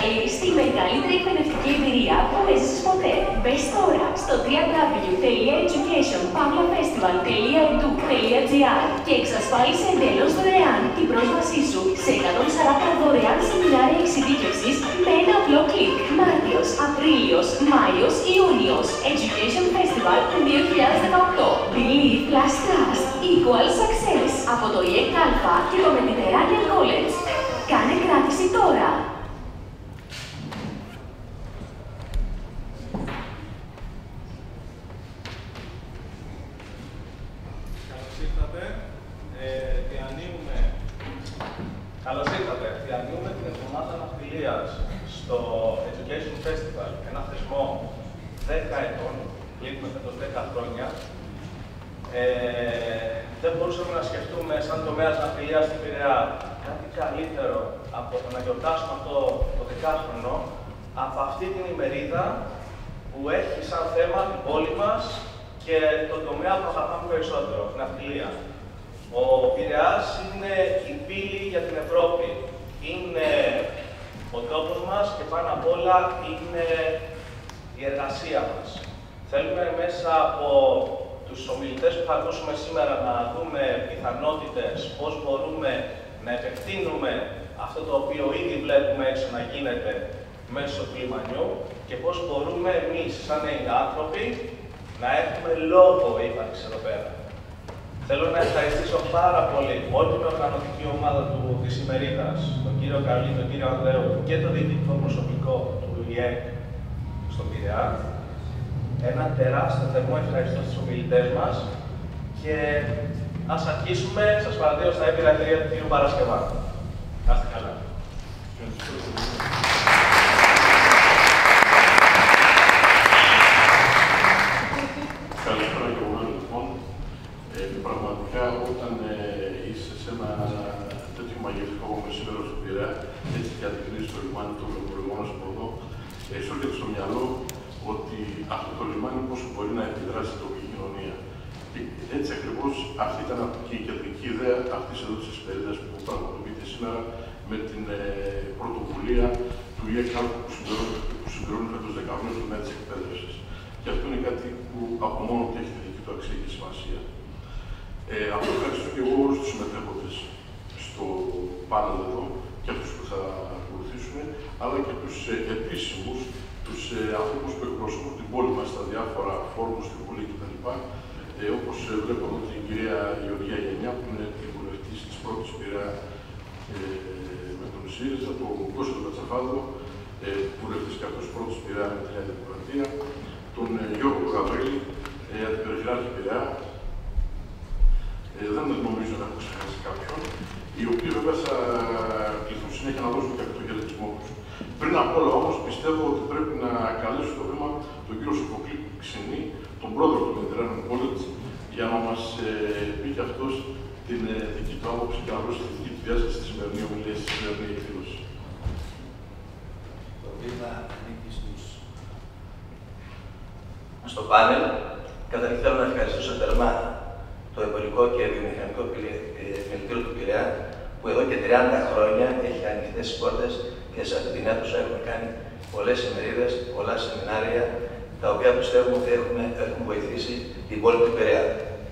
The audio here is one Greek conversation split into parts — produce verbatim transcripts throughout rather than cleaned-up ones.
εξασφαλίσεις τη μεγαλύτερη εκπαιδευτική εμπειρία που έζησες ποτέ. Μπες τώρα στο double-u double-u double-u τελεία education pavla festival τελεία e d u τελεία g r και εξασφάλισε εντελώς δωρεάν την πρόσβασή σου σε εκατόν σαράντα δωρεάν σεμινάρια εξειδίκευσης με ένα απλό κλικ. Μάρτιος, Απρίλιος, Μάιος, Ιούνιος. Education Festival δύο χιλιάδες δεκαοκτώ. Believe plus trust equal success. Από το ι e σι έι και το Mediterranean College. Κάνε κράτηση τώρα! Καλώς ήρθατε. Ε, διανύουμε... Καλώς ήρθατε. Διανύουμε την εβδομάδα ναυτιλίας στο Education Festival, ένα θεσμό δέκα ετών, κλείνουμε φέτος δέκα χρόνια. Ε, δεν μπορούσαμε να σκεφτούμε σαν τομέας ναυτιλίας στην Πειραιά κάτι καλύτερο από το να γιορτάσουμε αυτό το δεκάχρονο από αυτή την ημερίδα που έχει σαν θέμα την πόλη μας και τον τομέα που αγαπάμε περισσότερο, την ναυτιλία. Ο Πειραιάς είναι η πύλη για την Ευρώπη. Είναι ο τόπος μας και πάνω απ' όλα είναι η εργασία μας. Θέλουμε μέσα από τους ομιλητές που θα ακούσουμε σήμερα να δούμε πιθανότητες, πώς μπορούμε να επεκτείνουμε αυτό το οποίο ήδη βλέπουμε έξω να γίνεται μέσω του λιμανιού και πώς μπορούμε εμείς, σαν νέοι άνθρωποι, να έχουμε λόγο ύπαρξης εδώ πέρα. Θέλω να ευχαριστήσω πάρα πολύ όλη την οργανωτική ομάδα του, της ημερίδας, τον κύριο Καρλή, τον κύριο Ανδρέου και το διοικητικό προσωπικό του ι ε κ στον Πειραιά. Ένα τεράστιο θερμό ευχαριστώ στους ομιλητές μας και ας αρχίσουμε. Σας παραδείω στα έμπειρα εταιρεία του κ. Παρασκευάτου. Να είστε καλά. Καλησπέρα και εγώ λοιπόν. Ε, πραγματικά όταν ε, είσαι σε ένα τέτοιο μαγευτικό μεσημέρο στο Πειραιά, έτσι και αντικρίνεις το λιμάνι το προηγούμενο από εδώ, ε, σου έρχεται στο μυαλό ότι αυτό το λιμάνι πώς μπορεί να επιδράσει στην τοπική κοινωνία. Και έτσι ακριβώς αυτή ήταν και η κεντρική ιδέα αυτής εδώ της ημερίδας που πραγματοποιείται σήμερα με την ε, πρωτοβουλία του ι e κ που συμπληρώνει φέτος δέκα χρόνια στον τομέα της εκπαίδευσης. Και αυτό είναι κάτι που από μόνο του έχει τη δική του αξία και σημασία. Ε, αυτό ευχαριστώ και εγώ όλους τους συμμετέχοντες στο πάνελ εδώ και αυτούς που θα ακολουθήσουν, αλλά και τους ε, επίσημους, τους ε, ανθρώπους που εκπροσωπούν την πόλη μας στα διάφορα φόρουμ, στην Βουλή κτλ. Ε, όπως ε, βλέπουμε την κυρία Γεωργία Γενιά, που είναι η βουλευτής της πρώτης Πειραιά ε, με τον ΣΥΡΙΖΑ, τον Κώστα τον Κατσαφάδο, ε, βουλευτής και αυτός πρώτης Πειραιά με τη Νέα Δημοκρατία, τον ε, Γιώργο Γαβρίλη, ε, αντιπεριφερειάρχη Πειραιά. Ε, δεν νομίζω να έχω ξεχάσει κάποιον, οι οποίοι βέβαια θα κληθούν συνέχεια να δώσουν και αυτό το χαιρετισμό τους. Πριν απ' όλα όμως πιστεύω ότι πρέπει να καλέσω στο βήμα τον κύριο Σοφοκλή Ξινή, τον πρόεδρο του Mediterranean College, για να μας ε, πει και αυτός την ε, δική του άποψη και να δώσει τη δική του διάσταση στη σημερινή ομιλία, στη σημερινή εκδήλωση. Το βήμα ανήκει στους... στο πάνελ. Καταρχήν θέλω να ευχαριστήσω θερμά το εμπορικό και βιομηχανικό επιμελητήριο του Πειραιά, που εδώ και τριάντα χρόνια έχει ανοιχτές τις πόρτες και σε αυτή την αίθουσα έχουμε κάνει πολλές ημερίδες, πολλά σεμινάρια, τα οποία πιστεύουμε ότι έχουμε, έχουν βοηθήσει την πόλη του Πειραιά.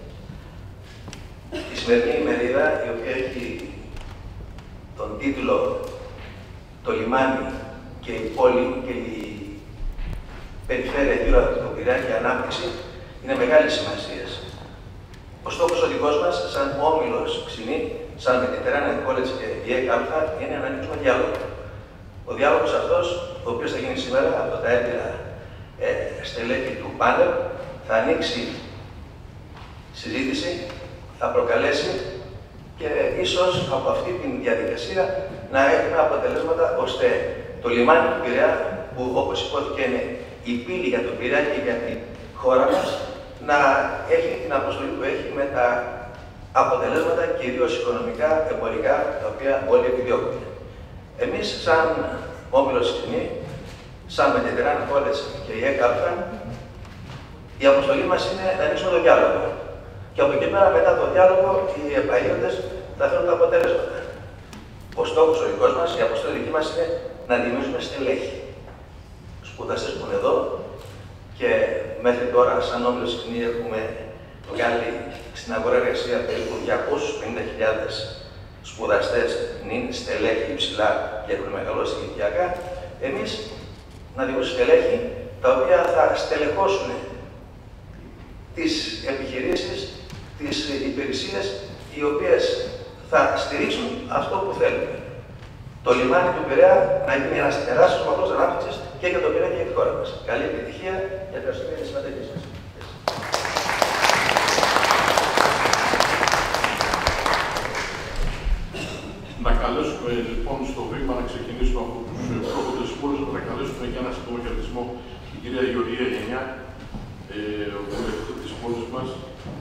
Η σημερινή ημερίδα, η οποία έχει τον τίτλο «Το λιμάνι και η πόλη και η περιφέρεια γύρω από τον Πειραιά και η ανάπτυξη», είναι μεγάλη σημασία. Ο στόχος ο δικός μας, σαν όμιλος Ξινή, σαν Mediterranean College και η ι e κ, είναι να ανοίξουμε διάλογο. Ο διάλογος αυτός, ο οποίος θα γίνει σήμερα από τα έμπειρα ε, στελέχη του πάνελ, θα ανοίξει συζήτηση, θα προκαλέσει και ίσως από αυτή τη διαδικασία να έχουμε αποτελέσματα ώστε το λιμάνι του Πειραιά, που όπως υπόθηκε είναι η πύλη για τον Πειραιά και για τη χώρα μας, να έχει την αποστολή που έχει με τα αποτελέσματα κυρίως οικονομικά, εμπορικά, τα οποία όλοι επιδιώκουμε. Εμείς, σαν όμιλος Ξινή, σαν Mediterranean College και η ι e κ, η αποστολή μας είναι να ανοίξουμε το διάλογο. Και από εκεί πέρα, μετά το διάλογο, οι επαΐοντες θα φέρουν τα αποτέλεσματα. Ο στόχος ο δικός μας, η αποστολή δική μας είναι να δημιουργήσουμε στελέχη. Σπουδαστές που είναι εδώ και μέχρι τώρα, σαν Όμιλος Ιχνή, έχουμε βγάλει στην αγορά εργασία περίπου διακόσιους πενήντα χιλιάδες σπουδαστές, νυν στελέχη υψηλά και έχουν μεγαλώσει ηλικιακά. Εμείς να δημιουργήσουμε στελέχη τα οποία θα στελεχώσουν τις επιχειρήσεις, τις υπηρεσίες, οι οποίες θα στηρίξουν αυτό που θέλουμε. Το λιμάνι του Πειραιά να γίνει ένας τεράστιος μοχλός ανάπτυξης και για τον Πειραιά και για τη χώρα μας. Καλή επιτυχία και ευχαριστώ για τη συμμετοχή σας. Να καλέσουμε λοιπόν στο βήμα να ξεκινήσουμε από τους πρόποντες της πόλης, να καλέσουμε για ένα σύντομο χαιρετισμό την κυρία Γεωργία Γενιά, ε, ο βουλευτής της πόλης μας.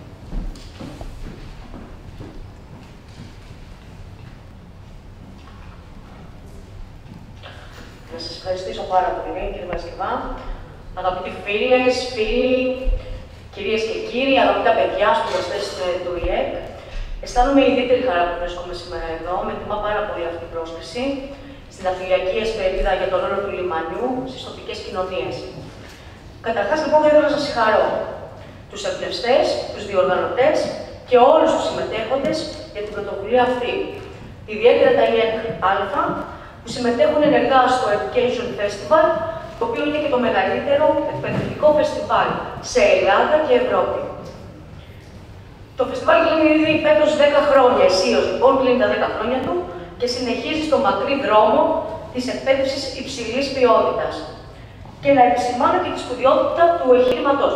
Να σας ευχαριστήσω πάρα πολύ, κύριε Μασκευά. Αγαπητοί φίλες, φίλοι, κυρίες και κύριοι, αγαπητά παιδιά, σπουδαστές του ι ε κ. Αισθάνομαι ιδιαίτερη χαρά που βρίσκομαι σήμερα εδώ. Με τιμά πάρα πολύ αυτή η πρόσκληση στην αφιλιακή εσπερίδα για τον ρόλο του λιμανιού στις τοπικές κοινωνίες. Καταρχάς, λοιπόν, θα ήθελα να σας συγχαρώ τους εμπνευστές, τους διοργανωτές και όλους τους συμμετέχοντες για την πρωτοβουλία αυτή. Ιδιαίτερα τα ι ε κ Α, που συμμετέχουν ενεργά στο Education Festival, το οποίο είναι και το μεγαλύτερο εκπαιδευτικό φεστιβάλ σε Ελλάδα και Ευρώπη. Το φεστιβάλ κλείνει ήδη φέτος δέκα χρόνια, αισίως λοιπόν, κλείνει τα δέκα χρόνια του και συνεχίζει στο μακρύ δρόμο της εκπαίδευσης υψηλής ποιότητας. Και να επισημάνω και τη σπουδαιότητα του εγχείρηματός.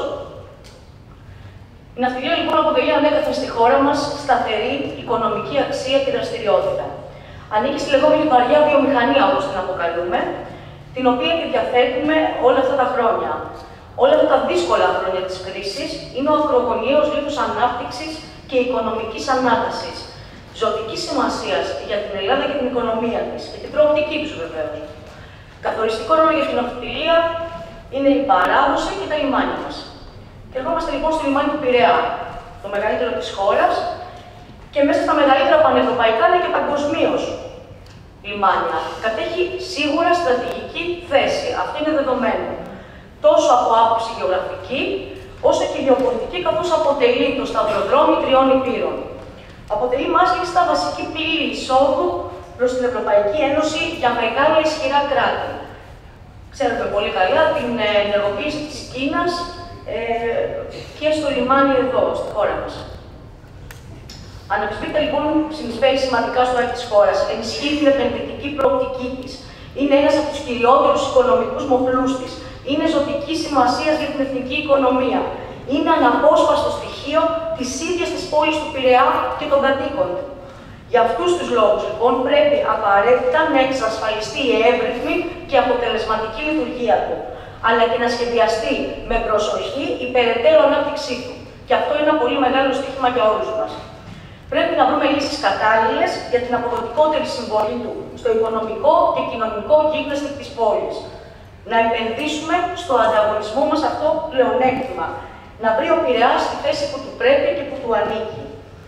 Η ναυτιλία λοιπόν αποτελεί ανέκαθεν στη χώρα μας σταθερή οικονομική αξία και δραστηριότητα. Ανήκει στη λεγόμενη βαριά βιομηχανία, όπως την αποκαλούμε, την οποία και διαθέτουμε όλα αυτά τα χρόνια. Όλα αυτά τα δύσκολα χρόνια της κρίσης είναι ο ακρογωνιαίος λίθος ανάπτυξης και οικονομικής ανάτασης, ζωτικής σημασίας για την Ελλάδα και την οικονομία της και την προοπτική τους βεβαίως. Καθοριστικό ρόλο για την ναυτιλία είναι η παράδοση και τα λιμάνια μας. Και ερχόμαστε λοιπόν στο λιμάνι του Πειραιά, το μεγαλύτερο της χώρας και μέσα στα μεγαλύτερα πανευρωπαϊκά αλλά και παγκοσμίως λιμάνια. Κατέχει σίγουρα στρατηγική θέση. Αυτό είναι δεδομένο. Τόσο από άποψη γεωγραφική, όσο και γεωπολιτική, καθώς αποτελεί το σταυροδρόμι τριών υπήρων. Αποτελεί μάλιστα βασική πύλη εισόδου προς την Ευρωπαϊκή Ένωση για μεγάλα ισχυρά κράτη. Ξέρετε πολύ καλά την ενεργοποίηση της Κίνας ε, και στο λιμάνι εδώ, στη χώρα μας. Αναμφισβήτητα λοιπόν συνεισφέρει σημαντικά στο ΑΕΠ της χώρας, ενισχύει την επενδυτική προοπτική της, είναι ένας από τους κυριότερους οικονομικούς μοχλούς της, είναι ζωτική σημασία για την εθνική οικονομία, είναι αναπόσπαστο στοιχείο της ίδιας της πόλης του Πειραιά και των κατοίκων του. Για αυτούς τους λόγους λοιπόν πρέπει απαραίτητα να εξασφαλιστεί η εύρυθμη και αποτελεσματική λειτουργία του, αλλά και να σχεδιαστεί με προσοχή η περαιτέρω ανάπτυξή του. Και αυτό είναι ένα πολύ μεγάλο στοίχημα για όλους μας. Πρέπει να βρούμε λύσεις κατάλληλες για την αποδοτικότερη συμβολή του στο οικονομικό και κοινωνικό γίγνεσθε της πόλης. Να επενδύσουμε στο ανταγωνισμό μας αυτό πλεονέκτημα. Να βρει ο Πειραιάς τη θέση που του πρέπει και που του ανήκει.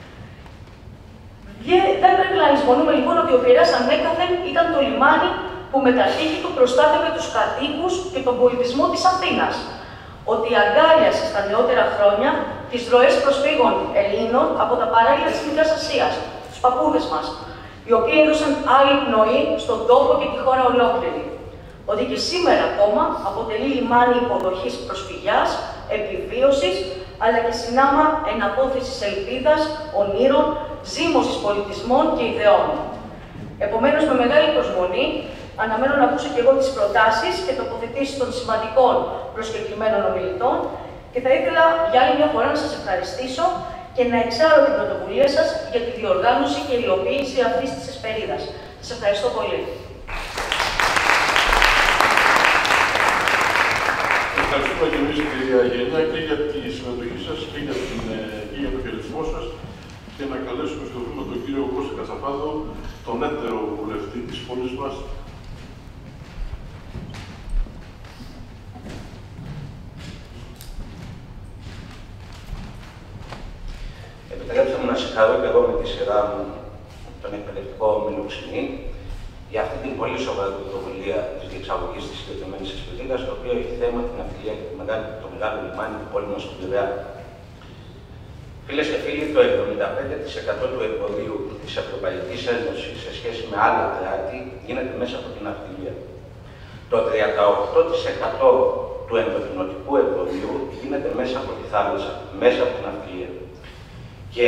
Δεν πρέπει να λησμονούμε λοιπόν ότι ο Πειραιάς ανέκαθεν ήταν το λιμάνι που με τα τείχη του προστάτευε τους κατοίκους και τον πολιτισμό της Αθήνας. Ότι αγκάλιασε στα νεότερα χρόνια τις ροές προσφύγων Ελλήνων από τα παράλια της Μικράς Ασίας, τους παππούδες μας, οι οποίοι έδωσαν άλλη πνοή στον τόπο και τη χώρα ολόκληρη. Ότι και σήμερα ακόμα αποτελεί λιμάνι υποδοχής προσφυγιάς, επιβίωσης, αλλά και συνάμα εναπόθεσης ελπίδας, ονείρων, ζήμωσης πολιτισμών και ιδεών. Επομένως, με μεγάλη προσμονή, αναμένω να ακούσω και εγώ τις προτάσεις και τοποθετήσεις των σημαντικών προσκεκλημένων ομιλητών και θα ήθελα για άλλη μια φορά να σας ευχαριστήσω και να εξάρω την πρωτοβουλία σας για τη διοργάνωση και υλοποίηση αυτής της εσπερίδας. Σας ευχαριστώ πολύ. Ευχαριστούμε και εμείς, κυρία Γενιά, και για τη συμμετοχή σας και για, την, και για το χαιρετισμό σας και να καλέσουμε στο βήμα τον κύριο Κώστα Κατσαπάδο, τον έτερο βουλευτή της πόλης μας. Επιτρέψτε μου να συγχαρώ και εγώ με τη σειρά μου τον εκπαιδευτικό Μελοξινή, για αυτή την πολύ σοβαρή πρωτοβουλία τη διεξαγωγή τη συγκεκριμένη εκπαιδεία, το οποίο έχει θέμα την ναυτιλία και το μεγάλο λιμάνι του πόλη μα του Πειραιά. Φίλες και φίλοι, το εβδομήντα πέντε τοις εκατό του εμπορίου της Ευρωπαϊκής Ένωσης σε σχέση με άλλα κράτη γίνεται μέσα από την ναυτιλία. Το τριάντα οκτώ τοις εκατό του ενδοκινοτικού εμπορίου γίνεται μέσα από τη θάλασσα, μέσα από την ναυτιλία. Και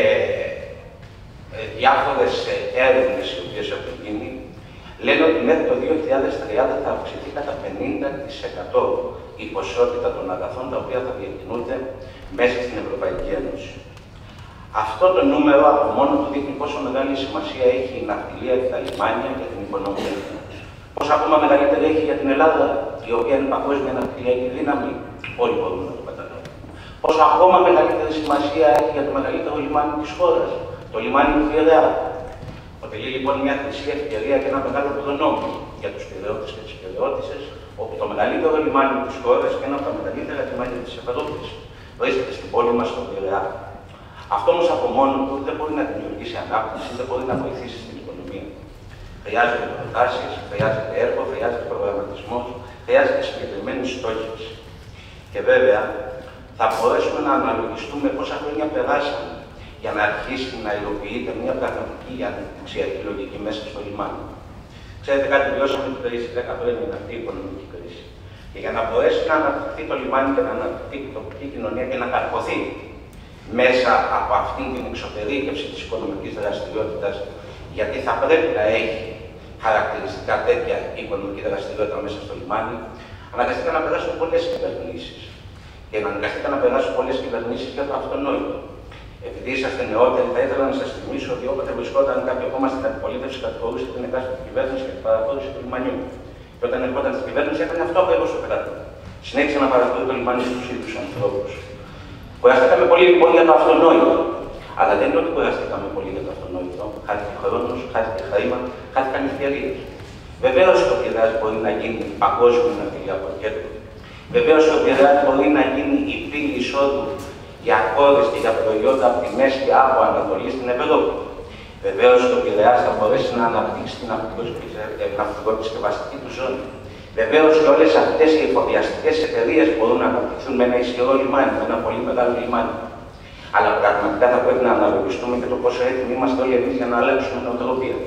ε, διάφορες έρευνες οι οποίες έχουν γίνει λένε ότι μέχρι το δύο χιλιάδες τριάντα θα αυξηθεί κατά πενήντα τοις εκατό η ποσότητα των αγαθών τα οποία θα διακινούνται μέσα στην Ευρωπαϊκή Ένωση. Αυτό το νούμερο από μόνο του δείχνει πόσο μεγάλη σημασία έχει η ναυτιλία και τα λιμάνια για την οικονομία. Πόσο ακόμα μεγαλύτερη έχει για την Ελλάδα, η οποία είναι παγκόσμια ναυτιλιακή δύναμη, όλοι μπορούμε να το καταλάβουμε. Πόσο ακόμα μεγαλύτερη σημασία έχει για το μεγαλύτερο λιμάνι της χώρας, το λιμάνι του Πειραιά. Αποτελεί λοιπόν μια χρυσή ευκαιρία και ένα μεγάλο προνόμιο για τους Πειραιώτες και τις Πειραιώτισσες, όπου το μεγαλύτερο λιμάνι της χώρας και ένα από τα μεγαλύτερα λιμάνια της Ευρώπης βρίσκεται στην πόλη μας, στον Πειραιά. Αυτό όμως από μόνο του δεν μπορεί να δημιουργήσει ανάπτυξη, δεν μπορεί να βοηθήσει στην οικονομία. Χρειάζονται προτάσεις, χρειάζεται έργο, χρειάζεται προγραμματισμός, χρειάζεται συγκεκριμένη στόχευση. Και βέβαια θα μπορέσουμε να αναλογιστούμε πόσα χρόνια περάσαμε για να αρχίσει να υλοποιείται μια πραγματική αναπτυξιακή λογική μέσα στο λιμάνι. Ξέρετε κάτι, βιώσαμε την κρίση, δέκα χρόνια είναι αυτή η οικονομική κρίση. Και για να μπορέσει να αναπτυχθεί το λιμάνι και να αναπτυχθεί η τοπική κοινωνία και να καρποθεί μέσα από αυτήν την εξωτερήκευση της οικονομικής δραστηριότητας, γιατί θα πρέπει να έχει χαρακτηριστικά τέτοια οικονομική δραστηριότητα μέσα στο λιμάνι, αναγκαστήκαν να περάσουν πολλές κυβερνήσεις. Και αναγκαστήκαν να περάσουν πολλές κυβερνήσεις για το αυτονόητο. Επειδή είσαστε νεότεροι, θα ήθελα να σας θυμίσω ότι όποτε βρισκόταν κάποιο κόμμα στην αντιπολίτευση, κατηγορούσε την εκάστοτε κυβέρνηση για την παραχώρηση του λιμανιού. Και όταν ερχόταν στην κυβέρνηση, έκανε αυτό ακριβώς το κράτο. Συνέχισε να παραχωρεί το λιμάνι στους ίδιους ανθρώπους. Κουραστήκαμε πολύ λοιπόν για το αυτονόητο. Αλλά δεν είναι ότι κουραστήκαμε πολύ για το αυτονόητο. Χάθηκε χρόνος, χάθηκε χρήμα, χάθηκαν ευκαιρίες. Βεβαίως ο Πειραιάς μπορεί να γίνει παγκόσμιο ναυτιλιακό κέντρο. Βεβαίως ο Πειραιάς μπορεί να γίνει η πύλη εισόδου για χώρες και για προϊόντα από τη Μέση και από Ανατολή στην Ευρώπη. Βεβαίως ο Πειραιάς θα μπορέσει να αναπτύξει την ναυτικοεπισκευαστική του ζώνη. Βεβαίως και όλες αυτές οι εφοδιαστικές εταιρείες μπορούν να αναπτυχθούν με ένα ισχυρό λιμάνι, με ένα πολύ μεγάλο λιμάνι. Αλλά πραγματικά θα πρέπει να αναλογιστούμε και το πόσο έτοιμοι είμαστε όλοι εμείς για να αλλάξουμε νοοτροπία.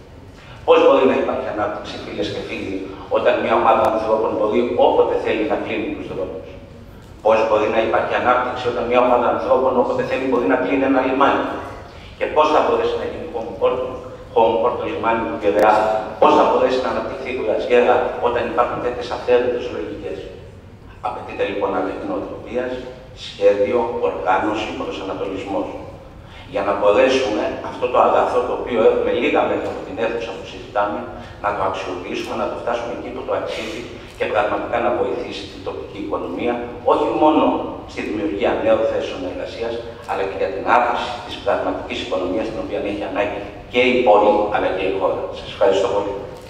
Πώς μπορεί να υπάρχει ανάπτυξη, φίλες και φίλοι, όταν μια ομάδα ανθρώπων μπορεί όποτε θέλει να κλείνει τους δρόμους? Πώς μπορεί να υπάρχει ανάπτυξη όταν μια ομάδα ανθρώπων όποτε θέλει μπορεί να κλείνει ένα λιμάνι? Και πώς θα μπορέσει να γίνει homeport, homeport το λιμάνι του Πειραιά, πώς θα μπορέσει να αναπτυχθεί η κουρασιέρα όταν υπάρχουν τέτοιες αυθαίρετες λογικές? Απαιτείται λοιπόν αλλαγή νοοτροπίας, σχέδιο, οργάνωση, προσανατολισμός. Για να μπορέσουμε αυτό το αγαθό το οποίο έχουμε λίγα μέτρα από την αίθουσα που συζητάμε, να το αξιοποιήσουμε, να το φτάσουμε εκεί που το αξίζει και πραγματικά να βοηθήσει την τοπική οικονομία, όχι μόνο στη δημιουργία νέων θέσεων εργασίας, αλλά και για την αύξηση της πραγματικής οικονομίας, την οποία έχει ανάγκη και η πόλη, αλλά και η χώρα. Σας ευχαριστώ πολύ.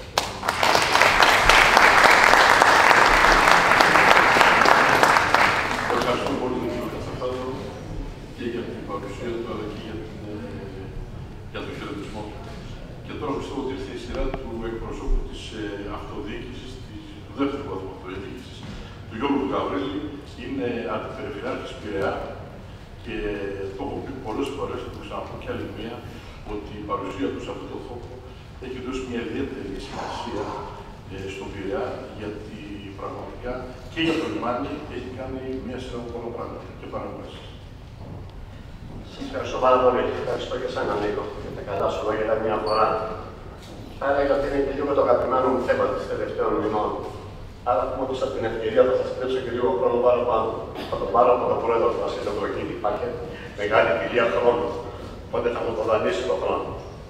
Ευχαριστώ πολύ τον κύριο Κατσαφάδο και για την παρουσία του, αλλά και για, την, για τον χαιρετισμό του. Και τώρα πιστεύω ότι ήρθε η σειρά του εκπροσώπου της αυτοδιοίκησης, του δεύτερου βαθμού αυτοδιοίκησης, του Γιώργου Γαβρίλη, είναι αντιπεριφερειάρχης Πειραιά και το έχω πει πολλές φορές, το ξαναπώ και άλλη μία, ότι η παρουσία του σε αυτόν τον χώρο έχει δώσει μια ιδιαίτερη σημασία ε, στον Πειραιά, γιατί πραγματικά και για το λιμάνι έχει κάνει μια σειρά από πολλά πράγματα και παρεμβάσεις. Σας ευχαριστώ πάρα πολύ. Ευχαριστώ και εσένα, Νίκο, για τα καλά σου λόγια μια φορά. Θα έλεγα ότι είναι και λίγο το αγαπημένο μου θέμα της τελευταίων μηνών. Άρα, μόλις από την ευκαιρία θα σας τρέψω και λίγο χρόνο παραπάνω. Θα το πάρω από τον πρόεδρο του Βασίλειο Βροκίδη. Υπάρχει μεγάλη φιλία χρόνου. Οπότε θα μου το δανείσει τον χρόνο.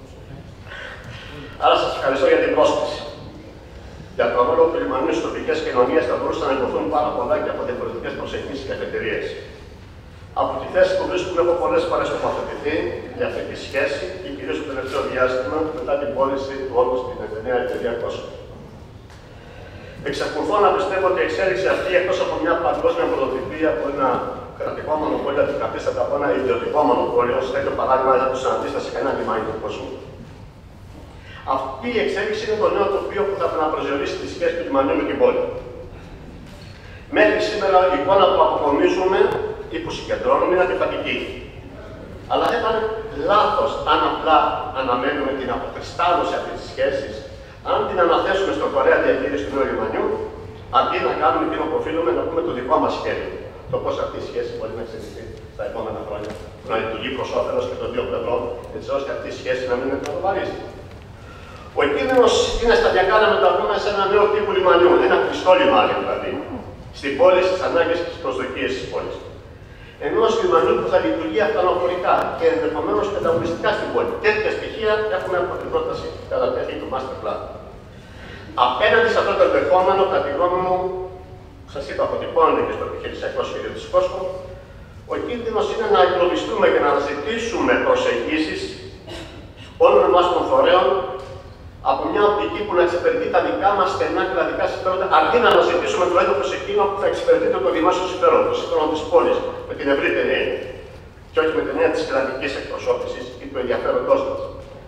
Άρα, σας ευχαριστώ για την πρόσκληση. Για το ρόλο του λιμανιού στις τοπικές κοινωνίες θα μπορούσαν να υποθούν πάρα πολλά και από διαφορετικές προσεγγίσεις και αφετηρίες. Από τη θέση που βρίσκουμε, έχω πολλές φορές τοποθετηθεί για αυτή τη σχέση και κυρίως το τελευταίο διάστημα μετά την πώληση του όγκου στην νέα εταιρεία Κόσμο. Εξακολουθώ να πιστεύω ότι η εξέλιξη αυτή, εκτός από μια παγκόσμια πρωτοτυπία από ένα κρατικό μονοπόλιο, αντικαθίσταται από ένα ιδιωτικό μονοπόλιο, ως τέτοιο παράδειγμα δεν του συναντήσετε σε κανένα λιμάνι του κόσμου. Αυτή η εξέλιξη είναι το νέο τοπίο που θα αναπροσδιορίσει τη σχέση του λιμανιού με την πόλη. Μέχρι σήμερα η εικόνα που αποκομίζουμε ή που συγκεντρώνουμε είναι αντιφατική. Αλλά θα ήταν λάθος αν απλά αναμένουμε την αποκριστάλλωση αυτής της σχέσης, αν την αναθέσουμε στον φορέα διαχείριση του νέου λιμανιού, αντί να κάνουμε εκείνο που οφείλουμε να πούμε το δικό μας σχέδιο. Το πώς αυτή η σχέση μπορεί να εξελιχθεί τα επόμενα χρόνια, να λειτουργεί προς όφελος και των δύο πλευρών, έτσι ώστε αυτή η σχέση να μην είναι τρομοκρατική. Ο κίνδυνος είναι σταδιακά να μεταβούμε σε ένα νέο τύπο λιμανιού, ένα κλειστό λιμάνι δηλαδή, στην πόλη, στις ανάγκες και στις προσδοκίες της πόλης. Ενός λιμανιού που θα λειτουργεί αυτοαναφορικά και ενδεχομένως και ανταγωνιστικά στην πόλη. Τέτοια στοιχεία έχουμε από την πρόταση κατατεθεί του Master Plan. Απέναντι σε αυτό το ενδεχόμενο, κατά τη γνώμη μου, σας είπα, αποτυπώνεται και στο επιχειρησιακό σχέδιο της Κόσκο, ο κίνδυνος είναι να εγκλωβιστούμε και να αναζητήσουμε προσεγγίσεις όλων εμάς των φορέων από μια οπτική που να εξυπηρετεί τα δικά μας στενά και τα δικά συμφέροντα, αντί να αναζητήσουμε το έδαφος εκείνο που θα εξυπηρετεί το δημόσιο συμφέρον, το συμφέρον της πόλης, με την ευρύτερη έννοια. Και όχι με την έννοια της κρατικής εκπροσώπησης ή του ενδιαφέροντός μας.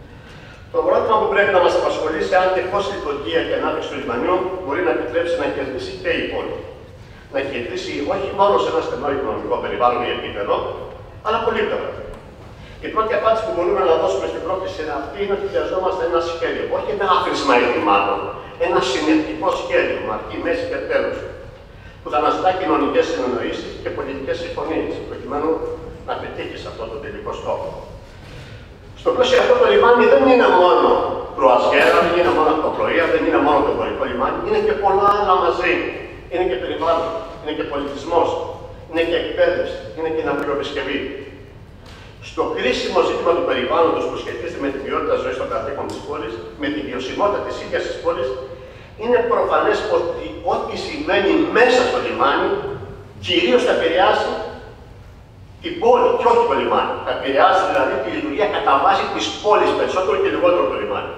Το ερώτημα που πρέπει να μας απασχολήσει αν και πώς η λειτουργία και ανάπτυξη του λιμανιού μπορεί να επιτρέψει να κερδίσει και η πόλη. Να κερδίσει όχι μόνο σε ένα στενό οικονομικό περιβάλλον ή επίπεδο, αλλά πολύπλευρα. Η πρώτη απάντηση που μπορούμε να δώσουμε στην πρώτη σειρά αυτή είναι ότι χρειαζόμαστε ένα σχέδιο, όχι ένα άθροισμα ειδημάτων, ένα συνεπτικό σχέδιο με αρχή, μέση και τέλος, που θα αναζητά κοινωνικές συνεννοήσεις και πολιτικές συμφωνίες, προκειμένου να πετύχει σε αυτό το τελικό στόχο. Στο πλαίσιο αυτό το λιμάνι δεν είναι μόνο κρουαζιέρα, δεν είναι μόνο αυτοπλοεία, δεν είναι μόνο το εμπορικό λιμάνι, είναι και πολλά άλλα μαζί. Είναι και περιβάλλον, είναι και πολιτισμός, είναι και εκπαίδευση, είναι και ναυπηγοεπισκευή. Στο κρίσιμο ζήτημα του περιβάλλοντος που σχετίζεται με την ποιότητα ζωής των κατοίκων της πόλης, με την βιωσιμότητα της ίδιας της πόλης, είναι προφανές ότι ό,τι συμβαίνει μέσα στο λιμάνι κυρίως θα επηρεάσει την πόλη και όχι το λιμάνι. Θα επηρεάσει δηλαδή τη λειτουργία κατά βάση της πόλης περισσότερο και λιγότερο το λιμάνι.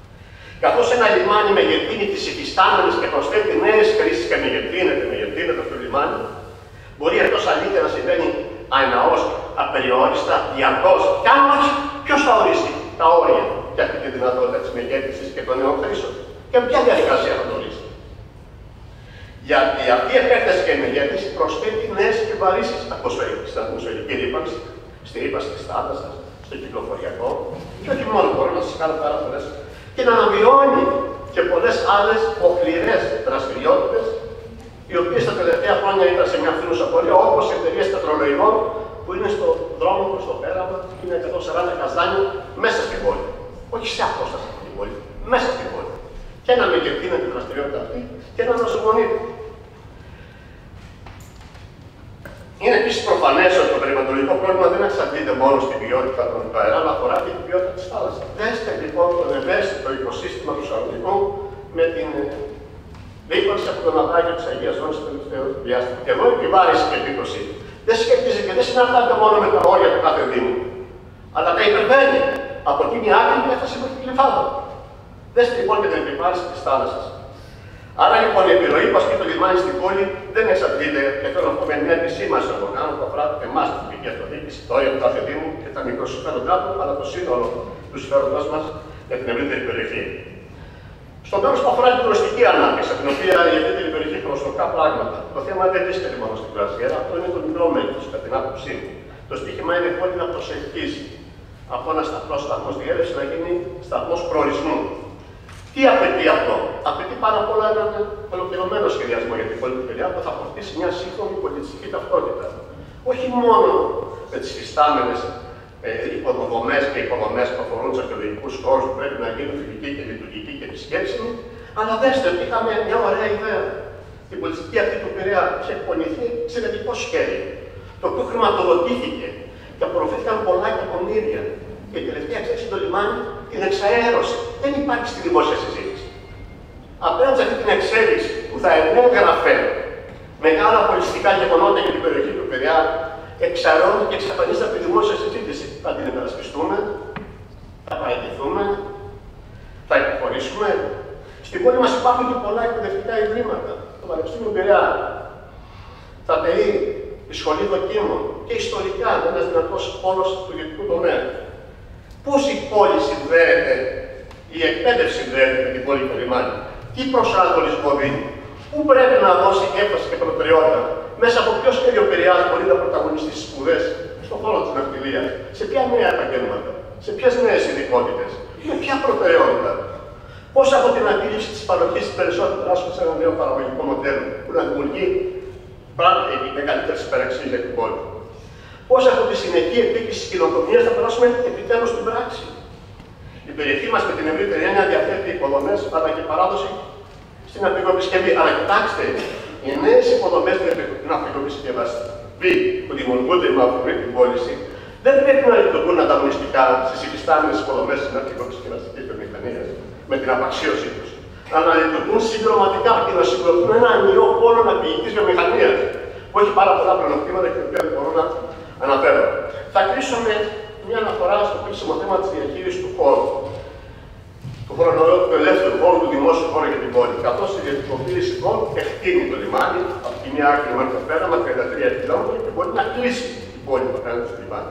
Καθώς ένα λιμάνι μεγεθύνει τις υφιστάμενες και προσθέτει νέες χρήσεις και μεγεθύνεται, μεγεθύνεται το λιμάνι, μπορεί εκτός αλήθεια να συμβαίνει αεναώς, απεριόριστα, διαρκώς, κι αν όχι, ποιος θα ορίσει τα όρια για αυτή τη δυνατότητα της μεγέθυνσης και των νέων χρήσεων. Και με ποια διαδικασία θα το ορίσει. Γιατί αυτή η επέκταση και η μεγέθυνση προσθέτει νέες επιβαρύσεις στην ατμοσφαιρική ρύπανση, στη ρύπανση της θάλασσας, στο κυκλοφοριακό, και όχι μόνο, μπορώ να σας κάνω πάρα πολλές, και να αναβιώνει και πολλές άλλες οχληρές δραστηριότητες, οι οποίες τα τελευταία χρόνια ήταν σε μια φθήνουσα πορεία, όπως οι εταιρείες πετρολογικών που είναι στον δρόμο προς το πέραμα, είναι εκατόν σαράντα καζάνια μέσα στην πόλη. Όχι σε απόσταση από την πόλη, μέσα στην πόλη. Και να μεγεθύνει τη δραστηριότητα αυτή και να αναζωογονείται. Είναι επίσης προφανές ότι το περιβαλλοντικό πρόβλημα δεν εξαντλείται μόνο στην ποιότητα των αερά, αλλά αφορά και την ποιότητα της θάλασσας. Δέστε λοιπόν το ευαίσθητο οικοσύστημα του Σαλονικού με την ρήπανση από τον Αβράγιο της Αγίας Ζώνης στο τελευταίο διάστημα. Και εδώ η επιβάρηση και επίπτωση δεν σχετίζεται και δεν συναντάται μόνο με τα όρια του κάθε Δήμου, αλλά τα υπερβαίνει από την μια άκρη και έφτασε μέχρι τη Γλυφάδα. Δέστε λοιπόν και την επιβάρηση της θάλασσας. Άρα λοιπόν η επιρροή που ασκεί το λιμάνι στην πόλη δεν εξαντλείται, και θέλω να πω με μια επισήμανση να το κάνω που αφορά εμάς την τοπική αυτοδιοίκηση, το όριο του κάθε Δήμου και τα μικροσυμφέροντά του, αλλά το σύνολο του συμφέροντός μας για την ευρύτερη περιοχή. Στο μέρος που αφορά την τουριστική ανάπτυξη, από την οποία η ευρύτερη περιοχή προσωπικά πράγματα, το θέμα δεν βρίσκεται μόνο στην κρουαζιέρα, αυτό είναι το μικρό μέγεθος, κατά την άποψή μου. Το στοίχημα είναι η πόλη να προσελκύσει από ένα απλό σταθμό διέλευση να γίνει σταθμός προορισμού. Τι απαιτεί αυτό? Απαιτεί πάνω απ' όλα έναν ολοκληρωμένο σχεδιασμό για την πόλη του Πειραιά που θα αποκτήσει μια σύγχρονη πολιτιστική ταυτότητα. Όχι μόνο με τις φυστάμενες ε, υποδομές και υποδομές που αφορούν τους αρχαιολογικούς χώρους που πρέπει να γίνουν φιλικοί και λειτουργικοί και επισκέψιμοι, αλλά δέστε ότι είχαμε μια ωραία ιδέα. Την πολιτιστική αυτή του Πειραιά είχε εκπονηθεί σε εξαιρετικό σχέδιο, το οποίο χρηματοδοτήθηκε και απορροφήθηκαν πολλά εκατομμύρια. Και η τελευταία εξέλιξη στο λιμάνι την εξαέρωση. Δεν υπάρχει στη δημόσια συζήτηση. Απέναντι σε αυτή την εξέλιξη που θα ενέγραφε μεγάλα πολιτιστικά γεγονότα για την περιοχή του Πειραιά, εξαρρώνει και εξαφανίζεται από τη δημόσια συζήτηση. Θα την υπερασπιστούμε, θα παραιτηθούμε, θα υποχωρήσουμε. Στην πόλη μας υπάρχουν και πολλά εκπαιδευτικά ιδρύματα. Το Πανεπιστήμιο Πειραιά, τα ΤΕΗ, η Σχολή Δοκίμων και ιστορικά ένα δυνατό πόλο του ιδιωτικού τομέα. Πώς η πόλη συνδέεται Η εκπαίδευση δηλαδή με την πόλη του λιμάνι. Τι προσανατολισμό δίνει, πού πρέπει να δώσει έμφαση και προτεραιότητα, μέσα από ποιο σχέδιο Πειραιάς μπορεί να πρωταγωνιστεί στις σπουδές, στον χώρο της ναυτιλίας, σε ποια νέα επαγγέλματα, σε ποιες νέες ειδικότητες, με ποια προτεραιότητα. Πώς από την αντίληψη της παροχής περισσότερων δράσεων σε ένα νέο παραγωγικό μοντέλο που να δημιουργεί πράγματι μεγαλύτερες υπεραξίες για την πόλη. Πώς από τη συνεχή επίκριση της κοινοτομίας θα περάσουμε επιτέλους στην πράξη. Η περιοχή μας με την ευρύτερη έννοια διαθέτει υποδομές αλλά και παράδοση στην ναυτικοεπισκευή. Αλλά κοιτάξτε, οι νέες υποδομές στην ναυτικοεπισκευαστή που δημιουργούνται με αφορμή την πώληση δεν πρέπει να λειτουργούν ανταγωνιστικά στις υφιστάμενες υποδομές της ναυτικοεπισκευαστικής βιομηχανίας με την απαξίωσή τους, αλλά να λειτουργούν συμπληρωματικά και να συγκροτούν ένα ανοιό πόλο ναυπηγικής βιομηχανίας που έχει πάρα πολλά πλεονεκτήματα και δεν μπορώ να αναφέρω. Θα κλείσω με μια αναφορά στο κρίσιμο θέμα της διαχείρισης του χώρου. Του χώρου του ελεύθερου χώρου, του δημόσιου χώρου για την πόλη. Καθώς η ιδιωτικοποίηση χώρου εκτείνει το λιμάνι, από τη μια άκρη μέχρι το πέρα, με τριάντα τρία χιλιόμετρα και μπορεί να κλείσει την πόλη απέναντι στο λιμάνι.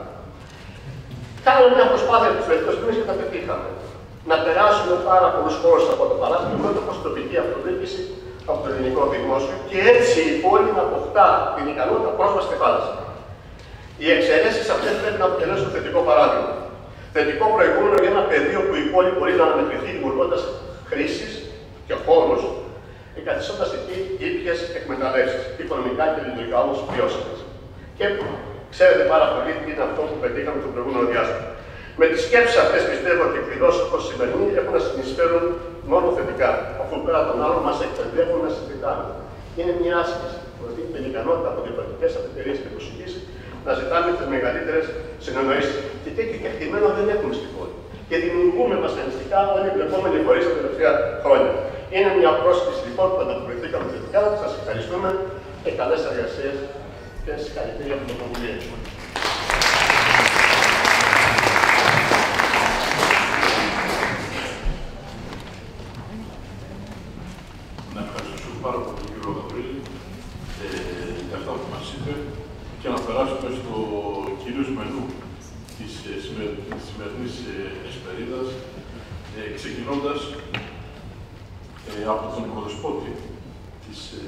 Κάναμε μια προσπάθεια τους τελευταίους μήνες και τα πετύχαμε. Να περάσουμε πάρα πολλούς χώρους από το παράθυρο μέτωπο στην τοπική αυτοδιοίκηση από το ελληνικό δημόσιο και έτσι η πόλη να αποκτά την ικανότητα πρόσβαση στη θάλασσα. Οι εξαιρέσεις αυτές πρέπει να αποτελέσουν θετικό παράδειγμα. Θετικό προηγούμενο για ένα πεδίο που η πόλη μπορεί να αναπτυχθεί δημιουργώντας χρήσεις και χώρους, εγκαθιστώντας εκεί ήπιες εκμεταλλεύσεις, οικονομικά και λειτουργικά όμως βιώσιμες. Και ξέρετε πάρα πολύ τι είναι αυτό που πετύχαμε το προηγούμενο διάστημα. Με τις σκέψεις αυτές πιστεύω και εκδηλώσεις όπως η σημερινή έχουν να συνεισφέρουν μόνο θετικά, αφού πέρα των άλλων μας εκπαιδεύουν να συζητάμε. Είναι μια άσκηση που δίνει την ικανότητα από διαφορετικές εταιρείες και προσοχής να ζητάμε τις μεγαλύτερες συνεννοήσεις. Και τέτοιο κεκτημένο δεν έχουμε στην πόλη. Και δημιουργούμε βασανιστικά όλοι οι εμπλεκόμενοι φορείς τα τελευταία χρόνια. Είναι μια πρόσκληση λοιπόν που ανταποκριθήκαμε θετικά. Σας ευχαριστούμε και καλές εργασίες και συγχαρητήρια από την πρωτοβουλία. Να ευχαριστήσω πάρα πολύ τον κύριο Γαβρίλη ε, για αυτά που μας είπε και να περάσουμε στο κυρίως μενού της, της σημερινής εσπερίδας, ε, ξεκινώντας ε, από τον οικοδεσπότη της ε,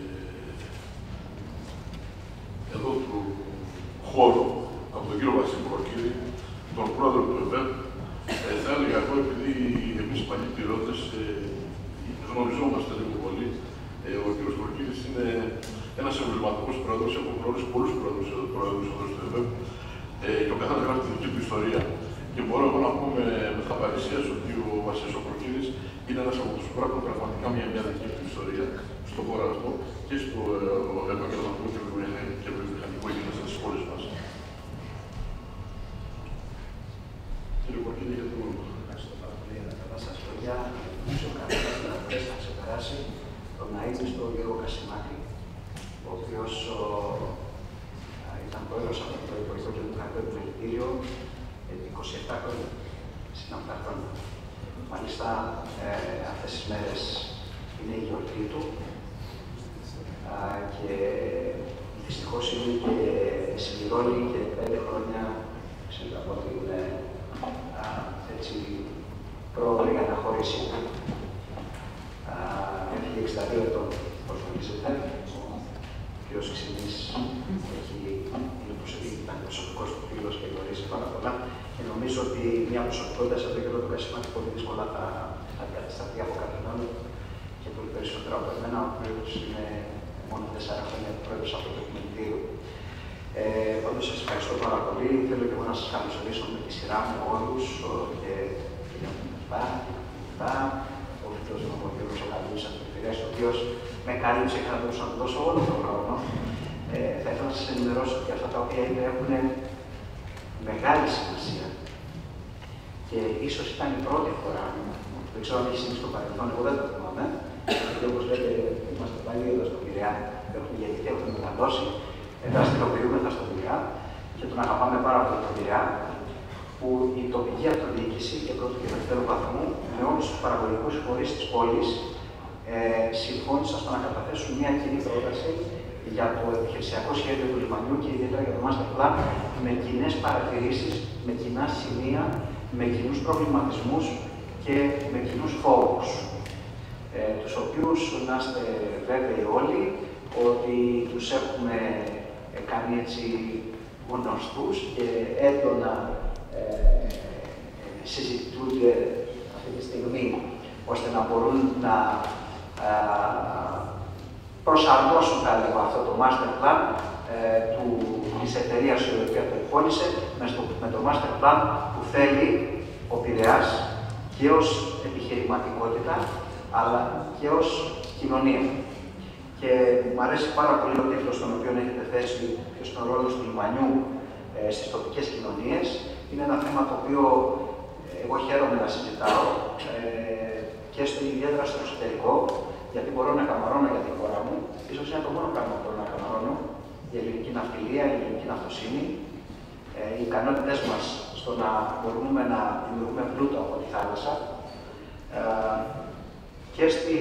εδώ του χώρου, από τον κύριο Βασίλη Προκύρη, τον πρόεδρο του ΕΒΕΠ. Ε, θα έλεγα εγώ, επειδή εμείς παλιοί πιλότες ε, γνωριζόμαστε λίγο πολύ, ε, ο κ. Προκύρης είναι ένας εμβληματικός πρόεδρος, έχω γνωρίσει πολλούς πρόεδρους εδώ στο ΕΒΕΠ ε, και ο καθένας γράφει τη δική του ιστορία. Και μπορώ εγώ να πω με, με χαρπαρισίας ότι ο Βασίλης Προκύρης είναι ένας από τους που πραγματικά μια, μια δική του ιστορία στον χώρο αυτό και στο ε, επαγγελματικό και βιομηχανικό γίγνεσθε της πόλης μας. Κύριε Προκύρη, για το λόγο. Ευχαριστώ πάρα πολύ για τα καλά σας λόγια. Νομίζω κανένας δεν θα μπορέσει να ξεπεράσει τον αείμνηστο Γιώργο Κασιμάκη, ο οποίος ήταν πρόεδρος από το Υπουργικό και το Τραπέζιο Επιμελητήριο είκοσι επτά χρόνια, συναπτά χρόνια. Μάλιστα, ε, αυτές τις μέρες είναι η γιορτή του α, και δυστυχώς είναι και συμπληρώνει και πέντε χρόνια ξέρω από την έτσι πρόορη αναχώρησή του. Έφυγε εξήντα δύο ετών, όπως γνωρίζετε. Ο κ. Ξινής είναι προσωπικός του φίλος και γνωρίζει πάρα πολλά. Και νομίζω ότι μια προσωπικότητα σαν τον κ. του Κασιμάκη πολύ δύσκολα θα αντικατασταθεί από κάποιον άλλο και πολύ περισσότερο από εμένα, ο οποίος είναι μόνο τέσσερα χρόνια πρόεδρος από το Επιμελητήριο. Ε, Πάντως σας ευχαριστώ πάρα πολύ. Θέλω και εγώ να σας καλωσορίσω με τη σειρά μου όλους και κύριε Μουτά, ο φίλος μου ο κ. Καλούς από την Πειραιά, ο οποίος με κάλυψε και θα μπορούσα να του δώσω όλο τον χρόνο. Ε, θα ήθελα να σας ενημερώσω ότι αυτά τα οποία είναι έχουν μεγάλη σημασία. Και ίσως ήταν η πρώτη φορά, δεν ξέρω αν έχει συμβεί στο παρελθόν, εγώ δεν το θυμάμαι. Γιατί όπως λέτε, είμαστε πάλι εδώ στον Πειραιά, έχουμε γεννηθεί, έχουμε μεγαλώσει. Δραστηριοποιούμεθα στον Πειραιά και τον αγαπάμε πάρα πολύ τον Πειραιά, που η τοπική αυτοδιοίκηση και πρώτου και δεύτερου βαθμού με όλους τους παραγωγικούς φορείς της πόλης ε, συμφώνησαν στο να καταθέσουν μια κοινή πρόταση για το επιχειρησιακό σχέδιο του λιμανιού και ιδιαίτερα για το master plan με κοινές παρατηρήσεις, με κοινά σημεία, με κοινούς προβληματισμούς και με κοινούς φόβους, ε, τους οποίους να είστε βέβαιοι όλοι ότι τους έχουμε ε, κάνει έτσι γνωστούς και έντονα ε, συζητούνται αυτή τη στιγμή, ώστε να μπορούν να ε, προσαρμόσουν, θα έλεγα, αυτό το master plan ε, του, της εταιρείας η οποία το εκπώνησε με, στο, με το master plan που θέλει ο Πειραιάς και ως επιχειρηματικότητα, αλλά και ως κοινωνία. Και μου αρέσει πάρα πολύ ο τίτλος τον οποίο έχετε θέσει, ποιος είναι ο ρόλος του λιμανιού ε, στις τοπικές κοινωνίες. Είναι ένα θέμα το οποίο εγώ χαίρομαι να συζητάω ε, και στο, ιδιαίτερα στο εξωτερικό, γιατί μπορώ να καμαρώνω για τη χώρα μου. Ίσως είναι το μόνο πράγμα που μπορώ να καμαρώνω, η ελληνική ναυτιλία, η ελληνική ναυτοσύνη, ε, οι ικανότητες μας στο να μπορούμε να δημιουργούμε πλούτο από τη θάλασσα. Ε, και στη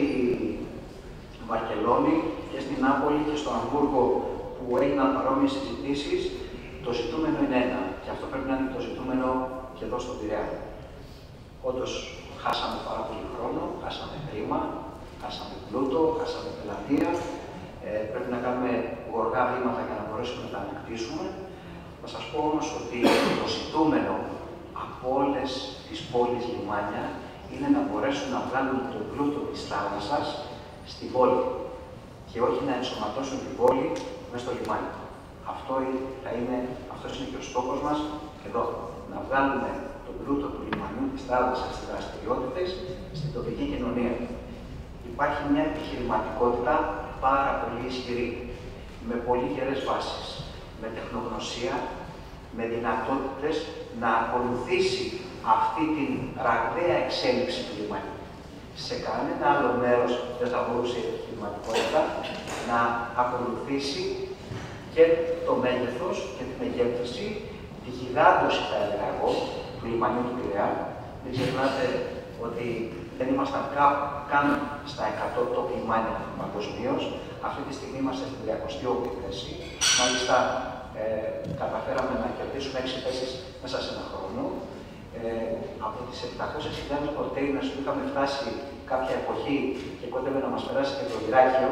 Βαρκελόνη και στην Νάπολη και στο Αμβούργο που έγιναν παρόμοιες συζητήσεις, το ζητούμενο είναι ένα. Και αυτό πρέπει να είναι το ζητούμενο και εδώ στον Πειραιά. Όντως, χάσαμε πάρα πολύ χρόνο, χάσαμε χρήμα, χάσαμε πλούτο, χάσαμε πελατεία. Ε, πρέπει να κάνουμε γοργά βήματα για να μπορέσουμε να τα ανακτήσουμε. Θα σας πω όμως ότι το ζητούμενο από όλες τις πόλεις λιμάνια είναι να μπορέσουν να βγάλουν τον πλούτο της θάλασσας στην πόλη και όχι να ενσωματώσουν την πόλη μέσα στο λιμάνι. Αυτό θα είναι, αυτός είναι και ο στόχος μας εδώ, να βγάλουμε τον πλούτο του λιμανιού της θάλασσας στις δραστηριότητες στην τοπική κοινωνία. Υπάρχει μια επιχειρηματικότητα πάρα πολύ ισχυρή, με πολύ γερές βάσεις, με τεχνογνωσία, με δυνατότητες να ακολουθήσει αυτή την ραγδαία εξέλιξη του λιμανιού. Σε κανένα άλλο μέρος δεν θα μπορούσε η επιχειρηματικότητα να ακολουθήσει και το μέγεθος και την μεγέθυνση, τη γιγάντωση, θα έλεγα εγώ, του λιμανιού του Πειραιά. Μην ξεχνάτε ότι δεν ήμασταν καν στα εκατό top λιμάνια παγκοσμίως. Αυτή τη στιγμή είμαστε στην τριακοστή όγδοη θέση. Μάλιστα, ε, καταφέραμε να κερδίσουμε έξι θέσεις μέσα σε ένα χρόνο. Ε, από τις επτακόσιες χιλιάδες κοντέινερς που είχαμε φτάσει κάποια εποχή και κόντευε να μας περάσει και το Ηράκλειο,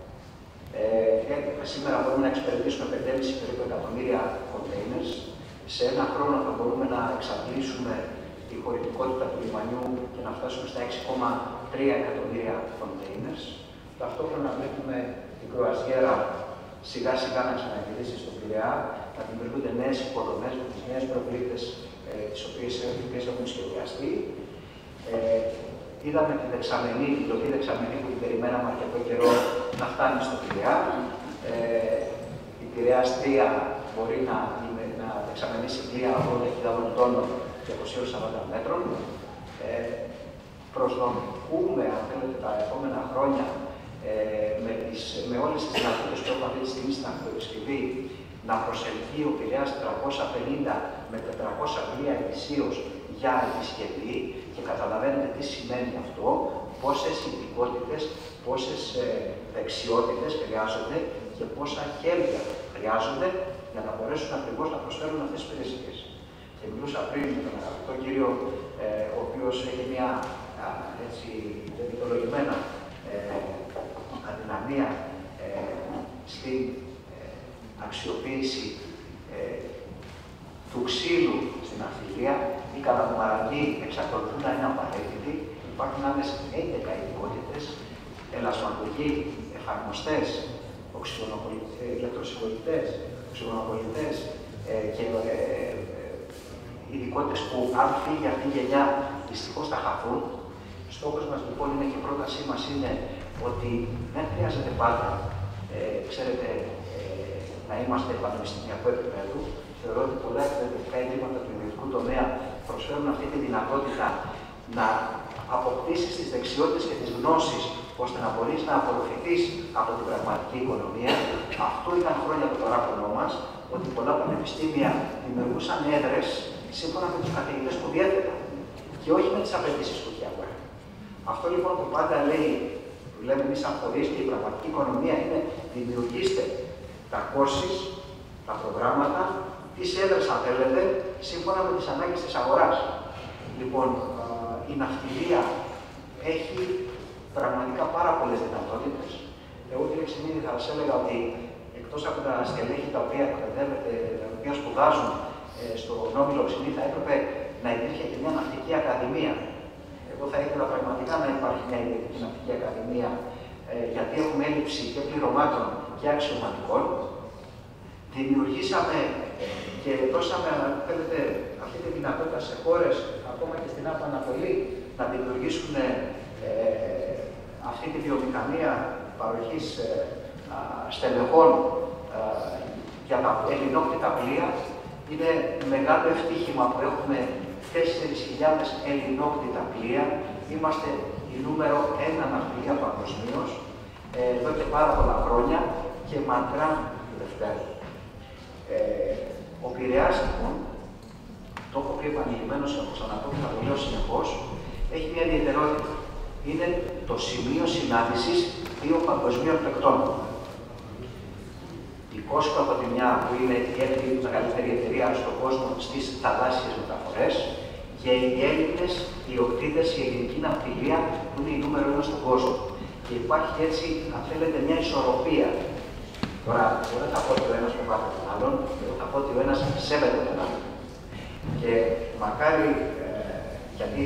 ε, σήμερα μπορούμε να εξυπηρετήσουμε πέντε κόμμα πέντε περίπου εκατομμύρια κοντέινερς. Σε ένα χρόνο θα μπορούμε να εξαντλήσουμε τη χωρητικότητα του λιμανιού και να φτάσουμε στα έξι κόμμα τρία εκατομμύρια κοντέινερς. Ταυτόχρονα βλέπουμε την κρουαζιέρα σιγά σιγά να ξαναγυρίσει στον Πειραιά, να δημιουργούνται νέες υποδομές με τις νέες προβλήτες ε, τις οποίες έχουν σχεδιαστεί. Ε, είδαμε τη δεξαμενή, την πλωτή δεξαμενή που την περιμέναμε αρκετό καιρό να φτάνει στον Πειραιά. Ε, η Πειραιάς τρία μπορεί να, να δεξαμενήσει πλοία ογδόντα χιλιάδων τόνων και διακόσια σαράντα μέτρων. Ε, προσδοκούμε, αν θέλετε, τα επόμενα χρόνια ε, με, τις, με όλες τις δυνατότητες που έχουμε αυτή τη στιγμή στην αυτοεπισκευή να προσελκύει ο Πειραιάς τριακόσια πενήντα με τετρακόσια πλοία ετησίως για επισκευή και καταλαβαίνετε τι σημαίνει αυτό, πόσες ειδικότητες, πόσες ε, δεξιότητες χρειάζονται και πόσα χέρια χρειάζονται για να μπορέσουν ακριβώς να προσφέρουν αυτές τις υπηρεσίες. Και μιλούσα πριν με τον αγαπητό κύριο, ε, ο οποίος έχει μια α, έτσι δικαιολογημένα ε, αδυναμία ε, στην ε, αξιοποίηση ε, του ξύλου στην ναυτιλία. Οι καταμαραγοί εξακολουθούν να είναι απαραίτητοι. Υπάρχουν άλλες έντεκα ειδικότητες, ελασματουργοί, εφαρμοστές, ηλεκτροσυλλογητές, οξυγονοπολιτές ε, και ε, ε, ειδικότητες που αν φύγει αυτή η γενιά δυστυχώς θα χαθούν. Στόχος μας λοιπόν είναι και η πρότασή μας είναι ότι δεν χρειάζεται πάντα, ε, ξέρετε, ε, να είμαστε πανεπιστημιακού επίπεδου. Θεωρώ ότι πολλά εκπαιδευτικά ιδρύματα του ιδιωτικού τομέα προσφέρουν αυτή τη δυνατότητα να αποκτήσεις τις δεξιότητες και τις γνώσεις ώστε να μπορείς να απορροφηθείς από την πραγματική οικονομία. Αυτό ήταν χρόνια το παράπονο μας, ότι πολλά πανεπιστήμια δημιουργούσαν έδρες σύμφωνα με τους καθηγητές που διέθεταν και όχι με τις απαιτήσεις του είχε αγορά. Αυτό λοιπόν που πάντα λέει, που λέμε εμείς σαν φορείς και η πραγματική οικονομία είναι δημιουργήστε τα courses, τα προγράμματα, τις έδρες αν θέλετε, σύμφωνα με τις ανάγκες της αγοράς. Λοιπόν, η ναυτιλία έχει πραγματικά πάρα πολλές δυνατότητες. Εγώ κύριε Ξημίδη θα σας έλεγα ότι εκτός από τα στελέχη τα οποία εκπαιδεύεται, τα οποία σπουδάζουν ε, στο Όμιλο Ξημίδη, θα έπρεπε να υπήρχε και μια ναυτική ακαδημία. Εγώ θα ήθελα πραγματικά να υπάρχει μια ιδιωτική ναυτική ακαδημία, ε, γιατί έχουμε έλλειψη και πληρωμάτων και αξιωματικών. Δημιουργήσαμε και δώσαμε, αν θέλετε, αυτή τη δυνατότητα σε χώρες, ακόμα και στην Άπα Ανατολή, να δημιουργήσουν ε, αυτή τη βιομηχανία παροχής ε, α, στελεχών ε, για τα ελληνόκτητα πλοία. Είναι μεγάλο ευτύχημα που έχουμε τέσσερις χιλιάδες ελληνόκτητα πλοία. Είμαστε η νούμερο ένα ναυτιλία παγκοσμίως ε, εδώ και πάρα πολλά χρόνια και μακράν του Δευτέρου. Ε, ο Πειραιάς, λοιπόν, το έχω πει επανειλημμένως, όπως αναπώ και θα το λέω συνεχώς, έχει μια ιδιαιτερότητα. Είναι το σημείο συνάντησης δύο παγκοσμίων παικτών. Η Κόσκο από τη μια, που είναι η έκτη μεγαλύτερη εταιρεία στον κόσμο στις θαλάσσιες μεταφορές, και οι Έλληνες ιδιοκτήτες, η ελληνική ναυτιλία, που είναι η νούμερο ένα στον κόσμο. Και υπάρχει έτσι, αν θέλετε, μια ισορροπία. Τώρα, εγώ δεν θα πω ότι ο ένας φοβάται τον άλλον, εγώ θα πω ότι ο ένας σέβεται τον άλλον. Και μακάρι, ε, γιατί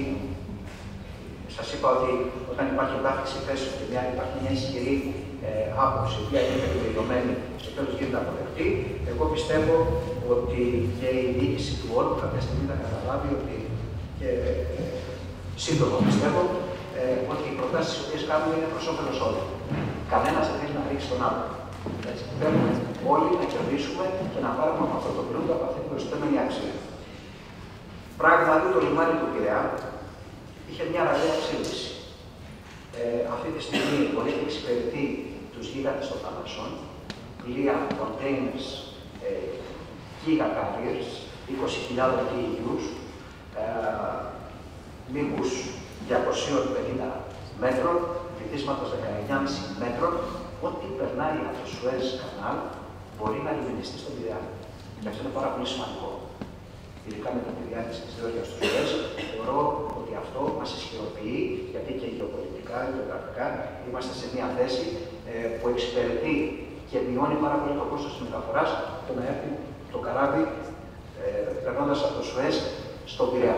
σας είπα ότι όταν υπάρχει ταύτιση θέσεων και μια, υπάρχει μια ισχυρή ε, άποψη, η οποία είναι περιορισμένη, στο τέλος γίνεται αποδεκτή, εγώ πιστεύω ότι και η διοίκηση του όρου κάποια στιγμή θα καταλάβει ότι, και ε, σύντομα πιστεύω, ε, ότι οι προτάσεις τις οποίες κάνουμε είναι προς όφελος όλων. Κανένας δεν θέλει να ρίξει τον άλλον. Έτσι, θέλουμε όλοι να κερδίσουμε και να πάρουμε από αυτό το πλούτο, από αυτή την προσθέμενη αξία. Πράγματι, το λιμάνι του Πειραιά είχε μια ραγδαία ψήφιση. Ε, αυτή τη στιγμή μπορεί να εξυπηρετεί τους γίγαντες των θαλασσών, πλοία, containers, ε, giga carriers, είκοσι χιλιάδες τι ι γιους, ε, μήκους διακόσια πενήντα μέτρων, βυθίσματος δεκαεννιά κόμμα πέντε μέτρων. Ό,τι περνάει από το Σουέζ κανάλ μπορεί να λιμενιστεί στον Πειραιά. Και αυτό είναι πάρα πολύ σημαντικό. Ειδικά με την διάρκεια τη διόρυγα του Σουέζ, θεωρώ ότι αυτό μας ισχυροποιεί, γιατί και γεωπολιτικά, γεωγραφικά, είμαστε σε μια θέση ε, που εξυπηρετεί και μειώνει πάρα πολύ το κόστος της μεταφοράς το να έρθει το καράβι ε, περνώντας από το Σουέζ στον Πειραιά.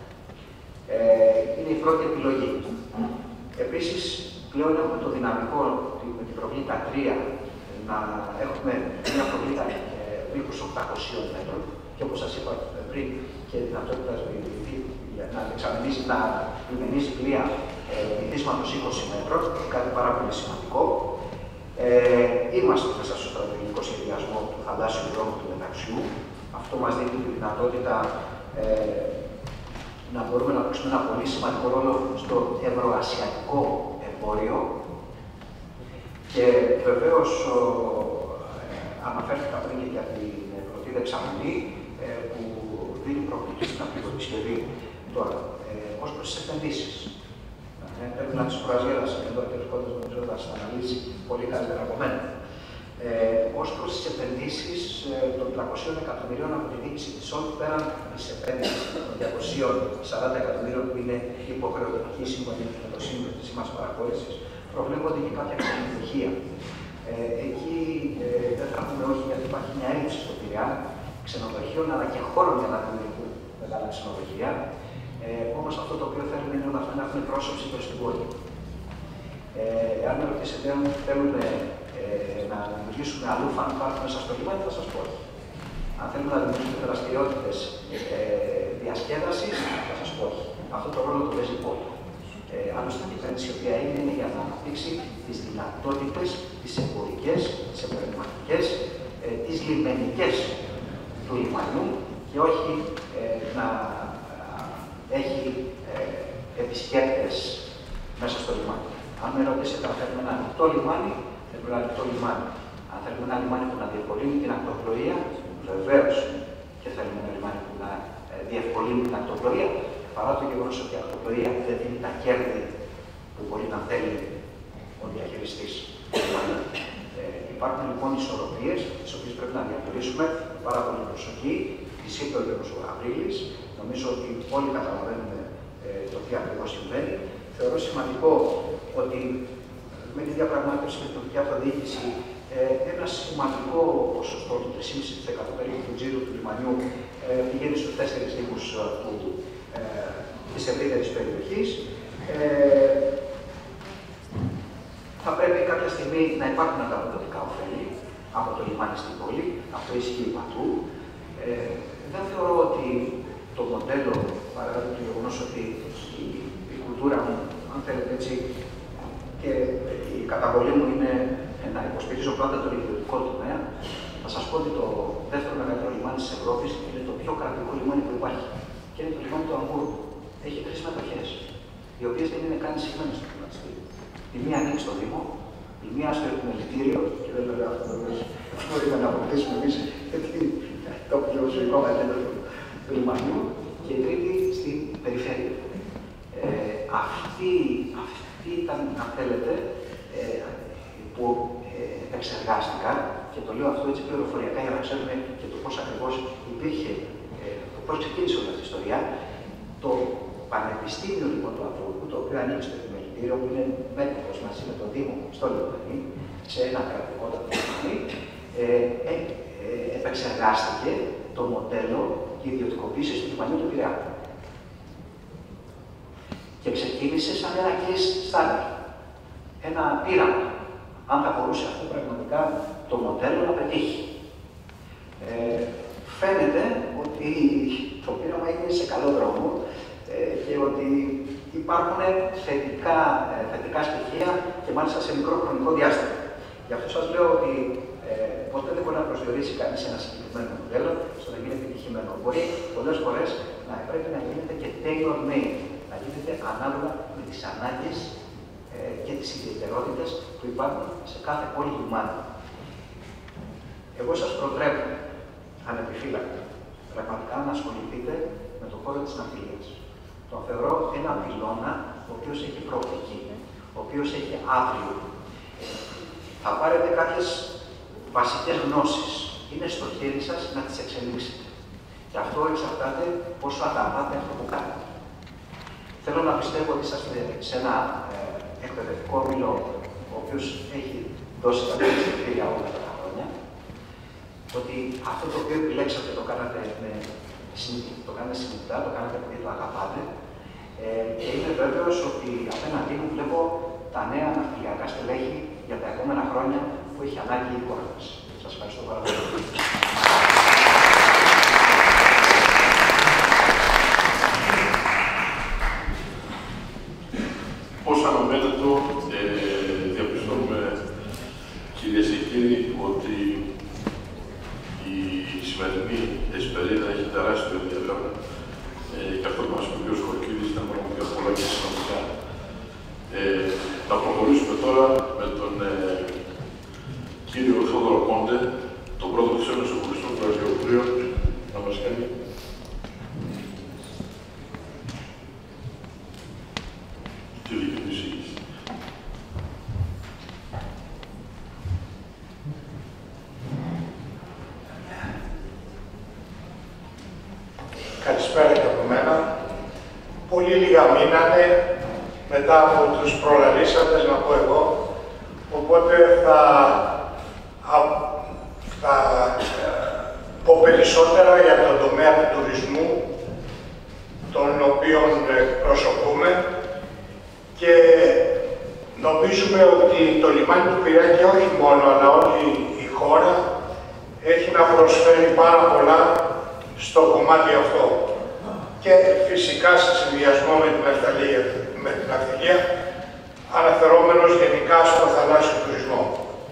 Ε, είναι η πρώτη επιλογή. Επίσης, πλέον έχουμε το δυναμικό με την προβλήτα τρία να έχουμε μια προβλήτα ε, μήκους οκτακοσίων μέτρων και όπως σας είπα πριν και δυνατότητα να εξαμενήσει, να λιμενίζει πλοία ε, βυθίσματος είκοσι μέτρων, κάτι πάρα πολύ σημαντικό. Ε, είμαστε μέσα στο στρατηγικό σχεδιασμό του θαλάσσιου δρόμου του μεταξιού. Αυτό μας δίνει τη δυνατότητα ε, να μπορούμε να παίξουμε ένα πολύ σημαντικό ρόλο στο ευρωασιατικό εμπόριο. Και βεβαίως ε, αναφέρθηκα πριν και για την πρωτή δεξαμενή ε, που δίνει προοπτική στην αυτοκοδισκευή. Τώρα, ε, ως προς τις επενδύσεις. Ε, πρέπει να τις προαζγέλασα εδώ και ο κ. νομίζω θα σας αναλύσει πολύ καλύτερα από μένα. Ε, ως προς τις επενδύσεις ε, των τριακοσίων εκατομμυρίων από τη διοίκηση της ΟΛ, πέραν της επένδυσης των διακοσίων σαράντα εκατομμυρίων που είναι υποχρεωτική σύμφωνα με το Σύμβουλο της Σήμας Παραχώρησης, προβλέπονται και κάποια ξενοδοχεία. Ε, εκεί ε, δεν θα πούμε όχι γιατί υπάρχει μια έλλειψη στο Πειραιά ξενοδοχείων αλλά και χώρων για να δημιουργούν μεγάλα ξενοδοχεία. Ε, όμως αυτό το οποίο θέλουμε είναι όλα αυτά να έχουν πρόσωψη προς την πόλη. Ε, αν με ρωτήσετε αν θέλουμε ε, να δημιουργήσουμε αλλού φαν πάρκ μέσα στο λιμάνι, θα σας πω. Αν θέλουμε να δημιουργήσουμε δραστηριότητες ε, διασκέδασης, θα σας πω. Αυτό το ρόλο το παίζει η πόλη. Ε, άλλωστε, η επένδυση η οποία είναι, είναι για να αναπτύξει τις δυνατότητες, τις εμπορικές, τις επαγγελματικές, ε, τις λιμενικές του λιμανιού και όχι ε, να ε, έχει ε, επισκέπτες μέσα στο λιμάνι. Αν με ρωτήσετε αν θέλουμε ένα ανοιχτό λιμάνι, θέλουμε ένα ανοιχτό λιμάνι. Αν θέλουμε ένα λιμάνι που να διευκολύνει την ακτοπλοεία, βεβαίως και θέλουμε ένα λιμάνι που να ε, διευκολύνει την ακτοπλοεία. Παρά το γεγονός ότι η ακτοπλοεία δεν δίνει τα κέρδη που μπορεί να θέλει ο διαχειριστής. Ε, υπάρχουν λοιπόν ισορροπίες, τις οποίες πρέπει να διατηρήσουμε πάρα πολύ προσοχή. Τις είπε ο κ. Γαβρίλης. Νομίζω ότι όλοι καταλαβαίνουμε ε, το τι ακριβώς συμβαίνει. Θεωρώ σημαντικό ότι με τη διαπραγμάτευση με την τοπική αυτοδιοίκηση ε, ένα σημαντικό ποσοστό του τρία κόμμα πέντε τοις εκατό περίπου του τζίρου του λιμανιού ε, πηγαίνει στους τέσσερις δήμους ε, της ευρύτερης περιοχής. Ε, θα πρέπει κάποια στιγμή να υπάρχουν ανταποδοτικά ωφέλη από το λιμάνι στην πόλη. Αυτό ισχύει παντού. Ε, δεν θεωρώ ότι το μοντέλο, παρά το γεγονός ότι η, η κουλτούρα μου, αν θέλετε έτσι, και η καταβολή μου είναι να υποστηρίζω πάντα τον ιδιωτικό τομέα, θα σας πω ότι το δεύτερο μεγαλύτερο λιμάνι της Ευρώπης είναι το πιο κρατικό λιμάνι που υπάρχει. Και είναι το λιμάνι του Αμβούργου. Έχει τρεις μετοχές, οι οποίες δεν είναι καν εισηγμένες στο χρηματιστήριο. Η μία ανήκει στο Δήμο, η μία στο επιμελητήριο, και δεν λέω αυτό το μπορούμε να αποκτήσουμε εμείς, γιατί το φιλοσοφικό μεγαλύτερο του λιμανιού, και η τρίτη στην περιφέρεια. Ε, αυτή, αυτή ήταν, αν θέλετε, ε, που ε, εξεργάστηκαν, και το λέω αυτό έτσι πληροφοριακά για να ξέρουμε και το πώς ακριβώς υπήρχε, ε, το πώς ξεκίνησε όλη αυτή η ιστορία. Το Πανεπιστήμιο λοιπόν του Αμβούργου, το οποίο ανήκει στο επιμελητήριο, που είναι μέτοχος μαζί με τον Δήμο στο λιμάνι, σε ένα κρατικότατο λιμάνι, ε, ε, ε, επεξεργάστηκε το μοντέλο ιδιωτικοποίησης του λιμανιού του Πειραιά. Και ξεκίνησε σαν ένα case study, ένα πείραμα, αν θα μπορούσε αυτό πραγματικά το μοντέλο να πετύχει. Ε, φαίνεται ότι το πείραμα είναι σε καλό δρόμο ε, και ότι υπάρχουν θετικά, ε, θετικά στοιχεία και μάλιστα σε μικρό χρονικό διάστημα. Γι' αυτό σας λέω ότι ε, ποτέ δεν μπορεί να προσδιορίσει κανείς ένα συγκεκριμένο μοντέλο στο να γίνεται επιτυχημένο. Μπορεί πολλές φορές να πρέπει να γίνεται και tailor-made, να γίνεται ανάλογα με τις ανάγκες ε, και τις ιδιαιτερότητες που υπάρχουν σε κάθε πόλη λιμάνι. Εγώ σας προτρέπω, ανεπιφύλακτα, πραγματικά να ασχοληθείτε με τον χώρο της ναυτιλίας. Τον θεωρώ ένα πυλώνα ο οποίος έχει προοπτική, ο οποίος έχει αύριο. Θα πάρετε κάποιες βασικές γνώσεις. Είναι στο χέρι σας να τις εξελίξετε. Και αυτό εξαρτάται πόσο αγαπάτε αυτό που κάνετε. Θέλω να πιστεύω ότι είσαστε σε ένα ε, εκπαιδευτικό όμιλο, ο οποίος έχει δώσει τα κριτήρια όλα αυτά τα χρόνια. Ότι αυτό το οποίο επιλέξατε το κάνατε με το κάνετε συνειδητά, το κάνατε επειδή το αγαπάτε. Ε, και είμαι βέβαιος ότι απέναντί μου βλέπω τα νέα ναυτιλιακά στελέχη για τα επόμενα χρόνια που έχει ανάγκη η χώρα μας. Σας ευχαριστώ πάρα πολύ. Πώς αναμένεται, ε, διαπιστώνουμε, κυρίες και κύριοι, ότι η σημερινή εσπερίδα έχει τεράστιο ενδιαφέρον ε, και αυτό που μας πει ο Χορκίδης ήταν πραγματικά πολλά και σημαντικά. Ε, να προχωρήσουμε τώρα με τον ε, κύριο Θόδωρο Κόντε, τον πρώτο ξένο σοκουριστό του Ραδιοπλοίου, να μας κάνει τη δική του εισήγηση. Καλησπέρα και από μένα. Πολύ λίγα μείνανε μετά από τους προλαλήσαντες, να πω εγώ. Οπότε θα, θα πω περισσότερα για τον τομέα του τουρισμού, τον οποίο προσωπούμε, και νομίζουμε ότι το λιμάνι του Πειραιά, και όχι μόνο, αλλά όλη η χώρα, έχει να προσφέρει πάρα πολλά στο κομμάτι αυτό. Και φυσικά σε συνδυασμό με την ναυτιλία, με την ναυτιλία, αναφερόμενος γενικά στο θαλάσσιο τουρισμό.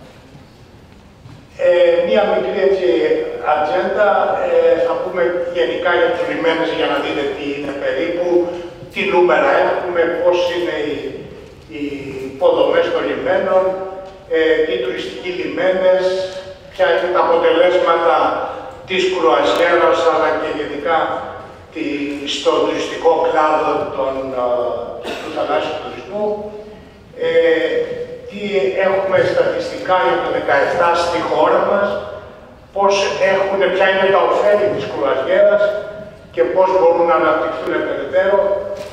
Ε, μία μικρή έτσι ατζέντα, ε, θα πούμε γενικά για τους λιμένες για να δείτε τι είναι περίπου, τι νούμερα έχουμε, πώς είναι οι, οι υποδομές των λιμένων, ε, τι τουριστικοί λιμένες, ποια είναι τα αποτελέσματα της κρουαζιέρας, αλλά και γενικά τη, στο τουριστικό κλάδο των, του θαλάσσιου τουρισμού. Ε, τι έχουμε στατιστικά για το δεκαεπτά στη χώρα μας, πώς έχουν, ποια είναι τα ωφέλη της κρουαζιέρας και πώς μπορούν να αναπτυχθούν περαιτέρω.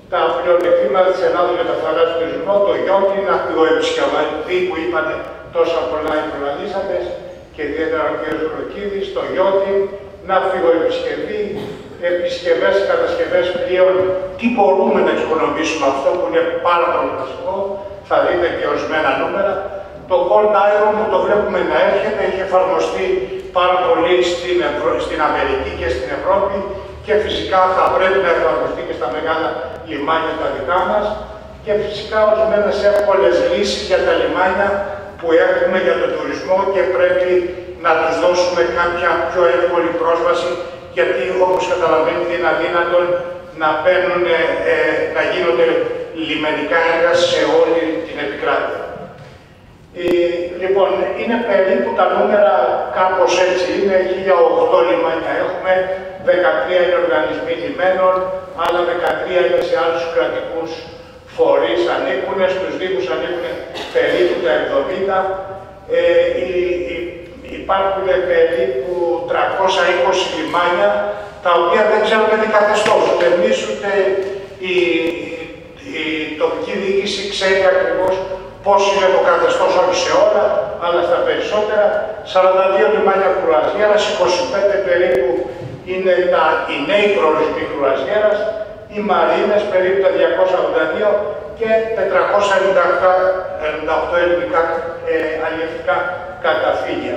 τα πλεονεκτήματα της Ελλάδος για το θαλάσσιο τουρισμό, το γιότι, ναυτικοεπισκευή που είπαν τόσα πολλά οι προλαλήσαντες και ιδιαίτερα ο κ. Χροκίδης, το γιότι, ναυτικοεπισκευή, επισκευές, κατασκευές πλοίων. Τι μπορούμε να εξοικονομήσουμε αυτό που είναι πάρα πολύ βασικό, θα δείτε και ορισμένα νούμερα. Το cold iron που το βλέπουμε να έρχεται, έχει εφαρμοστεί πάρα πολύ στην, Ευρω... στην Αμερική και στην Ευρώπη και φυσικά θα πρέπει να εφαρμοστεί και στα μεγάλα λιμάνια τα δικά μας και φυσικά ορισμένες εύκολες λύσεις για τα λιμάνια που έχουμε για τον τουρισμό και πρέπει να τους δώσουμε κάποια πιο εύκολη πρόσβαση γιατί όπως καταλαβαίνετε είναι αδύνατον να, παίρνουν, ε, να γίνονται λιμενικά έργα σε όλη την επικράτεια. Ε, λοιπόν, είναι περίπου τα νούμερα κάπως έτσι, είναι χίλια οκτώ λιμάνια έχουμε, δεκατρία είναι οργανισμοί λιμένων, άλλα δεκατρία είναι σε άλλους κρατικούς φορείς ανήκουν, στους δήμους ανήκουν περίπου τα εβδομήντα. Ε, οι, οι, υπάρχουν περίπου τριακόσια είκοσι λιμάνια, τα οποία δεν ξέρουμε τι καθεστώς, ούτε εμείς ούτε η, η, η τοπική διοίκηση ξέρει ακριβώς πώς είναι το καθεστώς, όχι σε όλα, αλλά στα περισσότερα. σαράντα δύο λιμάνια κρουαζιέρας, είκοσι πέντε περίπου είναι τα, οι νέοι προορισμοί κρουαζιέρας, οι μαρίνες περίπου τα διακόσια ογδόντα δύο και τετρακόσια ενενήντα οκτώ ελληνικά ε, αλλιευτικά καταφύγια.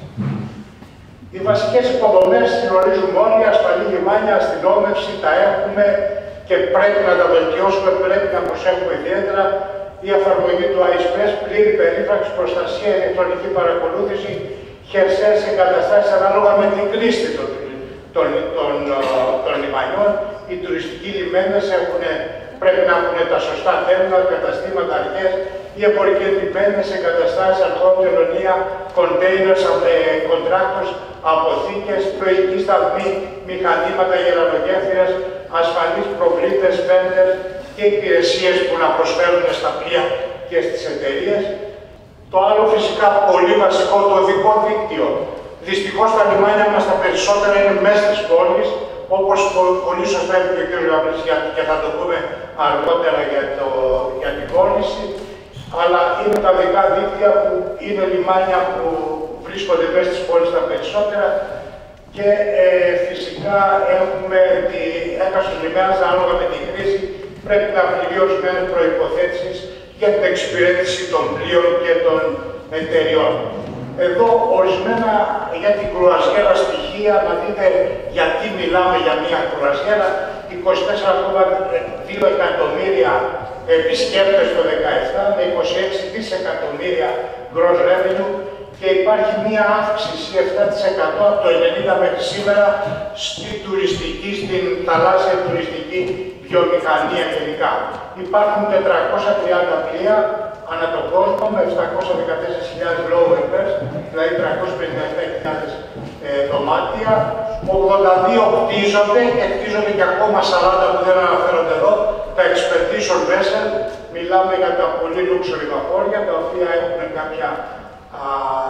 Οι βασικές υποδομές γνωρίζουμε όλοι, ασφαλή λιμάνια, αστυνόμευση, τα έχουμε και πρέπει να τα βελτιώσουμε, πρέπει να προσέχουμε ιδιαίτερα. Η εφαρμογή του άι ες πι ες, πλήρη περίφραξη, προστασία, ηλεκτρονική παρακολούθηση, χερσαίες εγκαταστάσεις ανάλογα με την κρίση των, των, των, των λιμανιών. Οι τουριστικοί λιμένες έχουν, πρέπει να έχουν τα σωστά τέρμα, καταστήματα, αρχές, οι εμπορικοί λιμένες, εγκαταστάσεις, αρχών, τελωνία, κοντέινερς, κοντράκτος, αποθήκες, πλοηγικοί σταθμοί, μηχανήματα, γερανογέφυρες, ασφαλείς προβλήτες, φέντερς και υπηρεσίες που να προσφέρουν στα πλοία και στις εταιρείες. Το άλλο φυσικά πολύ βασικό, το οδικό δίκτυο. Δυστυχώς τα λιμάνια μας τα περισσότερα είναι μέσα της πόλης, όπως πολύ σωστά είπε και ο κ. Γαβρής και θα το πούμε αργότερα για, το, για την πώληση, αλλά είναι τα οδικά δίκτυα που είναι λιμάνια που βρίσκονται μέσα της πόλης τα περισσότερα και ε, φυσικά έχουμε τη έκαστος λιμένας ανάλογα με την κρίση πρέπει να πληρεί ορισμένες προϋποθέσεις για την εξυπηρέτηση των πλοίων και των εταιριών. Εδώ ορισμένα για την κρουαζιέρα στοιχεία, να δείτε γιατί μιλάμε για μια κρουαζιέρα. είκοσι τέσσερα κόμμα δύο εκατομμύρια επισκέπτες το δύο χιλιάδες δεκαεπτά με είκοσι έξι δισεκατομμύρια gross revenue και υπάρχει μια αύξηση επτά τοις εκατό από το ενενήντα μέχρι σήμερα στη τουριστική, στην θαλάσσια τουριστική βιομηχανία γενικά. Υπάρχουν τετρακόσια τριάντα πλοία ανά τον κόσμο με επτακόσιες δεκατέσσερις χιλιάδες lowers, δηλαδή τριακόσιες πενήντα επτά χιλιάδες ε, δωμάτια, ογδόντα δύο κτίζονται και κτίζονται και ακόμα σαράντα που δεν αναφέρονται εδώ, τα expedition vessel, μιλάμε για τα πολύ luxury βαπόρια, τα οποία έχουν κάποια, α,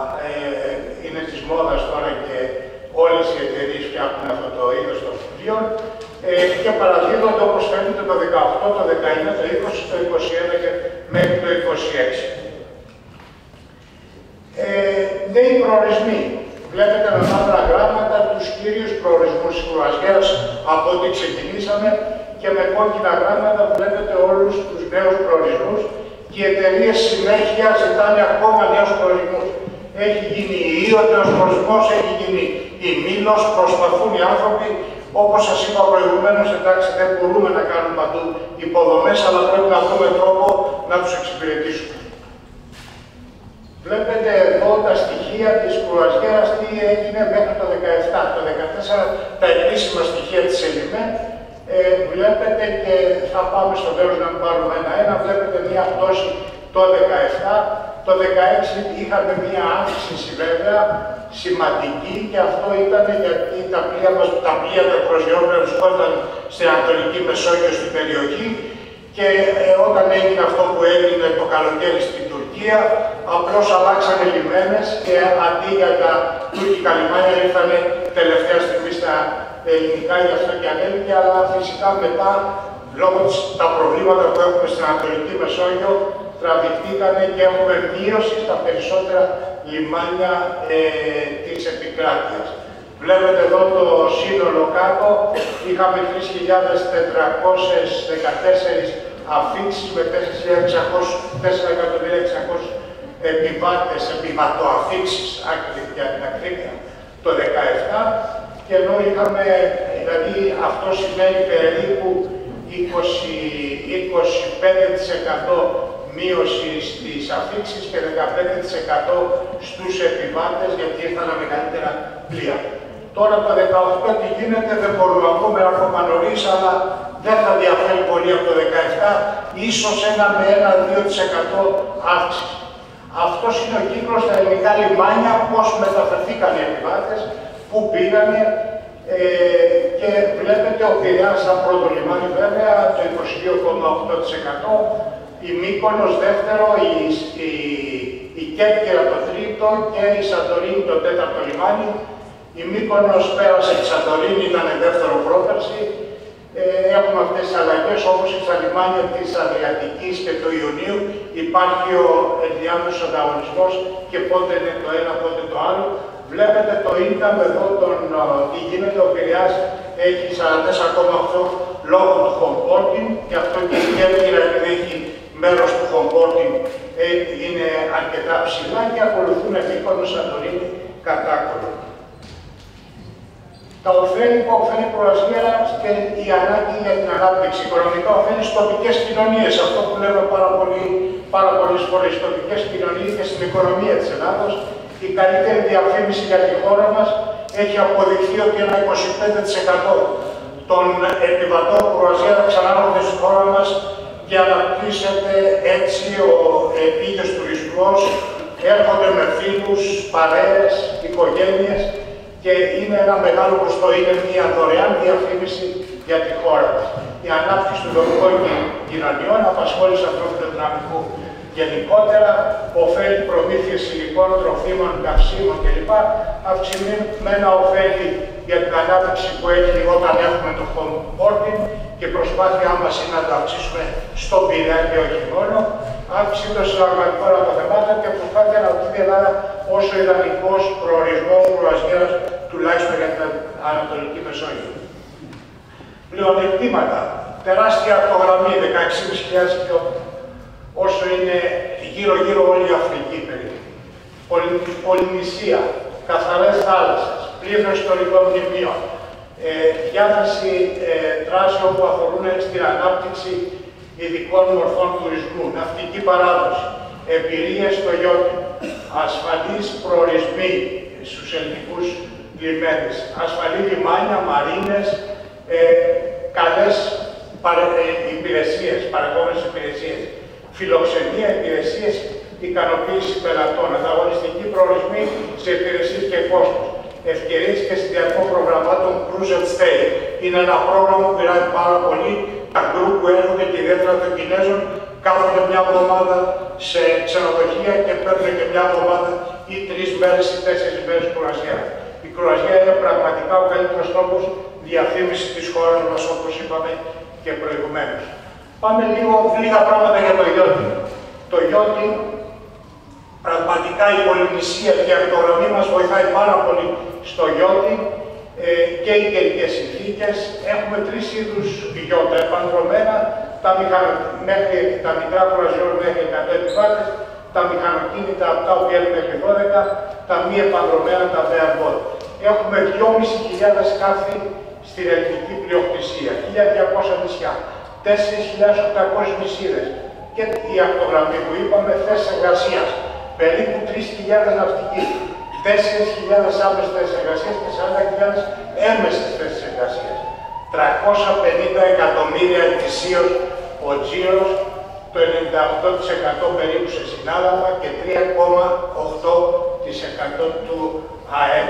ε, είναι της μόδας τώρα και όλες οι εταιρείες φτιάχνουν αυτό το είδος των πλοίων ε, και παραδίδονται όπως φαίνεται το δεκαοκτώ, το δεκαεννιά, το είκοσι, το είκοσι ένα και μέχρι το είκοσι έξι. Ε, νέοι προορισμοί. Βλέπετε με μαύρα γράμματα τους κύριους προορισμούς της κρουαζιέρας από ό,τι ξεκινήσαμε και με κόκκινα γράμματα βλέπετε όλους τους νέους προορισμούς και οι εταιρείες συνέχεια ζητάνε ακόμα νέους προορισμούς. Έχει γίνει η Ήωτεος προορισμός, έχει γίνει η Μήλος, προσπαθούν οι άνθρωποι. Όπως σας είπα προηγουμένως, εντάξει, δεν μπορούμε να κάνουμε παντού υποδομές, αλλά πρέπει να βρούμε τρόπο να τους εξυπηρετήσουμε. Βλέπετε εδώ τα στοιχεία της κρουαζιέρας, τι έγινε μέχρι το δύο χιλιάδες δεκαεπτά. Το δύο χιλιάδες δεκατέσσερα τα επίσημα στοιχεία της ΕΛΙΜΕ. Ε, βλέπετε και θα πάμε στο τέλος να πάρουμε ένα-ένα. Βλέπετε μια πτώση το δύο χιλιάδες δεκαεπτά. Το δύο χιλιάδες δεκαέξι είχαμε μια αύξηση βέβαια σημαντική και αυτό ήταν γιατί τα πλοία μας, τα πλοία των κρουαζιερών βρισκόταν στην Ανατολική Μεσόγειο στην περιοχή και ε, όταν έγινε αυτό που έγινε το καλοκαίρι στην Τουρκία, απλώς αλλάξανε λιμένες και αντί για τα τουρκικά λιμάνια ήρθαν τελευταία στιγμή στα ελληνικά, γι' αυτό και ανέβηκε, αλλά φυσικά μετά λόγω της τα προβλήματα που έχουμε στην Ανατολική Μεσόγειο, τραβηχτήκαν και έχουμε μείωση στα περισσότερα λιμάνια ε, της επικράτειας. Βλέπετε εδώ το σύνολο κάτω, είχαμε τρεις χιλιάδες τετρακόσιες δεκατέσσερις αφήξεις με τέσσερα εκατομμύρια εξακόσιους επιβάτες, επιβατοαφήξεις, για την ακρίβεια, το δύο χιλιάδες δεκαεπτά, και ενώ είχαμε, δηλαδή αυτό σημαίνει περίπου είκοσι πέντε τοις εκατό μείωση στις αφήξεις και δεκαπέντε τοις εκατό στους επιβάτες, γιατί ήρθαν μεγαλύτερα πλοία. Τώρα το δύο χιλιάδες δεκαοκτώ τι γίνεται, δεν μπορούμε να πούμε ακόμα νωρίς, αλλά δεν θα διαφέρει πολύ από το δύο χιλιάδες δεκαεπτά, ίσως ένα με ένα με δύο τοις εκατό αύξηση. Αυτός είναι ο κύκλος στα ελληνικά λιμάνια, πώς μεταφερθήκαν οι επιβάτες, πού πήγανε, ε, και βλέπετε ο Πειραιάς σαν πρώτο λιμάνι βέβαια, το είκοσι δύο κόμμα οκτώ τοις εκατό, η Μύκονος δεύτερο, η, η, η Κέρκυρα το τρίτο και η Σαντορίνη το τέταρτο λιμάνι. Η Μύκονος πέρασε τη Σαντορίνη, ήταν δεύτερο πρόπερση. Ε, έχουμε αυτές τις αλλαγές, όπως και στα λιμάνια της Αδριατικής και του Ιουνίου υπάρχει ο ενδιάμεσος ανταγωνισμός και πότε είναι το ένα, πότε το άλλο. Βλέπετε το ίνκαμ εδώ, τον, τι γίνεται, ο Πειραιάς έχει σαράντα τέσσερα κόμμα οκτώ λόγω του homeporting, και αυτό και η Κέρκυρα, επειδή έχει μέρος του homeporting, ε, είναι αρκετά ψηλά, και ακολουθούν Μύκονος, Σαντορίνη, κατάκολλο. Τα ωφέλη που ωφέλει η κρουαζιέρα και η ανάγκη για την ανάπτυξη. Οικονομικά ωφέλη στις τοπικές κοινωνίες. Αυτό που λέμε πάρα, πολύ, πάρα πολλές φορές, στις τοπικές κοινωνίες και στην οικονομία της Ελλάδος. Η καλύτερη διαφήμιση για τη χώρα μας έχει αποδειχθεί ότι ένα είκοσι πέντε τοις εκατό των επιβατών κρουαζιέρα ξανάρχονται στη χώρα μας και αναπτύσσεται έτσι ο επίγειος τουρισμός. Έρχονται με φίλους, παρέες, οικογένειες, και είναι ένα μεγάλο ποσοστό, είναι μια δωρεάν διαφήμιση για τη χώρα μας. Η ανάπτυξη των τοπικών κοινωνιών, απασχόληση ανθρώπινου δυναμικού γενικότερα, ωφέλη προμήθειες υλικών, τροφίμων, καυσίμων κλπ. Αυξημένα ωφέλη για την ανάπτυξη που έχει όταν έχουμε το homeporting, και η προσπάθειά μας είναι να το αυξήσουμε στον Πειραιά και όχι μόνο. Αύξηση των συλλαγματικών αποθεμάτων και προσπάθεια να βγει η Ελλάδα ως ο ιδανικός προορισμός κρουαζιέρας, τουλάχιστον για την Ανατολική Μεσόγειο. Πλεονεκτήματα. Τεράστια ακτογραμμή, δεκαέξι χιλιάδες χιλιόμετρα, όσο είναι γύρω-γύρω όλη η Αφρική περίπου. Πολυ, Πολυνησία, καθαρές θάλασσες, πλήθος ιστορικών μνημείων, ε, διάθεση ε, δράσεων που αφορούν στην ανάπτυξη ειδικών μορφών τουρισμού, ναυτική παράδοση, εμπειρίες στο γιότι, ασφαλείς προορισμοί στους ελληνικούς λιμένες, ασφαλή λιμάνια, μαρίνες, ε, καλές παρε, ε, υπηρεσίες, παρεχόμενες υπηρεσίες, φιλοξενία, υπηρεσίες, ικανοποίηση πελατών, ανταγωνιστικοί προορισμοί σε υπηρεσίες και κόστος, ευκαιρίες και συνδυασμό προγραμμάτων Cruise and Stay. Είναι ένα πρόγραμμα που πειράζει πάρα πολύ. Τα γκρουπ που έρχονται και ιδιαίτερα των Κινέζων κάθονται μια εβδομάδα σε ξενοδοχεία και παίρνουν και μια εβδομάδα ή τρεις μέρες ή τέσσερις μέρες κρουαζιέρα. Η κρουαζιέρα είναι πραγματικά ο καλύτερος τρόπος διαφήμισης της χώρας μας, όπως είπαμε και προηγουμένως. Πάμε λίγο λίγα πράγματα για το γιότι. Το γιότι, πραγματικά η πολυνησία και η ακτογραμμή μας βοηθάει πάρα πολύ στο γιότι, ε, και οι καιρικές συνθήκες. Έχουμε τρεις είδους γιώτα επανδρομένα, τα, μηχανο... μέχρι, τα μικρά κρουαζιόρ μέχρι εκατό επιβάτες, τα μηχανοκίνητα από τα οποία είναι μέχρι δώδεκα, τα μη επανδρομένα, τα bareboat. Έχουμε δυόμισι χιλιάδες σκάφη στην ελληνική πλειοκτησία, χίλια διακόσια νησιά, τέσσερις χιλιάδες οκτακόσιες νησίδες και η ακτογραμμή που είπαμε, θέσεις εργασίας, περίπου τρεις χιλιάδες ναυτικοί, τέσσερις χιλιάδες άμεσες θέσεις εργασίας και σαράντα χιλιάδες έμεσες θέσεις εργασίας. τριακόσια πενήντα εκατομμύρια ετησίως ο τζίρος, το ενενήντα οκτώ τοις εκατό περίπου σε συνάλλαγμα και τρία κόμμα οκτώ τοις εκατό του ΑΕΠ.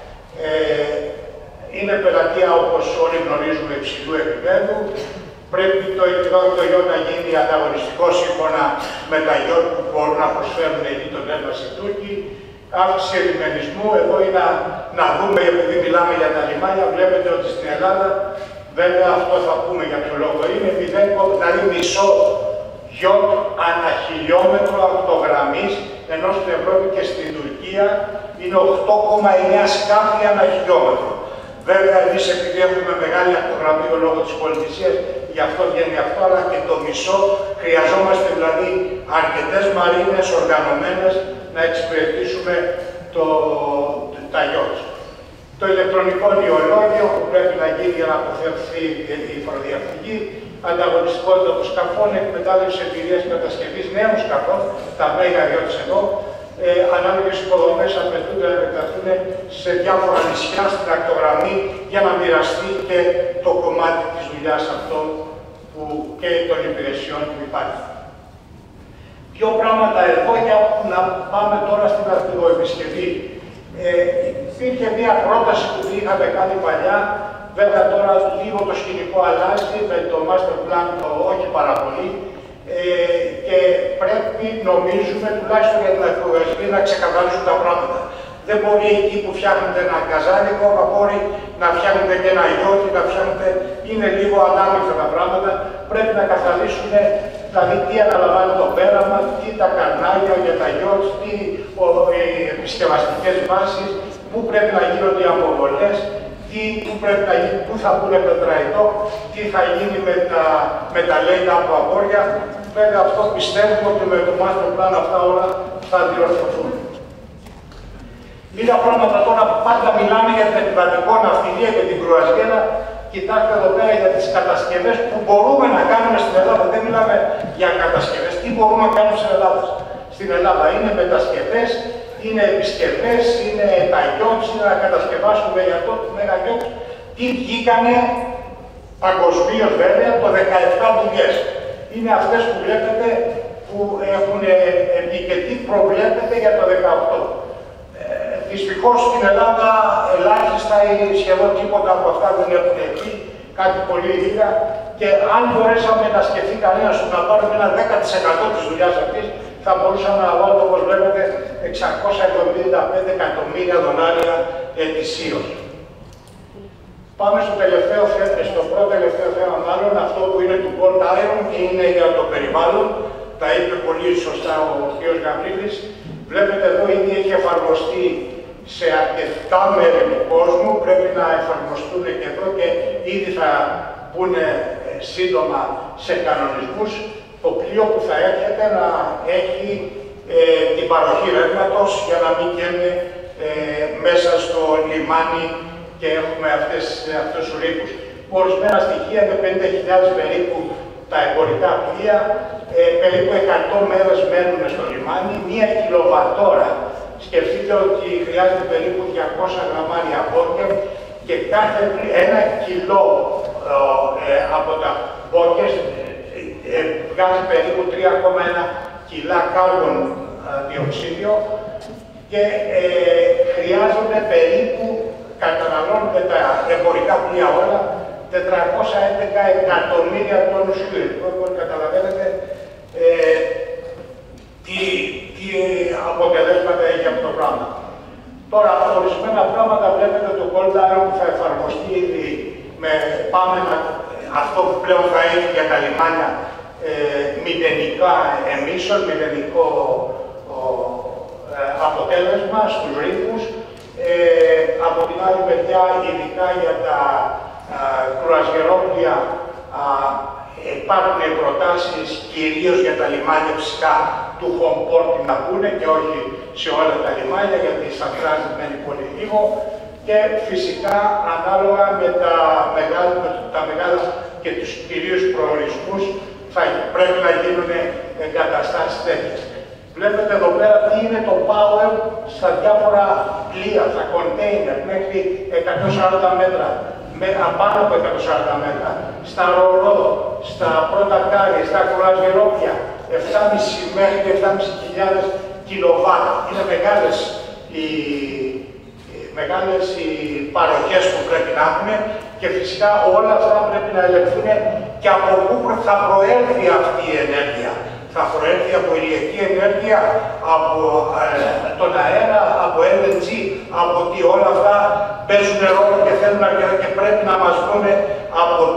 Ε, είναι πελατεία, όπως όλοι γνωρίζουμε, υψηλού επίπεδου. Πρέπει το το γιότ να γίνει ανταγωνιστικό σύμφωνα με τα γιότ που μπορούν να προσφέρουν οι γείτονές μας οι Τούρκοι. Αύξηση ελιμενισμού. Εδώ είναι να, να δούμε, επειδή μιλάμε για τα λιμάνια, βλέπετε ότι στην Ελλάδα Βέβαια αυτό θα πούμε για ποιο λόγο είναι, δηλαδή μισό γιότ ανά χιλιόμετρο ακτογραμμής, ενώ στην Ευρώπη και στην Τουρκία είναι οκτώ κόμμα εννέα σκάφη ανά χιλιόμετρο. Βέβαια, εμείς επειδή έχουμε μεγάλη ακτογραμμή λόγω της πολιτισίας, γι' αυτό βγαίνει αυτό, αλλά και το μισό. Χρειαζόμαστε δηλαδή αρκετές μαρίνες οργανωμένες να εξυπηρετήσουμε το, τα γιότ. Το ηλεκτρονικό νεολόγιο που πρέπει να γίνει για να αποφευθεί η φοροδιαφυγή, ανταγωνιστικότητα των σκαφών, εκμετάλλευση εμπειρίας κατασκευής νέων σκαφών, τα μέγα γιότ εδώ, ε, ανάλογες υποδομές απαιτούνται να επεκταθούν σε διάφορα νησιά στην ακτογραμμή για να μοιραστεί και το κομμάτι της δουλειάς αυτό που, και των υπηρεσιών που υπάρχει. Δύο πράγματα εδώ για να πάμε τώρα στην ακτηγοεπισκευή. Ε, υπήρχε μια πρόταση που είχαμε κάνει παλιά, βέβαια τώρα λίγο το σκηνικό αλλάζει με το master plan, το όχι πάρα πολύ, ε, και πρέπει, νομίζουμε, τουλάχιστον για την ακτηγοεπισκευή, να ξεκαθαρίσουν τα πράγματα. Δεν μπορεί εκεί που φτιάχνετε ένα καζάνικο, να μπορεί να φτιάχνετε και ένα γιότι, να φτιάχνετε, είναι λίγο ανάμεικτα τα πράγματα. Πρέπει να καθαρίσουν, δηλαδή τι αναλαμβάνει το πέραμα, τι τα καρνάγια για τα γιότ, τι ο, οι επισκευαστικές βάσεις, πού πρέπει να γίνονται οι αποβολές, τι, πού, πρέπει να γίνει, πού θα μπουν το τραϊτό, τι θα γίνει με τα, με τα λέντα από απόρρια. Βέβαια αυτό πιστεύουμε ότι με το master plan αυτά όλα θα διορθωθούν. Λίγα πράγματα τώρα που πάντα μιλάμε για την επιβατικό ναυτιλία και την κρουαζιέρα. Κοιτάξτε εδώ πέρα για τις κατασκευές που μπορούμε να κάνουμε στην Ελλάδα. Δεν μιλάμε για κατασκευές. Τι μπορούμε να κάνουμε στην Ελλάδα. Στην Ελλάδα είναι μετασκευές, είναι επισκευές, είναι τα γιότ, είναι να κατασκευάσουμε για αυτό το μέγα γιότ. Τι βγήκανε παγκοσμίως βέβαια το δεκαεπτά δουλειές. Είναι αυτές που βλέπετε που έχουν βγει και τι προβλέπετε για το δεκαοκτώ. Δυστυχώς στην Ελλάδα ελάχιστα ή σχεδόν τίποτα από αυτά δεν έχουν βγει, κάτι πολύ λίγα, και αν μπορέσαμε να σκεφτεί κανένας να πάρουμε ένα δέκα τοις εκατό της δουλειάς αυτής, θα μπορούσαμε να βάλουμε, όπως βλέπετε, εξακόσια εβδομήντα πέντε εκατομμύρια δολάρια ετησίως. Πάμε στο, τελευταίο, στο πρώτο τελευταίο θέμα, μάλλον αυτό που είναι του Cold Iron και είναι για το περιβάλλον. Τα είπε πολύ σωστά ο κ. Γαβρίλης. Βλέπετε εδώ ήδη έχει εφαρμοστεί σε αρκετά μέρη του κόσμου, πρέπει να εφαρμοστούν και εδώ και ήδη θα μπουν σύντομα σε κανονισμούς. Το πλοίο που θα έρχεται να έχει ε, την παροχή ρεύματος για να μην καίνε ε, μέσα στο λιμάνι και έχουμε αυτές, αυτούς τους ρήπους. Ορισμένα στοιχεία είναι πενήντα χιλιάδες περίπου τα εμπορικά πλοία, ε, περίπου εκατό μέρες μένουν στο λιμάνι, μία κιλοβατόρα. Σκεφτείτε ότι χρειάζεται περίπου διακόσια γραμμάρια μπόκερ και κάθε ένα κιλό ε, από τα μπόκερ ε, ε, βγάζει περίπου τρία κόμμα ένα κιλά κάρβον διοξίδιο και ε, χρειάζονται περίπου, καταναλώνονται τα εμπορικά πλοία όλα, τετρακόσια έντεκα εκατομμύρια τόνους χιλιού. Όπως καταλαβαίνετε ε, τι, τι αποτελέσματα έχει αυτό το πράγμα. Τώρα, ορισμένα πράγματα βλέπετε το Cold Iron που θα εφαρμοστεί ήδη με πάμε να, αυτό που πλέον θα έχει για τα λιμάνια ε, μηδενικά emission, μηδενικό ο, ε, αποτέλεσμα στους ρήπους. Ε, από την άλλη μεριά, ειδικά για τα κρουαζιερόπλια, υπάρχουν προτάσεις κυρίως για τα λιμάνια φυσικά του home port να μπουν και όχι σε όλα τα λιμάνια, γιατί σαν κράζει μένει πολύ λίγο, και φυσικά ανάλογα με τα μεγάλα, με τα μεγάλα και τους κυρίους προορισμούς θα πρέπει να γίνουν εγκαταστάσεις τέτοιες. Βλέπετε εδώ πέρα τι είναι το power στα διάφορα πλοία, στα container μέχρι εκατόν σαράντα μέτρα, με απάνω από εκατόν σαράντα μέτρα, στα ρορό, στα πρώτα κάρια, στα κρουαζιερόπλια, επτά κόμμα πέντε μέχρι επτά χιλιάδες πεντακόσια κιλοβάτ. Είναι μεγάλες οι, μεγάλες οι παροχές που πρέπει να έχουμε και φυσικά όλα αυτά πρέπει να ελεγχθούν και από πού θα προέλθει αυτή η ενέργεια. Θα προέρχεται από ηλιακή ενέργεια, από ε, τον αέρα, από ελ εν τζι, από τι όλα αυτά παίζουν ρόλο και θέλουν να και πρέπει να μας βρουν από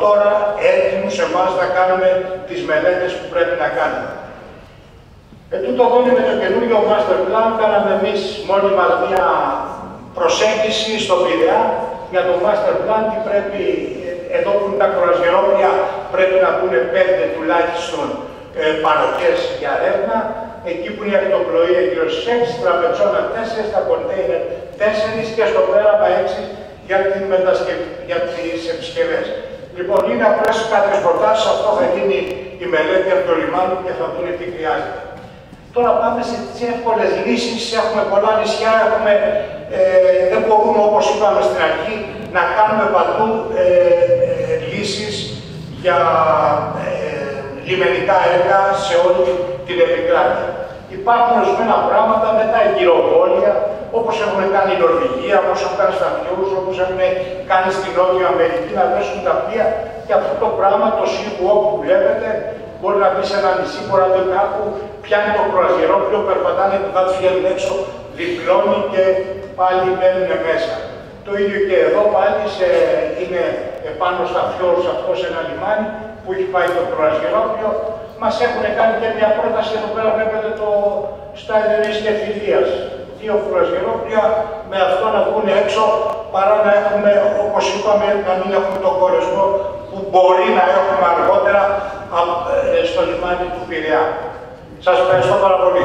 κάνουμε τις μελέτες που πρέπει να κάνουμε. Ε, τούτο δόνει με το καινούργιο master plan, κάναμε εμείς μόνοι μας μια προσέγγιση στο Πειραιά για το master plan, τι πρέπει, εδώ που είναι τα κρουαζιερόπλια πρέπει να μπουν πέντε τουλάχιστον ε, παροχές για έρευνα, εκεί που είναι η ακτοπλοεία γύρω στις έξι, τραπεζόνα τέσσερα, τα κοντέινερ τέσσερα και στο πέραμα έξι για, την μετασκευ... για τις επισκευές. Λοιπόν, είναι απλές κάποιες προτάσεις, αυτό θα γίνει η μελέτη από το λιμάνι και θα δούμε τι χρειάζεται. Τώρα πάμε σε τις εύκολες λύσεις, έχουμε πολλά νησιά, έχουμε, ε, δεν μπορούμε όπως είπαμε στην αρχή να κάνουμε παντού ε, ε, λύσεις για ε, λιμενικά έργα σε όλη την επικράτεια. Υπάρχουν ορισμένα πράγματα με τα εγκυροβόλια, όπως έχουν κάνει η Νορβηγία, όπως έχουν κάνει στα Φιούς, όπως έχουν κάνει στην Νότια Αμερική, να δώσουν τα πλοία. Και αυτό το πράγμα, το seawalk που βλέπετε, μπορεί να μπει σε ένα νησί, μπορεί να μπει κάπου, πιάνει το κρουαζιερόπλοιο, περπατάνε την βάση, βγαίνουν έξω, διπλώνει και πάλι μπαίνουν μέσα. Το ίδιο και εδώ πάλι σε, είναι επάνω στα Φιούς, αυτό σε ένα λιμάνι που έχει πάει το κρουαζιερόπλοιο. Μας έχουν κάνει και μια πρόταση, εδώ πέρα βλέπετε το στάδιο της Κεφυλίας. Δύο κρουαζιερόπλοια με αυτό να βγουν έξω, παρά να έχουμε, όπως είπαμε, να μην έχουμε τον κορεσμό που μπορεί να έχουμε αργότερα στο λιμάνι του Πειραιά. Σας ευχαριστώ πάρα πολύ.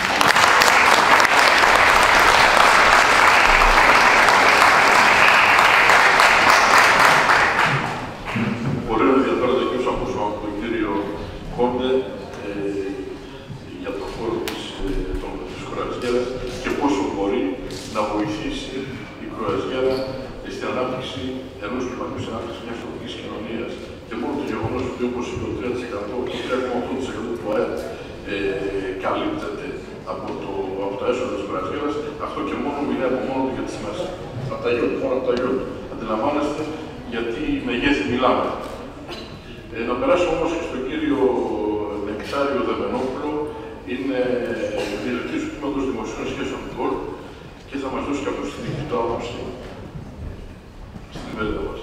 Ωραίο ενδιαφέροντα και όσο ακούσαμε από τον κύριο Κόντε ε, για το χώρο της, της κρουαζιέρας και πόσο μπορεί να βοηθήσει η κρουαζιέρα στην ανάπτυξη ενός λιμανιού, στην ανάπτυξη μιας τοπικής κοινωνίας. Και μόνο το γεγονός ότι, όπως είπε, το τρία τοις εκατό, το τρία κόμμα οκτώ τοις εκατό του ΑΕΠ ε, καλύπτεται από, το, από τα έσοδα της κρουαζιέρας, αυτό και μόνο μιλάει από μόνο του για τη σημασία. Από τα γιώτα, μόνο από τα γιώτα. Αντιλαμβάνεστε γιατί μεγέθη μιλάμε. Ε, να περάσω όμως και στον κύριο Νεκτάριο Δεμενόπουλο, είναι διευθυντής του Τμήματος Δημοσίων Σχέσεων του ΚΟΡ και θα μας δώσει και από την δική του άποψη στην μελέτη μας.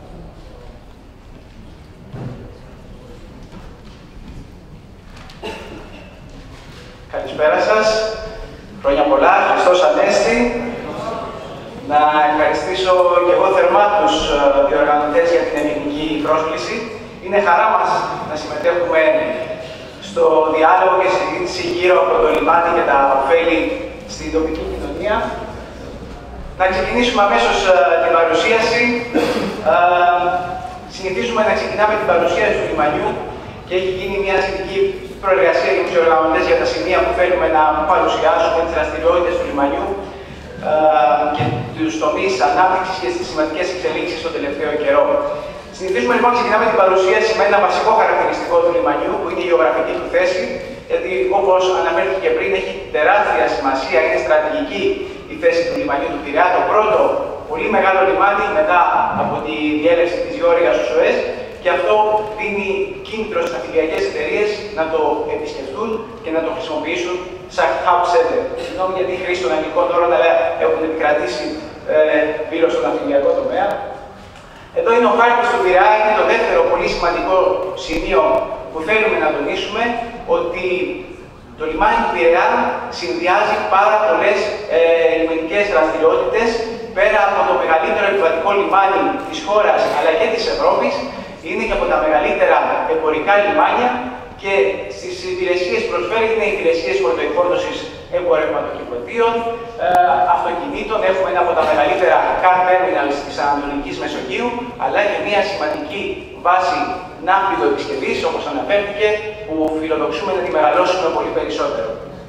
Καλησπέρα σας. Χρόνια πολλά, Χριστός Ανέστη. Να ευχαριστήσω και εγώ θερμά τους διοργανωτές για την ελληνική πρόσκληση. Είναι χαρά μας να συμμετέχουμε στο διάλογο και συζήτηση γύρω από το λιμάνι και τα ωφέλη στην τοπική κοινωνία. Να ξεκινήσουμε αμέσως την παρουσίαση. Συνηθίζουμε να ξεκινάμε την παρουσίαση του λιμανιού και έχει γίνει μια σχετική προεργασία για τους διοργανωτές για τα σημεία που θέλουμε να παρουσιάσουμε, τις δραστηριότητες του λιμανιού και τους τομείς ανάπτυξης και τις σημαντικές εξελίξεις στον τελευταίο καιρό. Συνηθίζουμε λοιπόν να ξεκινάμε την παρουσίαση με ένα βασικό χαρακτηριστικό του λιμανιού, που είναι η γεωγραφική του θέση, γιατί όπως αναφέρθηκε και πριν, έχει τεράστια σημασία, είναι στρατηγική η θέση του λιμανιού του Πειραιά, το πρώτο πολύ μεγάλο λιμάνι μετά από τη διέλευση της Γεώργιας του ΣΟΕΣ, και αυτό δίνει κίνητρο στις ναυτιλιακές εταιρείες να το επισκεφτούν και να το χρησιμοποιήσουν σαν hub center. Συγγνώμη για τη χρήση των αγγλικών όρων, αλλά έχουν επικρατήσει ε, πύρο στον ναυτιλιακό τομέα. Εδώ είναι ο χάρτης του Πειραιά, είναι το δεύτερο πολύ σημαντικό σημείο που θέλουμε να τονίσουμε, ότι το λιμάνι του Πειραιά συνδυάζει πάρα πολλές ε, λιμενικές δραστηριότητες, πέρα από το μεγαλύτερο επιβατικό λιμάνι της χώρας αλλά και της Ευρώπης. Είναι και από τα μεγαλύτερα εμπορικά λιμάνια και στις υπηρεσίες προσφέρει είναι υπηρεσίες φορτοϋφόρτωσης εμπορευματοκιβωτίων, ε, αυτοκινήτων. Έχουμε ένα από τα μεγαλύτερα car terminals της Ανατολικής Μεσογείου, αλλά και μια σημαντική βάση ναύπηγο-επισκευής, όπως αναφέρθηκε, που φιλοδοξούμε να τη μεγαλώσουμε πολύ περισσότερο.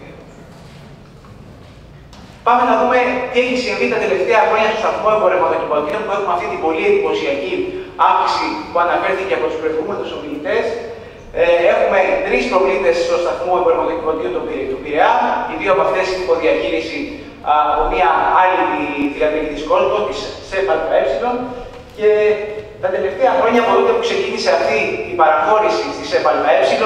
Πάμε να δούμε τι έχει συμβεί τα τελευταία χρόνια στο σταθμό εμπορευματοκιβωτίων, που έχουμε αυτή την πολύ εντυπωσιακή αύξηση που αναφέρθηκε από τους προηγούμενους ομιλητές. Ε, έχουμε τρεις προκλήτες στο σταθμό εμπορευματοκιβωτίων του Πειραιά. Οι δύο από αυτές είναι υποδιαχείριση από μια άλλη θηλατρική της Κόλτο, της ΣΕΠΑ-Ε. Και τα τελευταία χρόνια, από τότε που ξεκίνησε αυτή η παραχώρηση στη ΣΕΠΑ-Ε,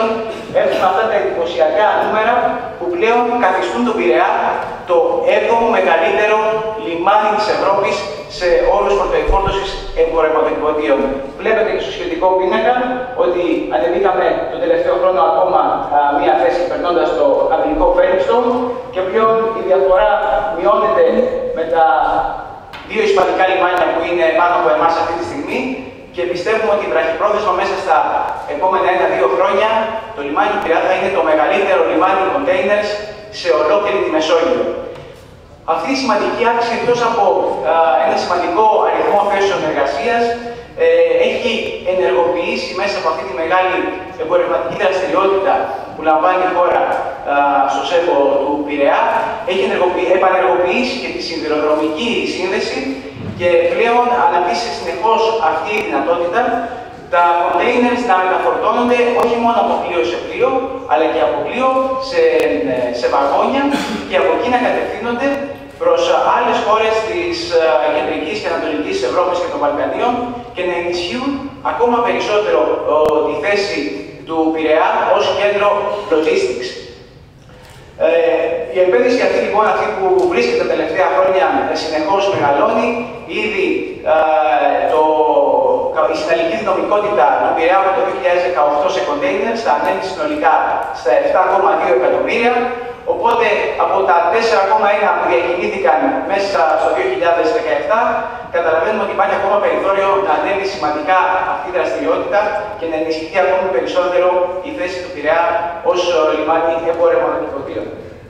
έχουμε αυτά τα εντυπωσιακά νούμερα που πλέον καθιστούν τον Πειραιά το έβδομο μεγαλύτερο λιμάνι της Ευρώπης σε όρους πρωτοεκφόρτωσης εμπορευματοκιβωτίων. Βλέπετε και στο σχετικό πίνακα ότι ανεβήκαμε τον τελευταίο χρόνο ακόμα α, μία θέση περνώντας το αγγλικό Felixstowe και πλέον η διαφορά μειώνεται με τα δύο ισπανικά λιμάνια που είναι πάνω από εμάς αυτή τη στιγμή και πιστεύουμε ότι βραχυπρόθεσμα μέσα στα επόμενα ένα-δύο χρόνια το λιμάνι του Πειραιά θα είναι το μεγαλύτερο λιμάνι containers σε ολόκληρη τη Μεσόγειο. Αυτή η σημαντική αύξηση, εκτός από α, ένα σημαντικό αριθμό θέσεων εργασίας, ε, έχει ενεργοποιήσει μέσα από αυτή τη μεγάλη εμπορευματική δραστηριότητα που λαμβάνει η χώρα α, στο ΣΕΠΟ του Πειραιά, έχει επανεργοποιήσει και τη σιδηροδρομική σύνδεση και πλέον αναπτύσσει συνεχώς αυτή η δυνατότητα τα containers να μεταφορτώνονται όχι μόνο από πλοίο σε πλοίο, αλλά και από πλοίο σε, σε βαγόνια και από εκεί να κατευθύνονται προς άλλες χώρες της κεντρικής και ανατολικής Ευρώπης και των Βαλκανίων και να ενισχύουν ακόμα περισσότερο ο, τη θέση του Πειραιά ως κέντρο logistics. Ε, η επένδυση αυτή λοιπόν, αυτή που βρίσκεται τα τελευταία χρόνια συνεχώς μεγαλώνει, ήδη ε, το, η συναλλική δυναμικότητα του Πειραιά από το δύο χιλιάδες δεκαοκτώ σε containers θα ανέβει συνολικά στα επτά κόμμα δύο εκατομμύρια, οπότε από τα τέσσερα κόμμα ένα που διακινήθηκαν μέσα στο δύο χιλιάδες δεκαεπτά, καταλαβαίνουμε ότι υπάρχει ακόμα περιθώριο να ανέβει σημαντικά αυτή η δραστηριότητα και να ενισχυθεί ακόμη περισσότερο η θέση του Πειραιά ως λιμάνι εμπορευματοκιβωτίων.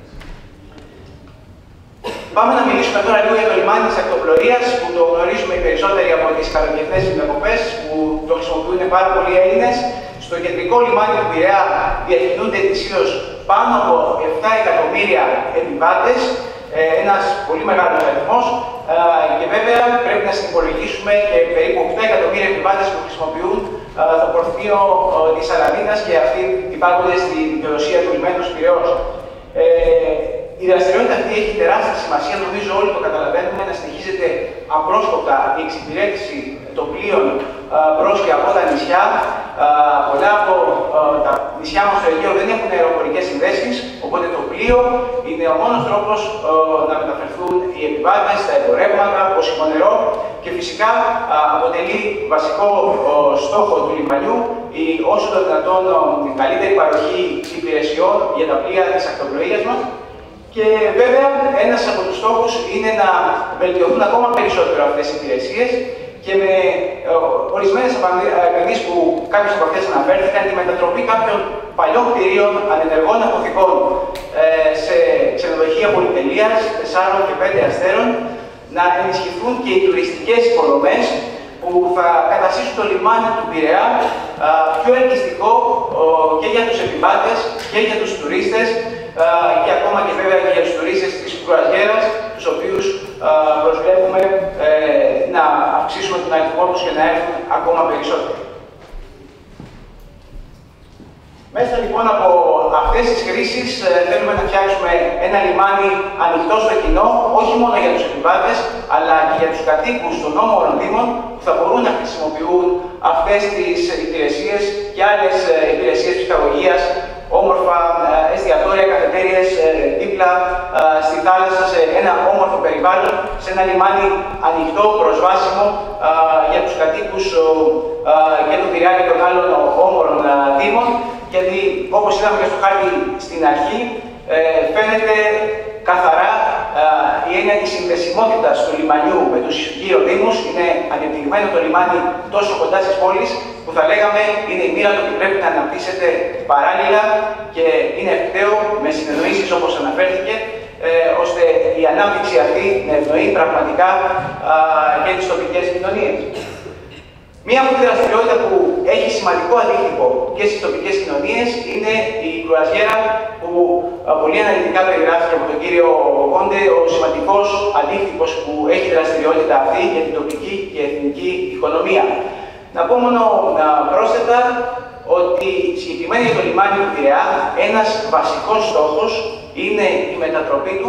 Πάμε να μιλήσουμε τώρα λίγο για το λιμάνι της ακτοπλοείας, που το γνωρίζουμε οι περισσότεροι από τις καλοκαιρινές διακοπές, που το χρησιμοποιούν πάρα πολλοί Έλληνες. Στο κεντρικό λιμάνι του Πειραιά διακινούνται ετησίως πάνω από επτά εκατομμύρια επιβάτες, ένας πολύ μεγάλος αριθμός, και βέβαια πρέπει να συνυπολογίσουμε και περίπου οκτώ εκατομμύρια επιβάτες που χρησιμοποιούν το πορθίο της Σαλαμίνας και αυτοί υπάγονται στη δικαιοδοσία του λιμένου Πειραιώς. Η δραστηριότητα αυτή έχει τεράστια σημασία, νομίζω όλοι το καταλαβαίνουμε, να συνεχίζεται απρόσκοπτα η εξυπηρέτηση των πλοίων προς και από τα νησιά. Πολλά από τα νησιά μας στο Αιγαίο δεν έχουν αεροπορικές συνδέσεις, οπότε το πλοίο είναι ο μόνος τρόπος να μεταφερθούν οι επιβάτες, τα εμπορεύματα, πόσιμο νερό και φυσικά αποτελεί βασικό στόχο του λιμανιού η όσο το δυνατόν καλύτερη παροχή υπηρεσιών για τα πλοία της ακτοπλοείας μας. Και βέβαια, ένας από τους στόχους είναι να βελτιωθούν ακόμα περισσότερο αυτές οι υπηρεσίες και με ε, ορισμένες επενδύσεις που κάποιες από αυτές αναφέρθηκαν, τη μετατροπή κάποιων παλιών κτηρίων ανενεργών αποθηκών ε, σε ξενοδοχεία πολυτελείας, τεσσάρων και πέντε αστέρων, να ενισχυθούν και οι τουριστικές υποδομές που θα καταστήσουν το λιμάνι του Πειραιά α, πιο ελκυστικό ο, και για τους επιβάτες και για τους τουρίστες α, και ακόμα και βέβαια και για τους τουρίστες της κρουαζιέρας, τους οποίους α, προσβλέπουμε ε, να αυξήσουμε τον αριθμό τους και να έρθουν ακόμα περισσότερο. Μέσα λοιπόν από αυτές τις χρήσεις θέλουμε να φτιάξουμε ένα λιμάνι ανοιχτό στο κοινό, όχι μόνο για τους επιβάτες, αλλά και για τους κατοίκους των όμορων δήμων που θα μπορούν να χρησιμοποιούν αυτές τις υπηρεσίες και άλλες υπηρεσίες ψυχαγωγίας, όμορφα εστιατόρια, καφετέριες δίπλα στη θάλασσα, σε ένα όμορφο περιβάλλον, σε ένα λιμάνι ανοιχτό, προσβάσιμο για τους κατοίκους και του Πειραιά και των άλλων όμορων δήμων. Γιατί, όπως είδαμε και στο χάρτη στην αρχή, ε, φαίνεται καθαρά ε, η έννοια της συνδεσιμότητας του λιμανιού με τους γύρω δήμους. Είναι ανεπτυγμένο το λιμάνι τόσο κοντά στις πόλεις, που θα λέγαμε είναι η μοίρα του ότι πρέπει να αναπτύσσεται παράλληλα και είναι ευκταίο με συνεννοήσεις όπως αναφέρθηκε, ε, ώστε η ανάπτυξη αυτή να ευνοεί πραγματικά ε, και τις τοπικές κοινωνίες. Μία από τη δραστηριότητα που έχει σημαντικό αντίκτυπο και στις τοπικές κοινωνίες είναι η κρουαζιέρα, που πολύ αναλυτικά περιγράφηκε από τον κύριο Κόντε, ο σημαντικός αντίκτυπος που έχει δραστηριότητα αυτή για την τοπική και εθνική οικονομία. Να πω μόνο πρόσθετα ότι συγκεκριμένα για το λιμάνι του Πειραιά ένας βασικός στόχος είναι η μετατροπή του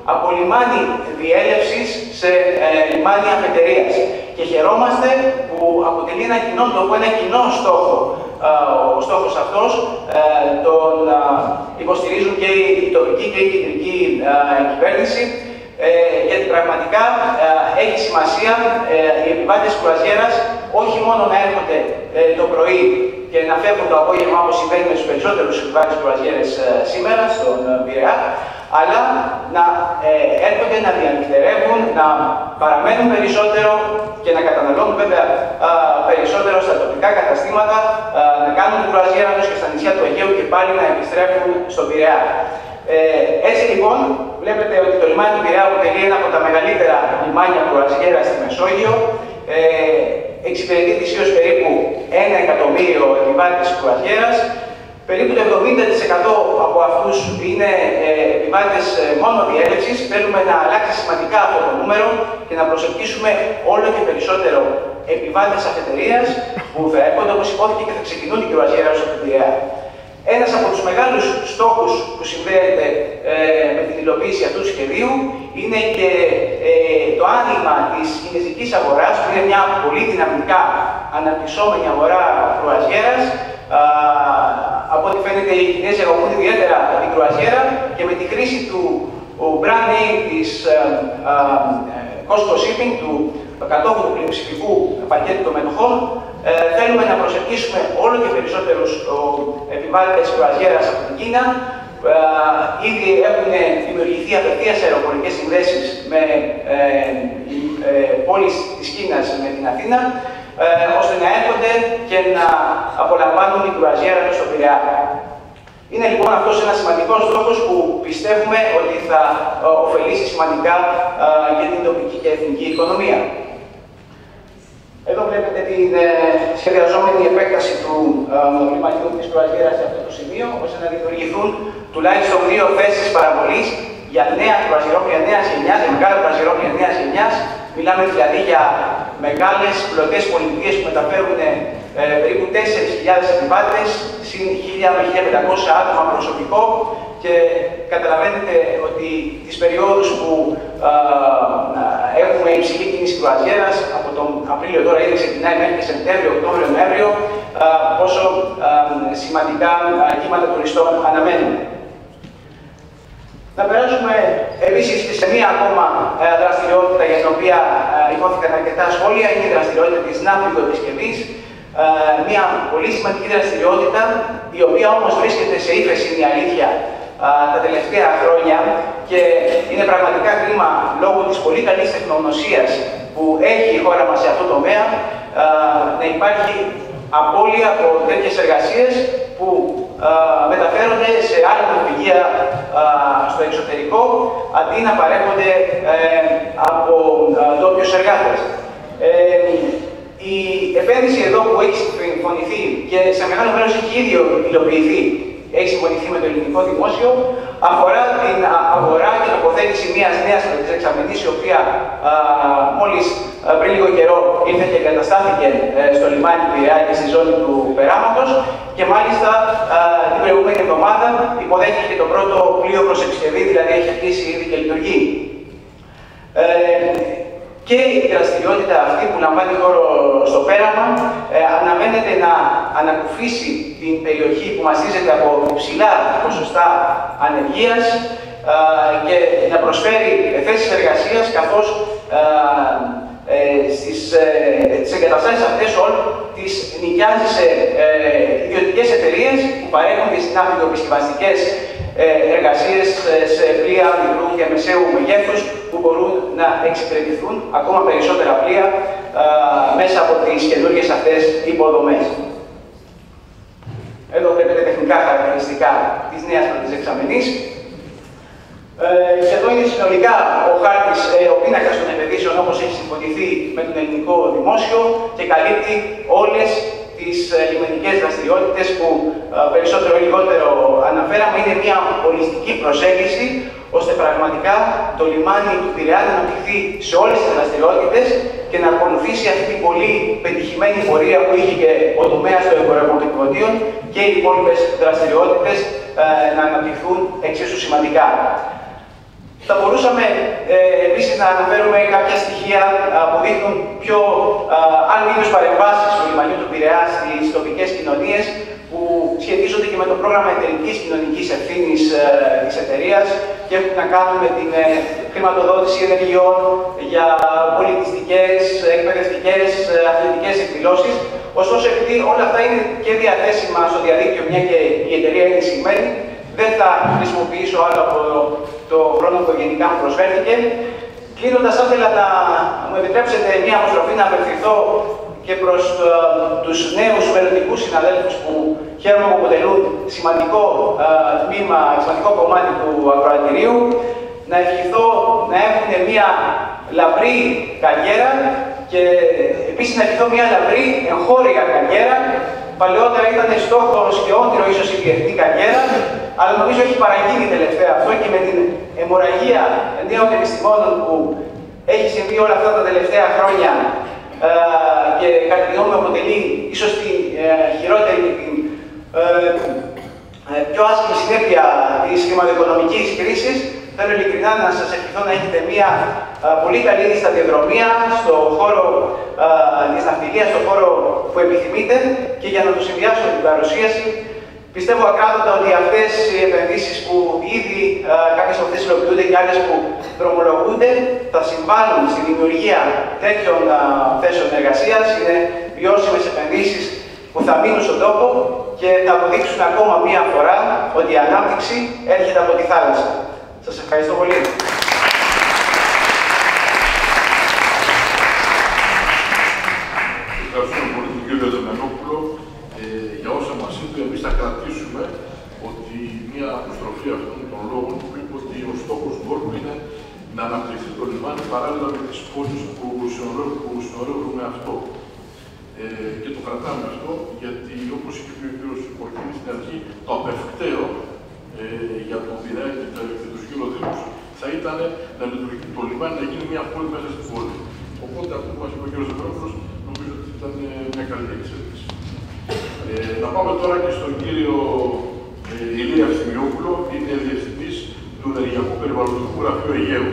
από λιμάνι διέλευσης σε ε, λιμάνι αφετηρίας. Και χαιρόμαστε που αποτελεί ένα κοινό τόπο, ένα κοινό στόχο. Ο στόχος αυτός ε, τον ε, υποστηρίζουν και η τοπική και η κεντρική ε, κυβέρνηση, ε, γιατί πραγματικά ε, έχει σημασία ε, οι επιβάτες κρουαζιέρας όχι μόνο να έρχονται ε, το πρωί και να φεύγουν το απόγευμα όπως συμβαίνει με τους περισσότερους επιβάτες κρουαζιέρες ε, σήμερα στον ε, Πειραιά, αλλά να ε, έρχονται να διανυκτερεύουν, να παραμένουν περισσότερο και να καταναλώνουν βέβαια α, περισσότερο στα τοπικά καταστήματα, α, να κάνουν την κρουαζιέρα τους και στα νησιά του Αιγαίου και πάλι να επιστρέφουν στον Πειραιά. Ε, έτσι λοιπόν, βλέπετε ότι το λιμάνι του Πειραιά αποτελεί ένα από τα μεγαλύτερα λιμάνια κρουαζιέρα στη Μεσόγειο. Ε, εξυπηρετεί ετησίως περίπου ένα εκατομμύριο επιβάτες κρουαζιέρας. Περίπου το εβδομήντα τοις εκατό από αυτούς είναι ε, επιβάτες ε, μόνο διέλευσης. Θέλουμε να αλλάξει σημαντικά αυτό το νούμερο και να προσελκύσουμε όλο και περισσότερο επιβάτες αφετηρίας που θα έρχονται, όπως υπόθηκε, και θα ξεκινούν την κρουαζιέρα στο Πειραιά. Ένας από τους μεγάλους στόχους που συνδέεται ε, με την υλοποίηση αυτού του σχεδίου είναι και ε, το άνοιγμα της κινεζικής αγοράς, που είναι μια πολύ δυναμικά αναπτυσσόμενη αγορά κρουαζιέρας. Από ό,τι φαίνεται, οι Κινέζοι αγαπούν ιδιαίτερα την κρουαζιέρα και με τη χρήση του brand name της Costco Shipping, του κατόχου του πλειοψηφικού πακέτου των μετοχών, θέλουμε να προσελκύσουμε όλο και περισσότερους επιβάτες κρουαζιέρας από την Κίνα. Ήδη έχουν δημιουργηθεί απευθείας αεροπορικές συνδέσεις με πόλεις της Κίνας με την Αθήνα, ώστε να έρχονται και να απολαμβάνουν την κρουαζιέρα τους στο Πειραιά. Είναι λοιπόν αυτός ένας σημαντικός στόχος που πιστεύουμε ότι θα ωφελήσει σημαντικά για την τοπική και εθνική οικονομία. Εδώ βλέπετε την σχεδιαζόμενη επέκταση του λιμανιού της κρουαζιέρας σε αυτό το σημείο, ώστε να δημιουργηθούν τουλάχιστον δύο θέσεις παραβολής για νέα κρουαζιερόπλια νέας γενιάς, για μεγάλα κρουαζιερόπλια νέας γενιάς. Μιλάμε δηλαδή για μεγάλες πλωτές πολιτείες που μεταφέρουν ε, περίπου τέσσερις χιλιάδες επιβάτες, συν χίλια με χίλια πεντακόσια άτομα προσωπικό, και καταλαβαίνετε ότι τις περιόδους που ε, ε, έχουμε υψηλή κίνηση κρουαζιέρας, από τον Απρίλιο τώρα ήδη ξεκινάει μέχρι και Σεπτέμβριο, Οκτώβριο, Νοέμβριο, ε, πόσο ε, σημαντικά ε, κύματα τουριστών αναμένουν. Να περάσουμε επίσης και σε μία ακόμα ε, δραστηριότητα για την οποία ε, υπόθηκαν αρκετά σχόλια, είναι η δραστηριότητα της ναύλοεπισκευής. Ε, μία πολύ σημαντική δραστηριότητα, η οποία όμως βρίσκεται σε ύφεση, είναι η αλήθεια, ε, τα τελευταία χρόνια, και είναι πραγματικά κρίμα λόγω της πολύ καλής τεχνογνωσίας που έχει η χώρα μας σε αυτό το τομέα, ε, να υπάρχει απώλεια από τέτοιες εργασίες που α, μεταφέρονται σε άλλα ναυπηγεία στο εξωτερικό, αντί να παρέχονται ε, από ντόπιους εργάτες. Ε, η επένδυση εδώ που έχει συμφωνηθεί και σε μεγάλο μέρος έχει ήδη υλοποιηθεί, έχει συμφωνηθεί με το ελληνικό δημόσιο, αφορά την αγορά και τοποθέτηση μιας νέας εξαμενής, η οποία α, μόλις α, πριν λίγο καιρό ήρθε και εγκαταστάθηκε ε, στο λιμάνι του Πειραιά και στη ζώνη του περάματος, και μάλιστα α, την προηγούμενη εβδομάδα υποδέχθηκε και το πρώτο πλοίο προς επισκευή, δηλαδή έχει αρχίσει ήδη και λειτουργεί. Ε, Και η δραστηριότητα αυτή που λαμβάνει χώρο στο πέραμα ε, αναμένεται να ανακουφίσει την περιοχή που μαστίζεται από υψηλά ποσοστά ανεργίας ε, και να προσφέρει θέσεις εργασίας, καθώς ε, ε, στις ε, εγκαταστάσεις αυτές όλ τις νοικιάζει σε ε, ιδιωτικές εταιρείες που παρέχουν τις ναυπηγοεπισκευαστικές εργασίες σε πλοία μικρού και μεσαίου μεγέθους, που μπορούν να εξυπηρετηθούν ακόμα περισσότερα πλοία α, μέσα από τις καινούργιες αυτές υποδομές. Εδώ βλέπετε τεχνικά χαρακτηριστικά της νέας πρώτης δεξαμενής. Ε, και εδώ είναι συνολικά ο χάρτης, ε, ο πίνακας των επενδύσεων, όπως έχει συμφωνηθεί με τον ελληνικό δημόσιο, και καλύπτει όλες τις λιμενικές δραστηριότητες που ε, περισσότερο ή λιγότερο αναφέραμε. Είναι μια ολιστική προσέγγιση, ώστε πραγματικά το λιμάνι του Πειραιά να αναπτυχθεί σε όλες τις δραστηριότητες και να ακολουθήσει αυτή την πολύ πετυχημένη πορεία που είχε και ο τομέας των εμπορευματοκιβωτίων, και οι υπόλοιπες δραστηριότητες ε, να αναπτυχθούν εξίσου σημαντικά. Θα μπορούσαμε ε, επίσης να αναφέρουμε κάποια στοιχεία α, που δείχνουν πιο, α, αν μη είδους παρεμβάσεις του λιμανιού του Πειραιά στις τοπικές κοινωνίες, που σχετίζονται και με το πρόγραμμα εταιρικής κοινωνικής ευθύνης ε, της εταιρείας και έχουν να κάνουν με την ε, χρηματοδότηση ενεργειών για πολιτιστικές, εκπαιδευτικές, ε, αθλητικές εκδηλώσεις. Ωστόσο, επειδή όλα αυτά είναι και διαθέσιμα στο διαδίκτυο, μια και η εταιρεία είναι εισηγμένη, δεν θα χρησιμοποιήσω άλλο από το, το χρόνο που γενικά μου προσφέρθηκε. Κλείνοντας, θα ήθελα να μου επιτρέψετε μια αποστροφή να απευθυνθώ και προς uh, τους νέους μελλοντικούς συναδέλφους που χαίρομαι που αποτελούν σημαντικό uh, τμήμα, σημαντικό κομμάτι του ακροατηρίου, να ευχηθώ να έχουν μια λαμπρή καριέρα και επίσης να ευχηθώ μια λαμπρή εγχώρια καριέρα. Παλαιότερα ήταν στόχος και όνειρο ίσως η διεθνή καριέρα, αλλά νομίζω έχει παραγίνει τελευταία αυτό και με την αιμορραγία νέων επιστημόνων που έχει συμβεί όλα αυτά τα τελευταία χρόνια Uh, και κατά τη γνώμη μου αποτελεί ίσως τη uh, χειρότερη και την uh, uh, πιο άσχημη συνέπεια της χρηματοοικονομικής κρίσης. Θέλω ειλικρινά να σας ευχηθώ να έχετε μια uh, πολύ καλή σταδιοδρομία στον χώρο uh, της ναυτιλίας, στον χώρο που επιθυμείτε, και για να το συνδυάσω με την παρουσίαση, πιστεύω ακράδαντα ότι αυτές οι επενδύσεις που ήδη uh, κάποιες από αυτές υλοποιούνται και άλλες που δρομολογούνται θα συμβάλλουν στη δημιουργία τέτοιων uh, θέσεων εργασίας. Είναι βιώσιμες επενδύσεις που θα μείνουν στον τόπο και θα αποδείξουν ακόμα μία φορά ότι η ανάπτυξη έρχεται από τη θάλασσα. Σας ευχαριστώ πολύ. Ευχαριστούμε πολύ τον κύριο Δεμενόπουλο ε, για όσα μας είπε. Εμείς θα κρατήσουμε ότι μια αποστροφή αυτών των λόγων που είπε ότι ο στόχος του όρκου είναι να αναπτυχθεί το λιμάνι παράλληλα με τις πόλεις που συνορεύουν με αυτό. Ε, και το κρατάμε αυτό γιατί, όπως είπε ο κ. Κορκίνης στην αρχή, το απευκταίο ε, για τον Πειραιά και, και τους γύρω δήμους θα ήταν να λειτουργεί το λιμάνι, να γίνει μια πόλη μέσα στην πόλη. Οπότε αυτό που μας είπε ο κ. Ζευρόπουλος νομίζω ότι ήταν μια καλή εξέλιξη. Ε, να πάμε τώρα και στον κύριο ε, Ηλία Ευθυμιόπουλο, είναι διευθυντής του Ενεργειακού Περιβαλλοντικού Γραφείου Αιγαίου.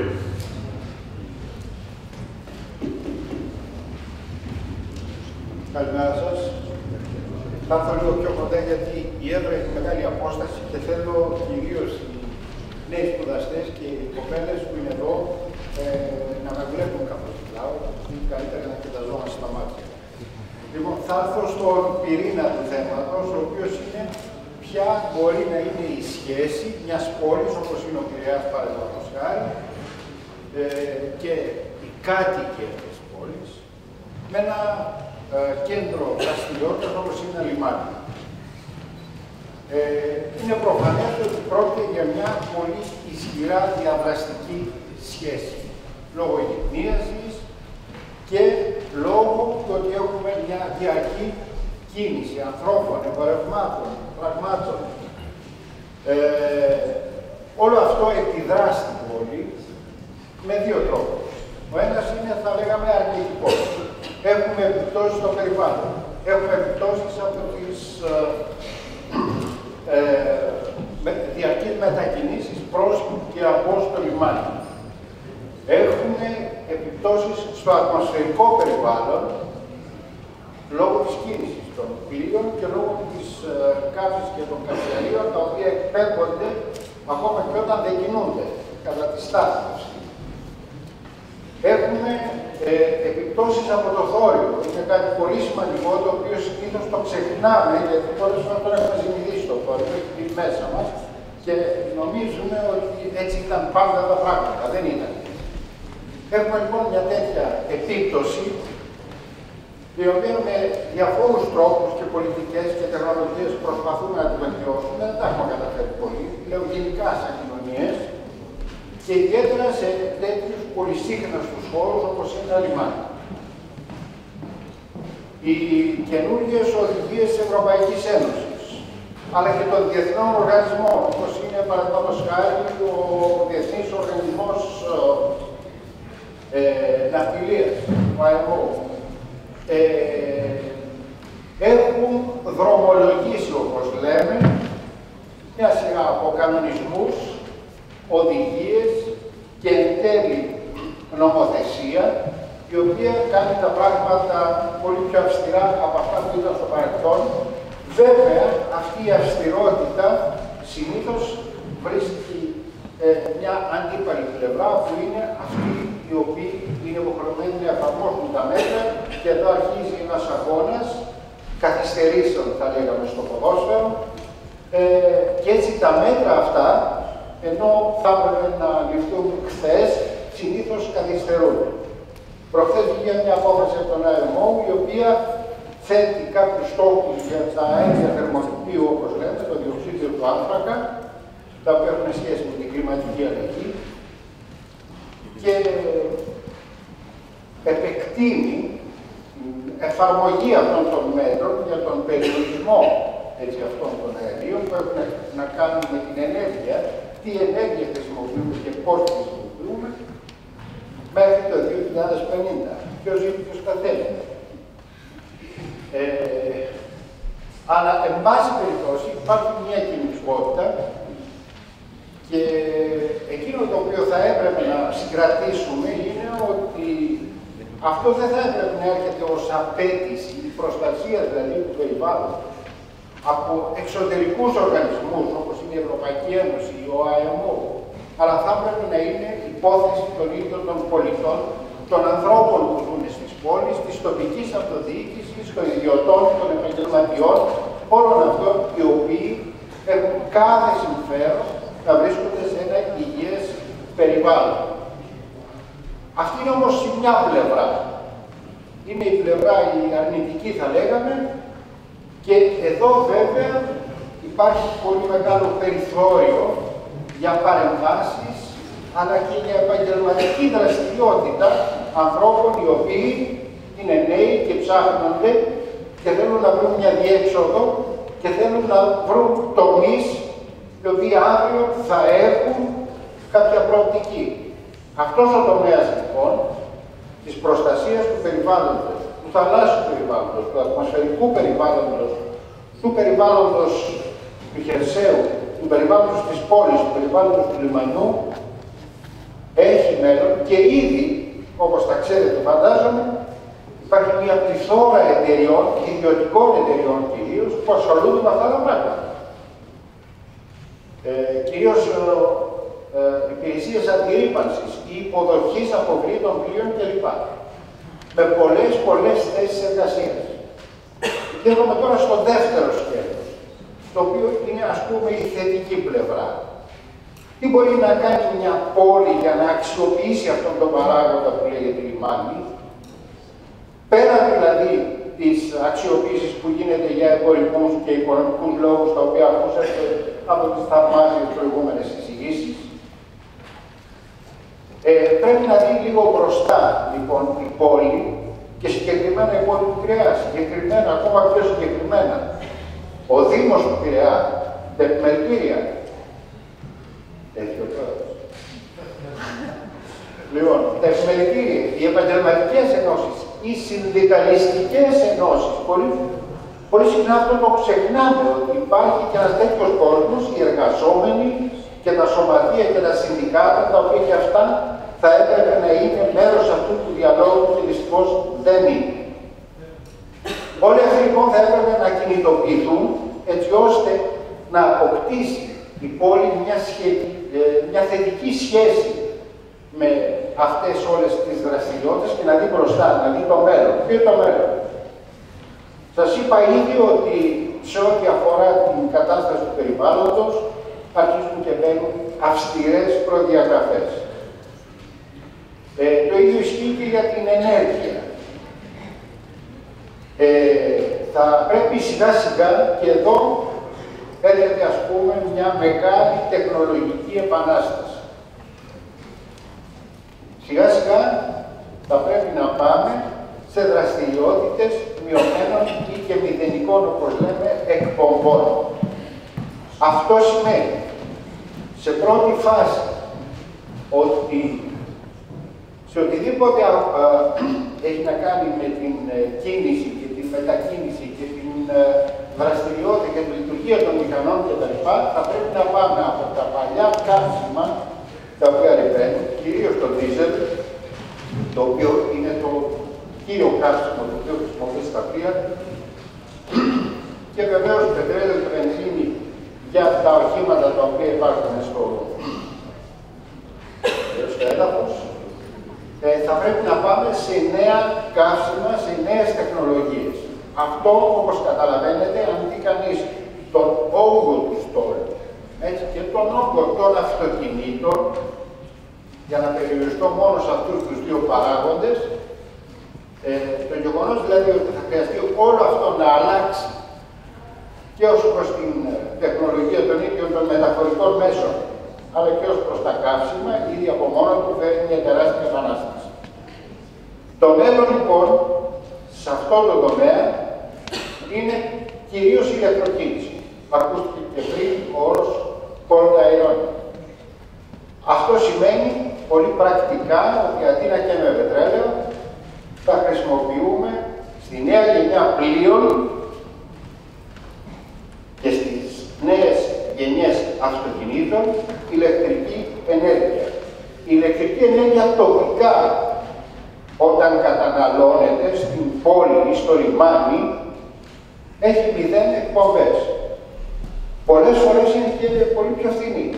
Καλημέρα σας. Θα έρθω λίγο πιο κοντά γιατί η έδρα έχει μεγάλη απόσταση και θέλω κυρίως οι νέοι σπουδαστές και οι κοπέλες που είναι εδώ ε, να με βλέπουν καθώς μιλάω, είναι καλύτερα να κοιταζόμαστε στα μάτια. Λοιπόν, θα έρθω στον πυρήνα του θέματος, ο οποίος είναι ποια μπορεί να είναι η σχέση μιας πόλης, όπως είναι ο Πειραιάς παραδείγματος χάρη, ε, και οι κάτοικοι της πόλης, με ένα ε, κέντρο δραστηριότητας όπως είναι ένα λιμάνι. Ε, είναι προφανές ότι πρόκειται για μια πολύ ισχυρά διαδραστική σχέση, λόγω γυμνίασης και λόγω του ότι έχουμε μια διαρκή κίνηση ανθρώπων, εμπορευμάτων, πραγμάτων. Ε, όλο αυτό επιδρά στην πόλη με δύο τρόπους. Ο ένας είναι, θα λέγαμε, αρνητικός. Έχουμε επιπτώσεις στο περιβάλλον. Έχουμε επιπτώσεις από τις ε, ε, διαρκείς μετακινήσεις προς και από στο λιμάνι. Έχουμε επιπτώσεις στο ατμοσφαιρικό περιβάλλον λόγω της κίνησης των πλοίων και λόγω της ε, καύσης και των καυσαερίων, τα οποία εκπέμπονται ακόμα και όταν δεν κινούνται κατά τη στάθμευση. Έχουμε ε, επιπτώσεις από το θόρυβο. Είναι κάτι πολύ σημαντικό, το οποίο συνήθως το ξεχνάμε, γιατί πολλές φορές το έχουμε συνηθίσει το θόρυβο, έχει μπει μέσα μας και νομίζουμε ότι έτσι ήταν πάντα τα πράγματα. Δεν ήταν. Έχουμε λοιπόν μια τέτοια επίπτωση, η οποία με διαφόρους τρόπους και πολιτικές και τεχνολογίες προσπαθούμε να τη βελτιώσουμε. Δεν τα έχουμε καταφέρει πολύ, λέω γενικά σαν κοινωνίες, και ιδιαίτερα σε τέτοιους πολυσύχναστους χώρους όπως είναι τα λιμάνια. Οι καινούργιες οδηγίες της Ευρωπαϊκής Ένωσης, αλλά και των διεθνών οργανισμών, όπως είναι παραδείγματος χάρη ο Διεθνής Οργανισμός ε, Ναυτιλίας, ο ΑΕΟ, ε, έχουν δρομολογήσει, όπως λέμε, μια σειρά από κανονισμούς, οδηγίες νομοθεσία, η οποία κάνει τα πράγματα πολύ πιο αυστηρά από αυτά που ήταν στο παρελθόν. Βέβαια, αυτή η αυστηρότητα συνήθως βρίσκει ε, μια αντίπαλη πλευρά, που είναι αυτοί οι οποίοι είναι υποχρεωμένοι να εφαρμόσουν τα μέτρα, και εδώ αρχίζει ένας αγώνας καθυστερήσεων, θα λέγαμε, στο ποδόσφαιρο, ε, και έτσι τα μέτρα αυτά, ενώ θα έπρεπε να ληφθούν χθες, συνήθως καθυστερούν. Προχθές βγήκε μια απόφαση από τον ΑΕΜΟ, η οποία θέτει κάποιους στόχους για τα αέρια θερμοκηπίου, όπως λέμε, το διοξείδιο του άνθρακα, τα οποία έχουν σχέση με την κλιματική αλλαγή, και επεκτείνει εφαρμογή αυτών των μέτρων για τον περιορισμό έτσι, αυτών των αερίων που έχουν να κάνουν με την ενέργεια, τι ενέργεια χρησιμοποιούμε και πώς τη χρησιμοποιούμε, μέχρι το δύο χιλιάδες πενήντα. Ποιος ή ποιος τα θέλει. Ε, αλλά, εν πάση περιπτώσει, υπάρχει μια κινητικότητα, και εκείνο το οποίο θα έπρεπε να συγκρατήσουμε είναι ότι αυτό δεν θα έπρεπε να έρχεται ως απέτηση, η προστασία δηλαδή του περιβάλλοντος, από εξωτερικούς οργανισμούς, όπως είναι η Ευρωπαϊκή Ένωση ή ο ΑΕΜΟ, αλλά θα έπρεπε να είναι υπόθεση των ίδιων των πολιτών, των ανθρώπων που ζουν στις πόλεις, της τοπικής αυτοδιοίκησης, των ιδιωτών, των επαγγελματιών, όλων αυτών οι οποίοι έχουν κάθε συμφέρον να βρίσκονται σε ένα υγιές περιβάλλον. Αυτή είναι όμως η μια πλευρά. Είναι η πλευρά η αρνητική, θα λέγαμε, και εδώ βέβαια υπάρχει πολύ μεγάλο περιθώριο για παρεμβάσεις, αλλά και για επαγγελματική δραστηριότητα ανθρώπων οι οποίοι είναι νέοι και ψάχνονται και θέλουν να βρουν μια διέξοδο και θέλουν να βρουν τομείς οι οποίοι αύριο θα έχουν κάποια προοπτική. Αυτός ο τομέας λοιπόν της προστασίας του περιβάλλοντος, του θαλάσσιου περιβάλλοντος, του ατμοσφαιρικού περιβάλλοντος, του περιβάλλοντος του χερσαίου, του περιβάλλοντος της πόλης, του περιβάλλοντος του λιμανιού, έχει μέλλον, και ήδη, όπως τα ξέρετε φαντάζομαι, υπάρχει μια πληθώρα εταιριών, ιδιωτικών εταιριών κυρίως, που ασχολούνται με αυτά τα πράγματα. Ε, κυρίως ε, ε, υπηρεσίες αντιρρύπανσης ή υποδοχής αποβλήτων πλοίων κλπ. Με πολλές, πολλές θέσεις εργασίας. Και έρχομαι τώρα στο δεύτερο σκέλος, το οποίο είναι, ας πούμε, η θετική πλευρά. Τι μπορεί να κάνει μια πόλη για να αξιοποιήσει αυτόν τον παράγοντα που λέγεται λιμάνι, πέρα δηλαδή της αξιοποίησης που γίνεται για εμπορικούς και οικονομικούς λόγους, τα οποία ακούσατε από τις θαυμάσιες προηγούμενες εισηγήσεις, ε, πρέπει να δει λίγο μπροστά, λοιπόν, η πόλη, και συγκεκριμένα η πόλη του Πειραιά, συγκεκριμένα, ακόμα πιο συγκεκριμένα, ο Δήμος του Πειραιά, τα επιμελητήρια. Έχει ο πρόεδρος. Λοιπόν, τα επιμελητήρια, οι επαγγελματικές ενώσεις, οι συνδικαλιστικές ενώσεις, πολύ, πολύ συχνά αυτό το ξεχνάμε, ότι υπάρχει και ένας τέτοιος κόσμος, οι εργαζόμενοι και τα σωματεία και τα συνδικάτα, τα οποία και αυτά θα έπρεπε να είναι μέρος αυτού του διαλόγου και δυστυχώς δεν είναι. Όλοι αυτοί λοιπόν θα έπρεπε να κινητοποιηθούν έτσι ώστε να αποκτήσει η πόλη μια, σχέτη, μια θετική σχέση με αυτές όλες τις δραστηριότητες και να δει μπροστά, να δει το μέλλον. Ποιο είναι το μέλλον? Σας είπα ήδη ότι σε ό,τι αφορά την κατάσταση του περιβάλλοντος αρχίζουν και μπαίνουν αυστηρές προδιαγραφές. Ε, το ίδιο ισχύει και για την ενέργεια. Ε, θα πρέπει σιγά σιγά, και εδώ έρχεται ας πούμε μια μεγάλη τεχνολογική επανάσταση. Σιγά σιγά θα πρέπει να πάμε σε δραστηριότητες μειωμένων ή και μηδενικών, όπως λέμε, εκπομπών. Αυτό σημαίνει σε πρώτη φάση ότι σε οτιδήποτε α, α, έχει να κάνει με την ε, κίνηση και την μετακίνηση και την ε, δραστηριότητα και τη λειτουργία των μηχανών κτλ. Θα πρέπει να πάμε από τα παλιά καύσιμα, τα οποία ρηπαίνουν, κυρίως το δίζελ, το οποίο είναι το κύριο καύσιμο το οποίο χρησιμοποιεί στα πλοία, και βεβαίως πετρέλαιο και βενζίνη για τα οχήματα τα οποία υπάρχουν στο, στο έδαφος. Ε, θα πρέπει να πάμε σε νέα καύσιμα, σε νέες τεχνολογίες. Αυτό, όπως καταλαβαίνετε, αν δει κανείς τον όγκο του στόλου, έτσι, και τον όγκο των αυτοκινήτων, για να περιοριστώ μόνο σε αυτούς τους δύο παράγοντες, ε, το γεγονός δηλαδή ότι θα χρειαστεί όλο αυτό να αλλάξει και ως προς την τεχνολογία των ίδιων των μεταφορικών μέσων, αλλά και ως προς τα καύσιμα, ήδη από μόνο του φέρνει μια τεράστια επανάσταση. Το μέλλον λοιπόν, σε αυτό το τομέα, είναι κυρίως η ηλεκτροκίνηση. Ακούστηκε και πριν ο όρος cold iron. Αυτό σημαίνει πολύ πρακτικά ότι αντί να καίμε πετρέλαιο, θα χρησιμοποιούμε στη νέα γενιά πλοίων και στις νέες γενιές αυτοκινήτων ηλεκτρική ενέργεια. Η ηλεκτρική ενέργεια τοπικά, όταν καταναλώνεται στην πόλη ή στο λιμάνι, έχει μηδέν εκπομπές. Πολλές φορές είναι και πολύ πιο φθηνή.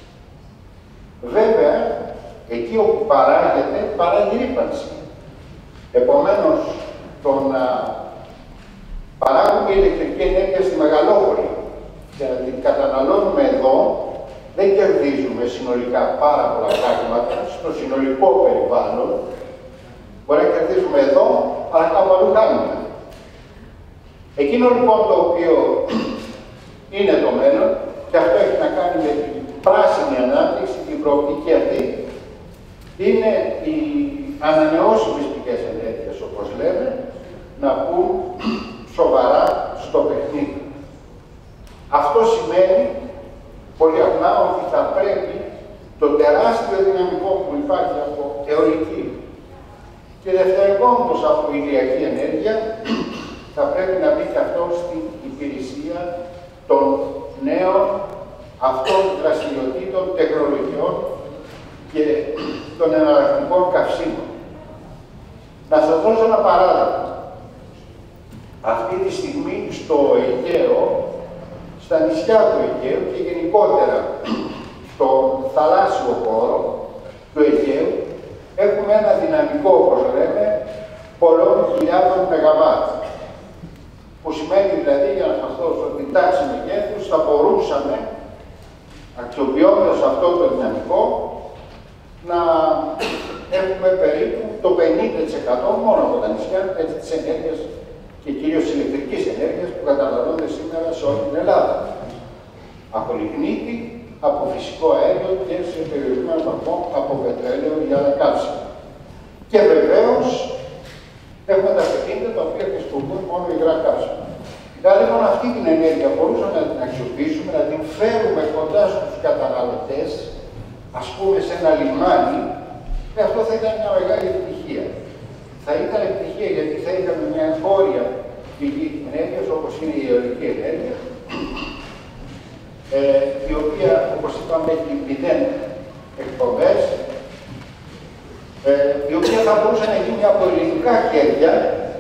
Βέβαια, εκεί όπου παράγεται, παράγει ρύπανση. Επομένως, το να παράγουμε ηλεκτρική ενέργεια στη μεγαλόπολη και να την καταναλώνουμε εδώ, δεν κερδίζουμε συνολικά πάρα πολλά πράγματα στο συνολικό περιβάλλον. Μπορεί να κερδίζουμε εδώ, αλλά κάπου αλλού κάνουμε. Εκείνο λοιπόν το οποίο είναι το μέλλον, και αυτό έχει να κάνει με την πράσινη ανάπτυξη, την προοπτική αυτή, είναι οι ανανεώσιμες πηγές ενέργειας, όπως λέμε, να μπουν σοβαρά στο παιχνίδι. Αυτό σημαίνει πολύ απλά ότι θα πρέπει το τεράστιο δυναμικό που υπάρχει από αιωλική και δευτερευόντως από ηλιακή ενέργεια θα πρέπει να μπει και αυτό στην υπηρεσία των νέων αυτών δραστηριοτήτων, τεχνολογιών και των εναλλακτικών καυσίμων. Να σας δώσω ένα παράδειγμα. Αυτή τη στιγμή στο Αιγαίο, στα νησιά του Αιγαίου και γενικότερα στον θαλάσσιο χώρο του Αιγαίου, έχουμε ένα δυναμικό, όπως λέμε, πολλών χιλιάδων μεγαβάτ. Που σημαίνει δηλαδή, για να σας δώσω την τάξη μεγέθους, θα μπορούσαμε, αξιοποιώντας αυτό το δυναμικό, να έχουμε περίπου το πενήντα τοις εκατό μόνο από τα νησιά έτσι, της ενέργειας και κυρίως της ηλεκτρικής ενέργειας που καταναλώνται σήμερα σε όλη την Ελλάδα. Από λιγνίτη, από φυσικό αέριο και σε περιορισμένο βαθμό από πετρέλαιο ή άλλα καύσιμα. Και βεβαίως έχουμε τα αυτοκίνητα τα οποία χρησιμοποιούν μόνο υγρά καύσιμα. Άρα λοιπόν αυτή την ενέργεια μπορούσαμε να την αξιοποιήσουμε, να την φέρουμε κοντά στους καταναλωτές, ας πούμε σε ένα λιμάνι, και αυτό θα ήταν μια μεγάλη επιτυχία. Θα ήταν επιτυχία γιατί θα είχαμε μια εγχώρια πηγή ενέργειας όπως είναι η αιωλική ενέργεια, ε, η οποία, όπως είπαμε, έχει μηδέν εκπομπές, ε, η οποία θα μπορούσε να γίνει από ελληνικά χέρια.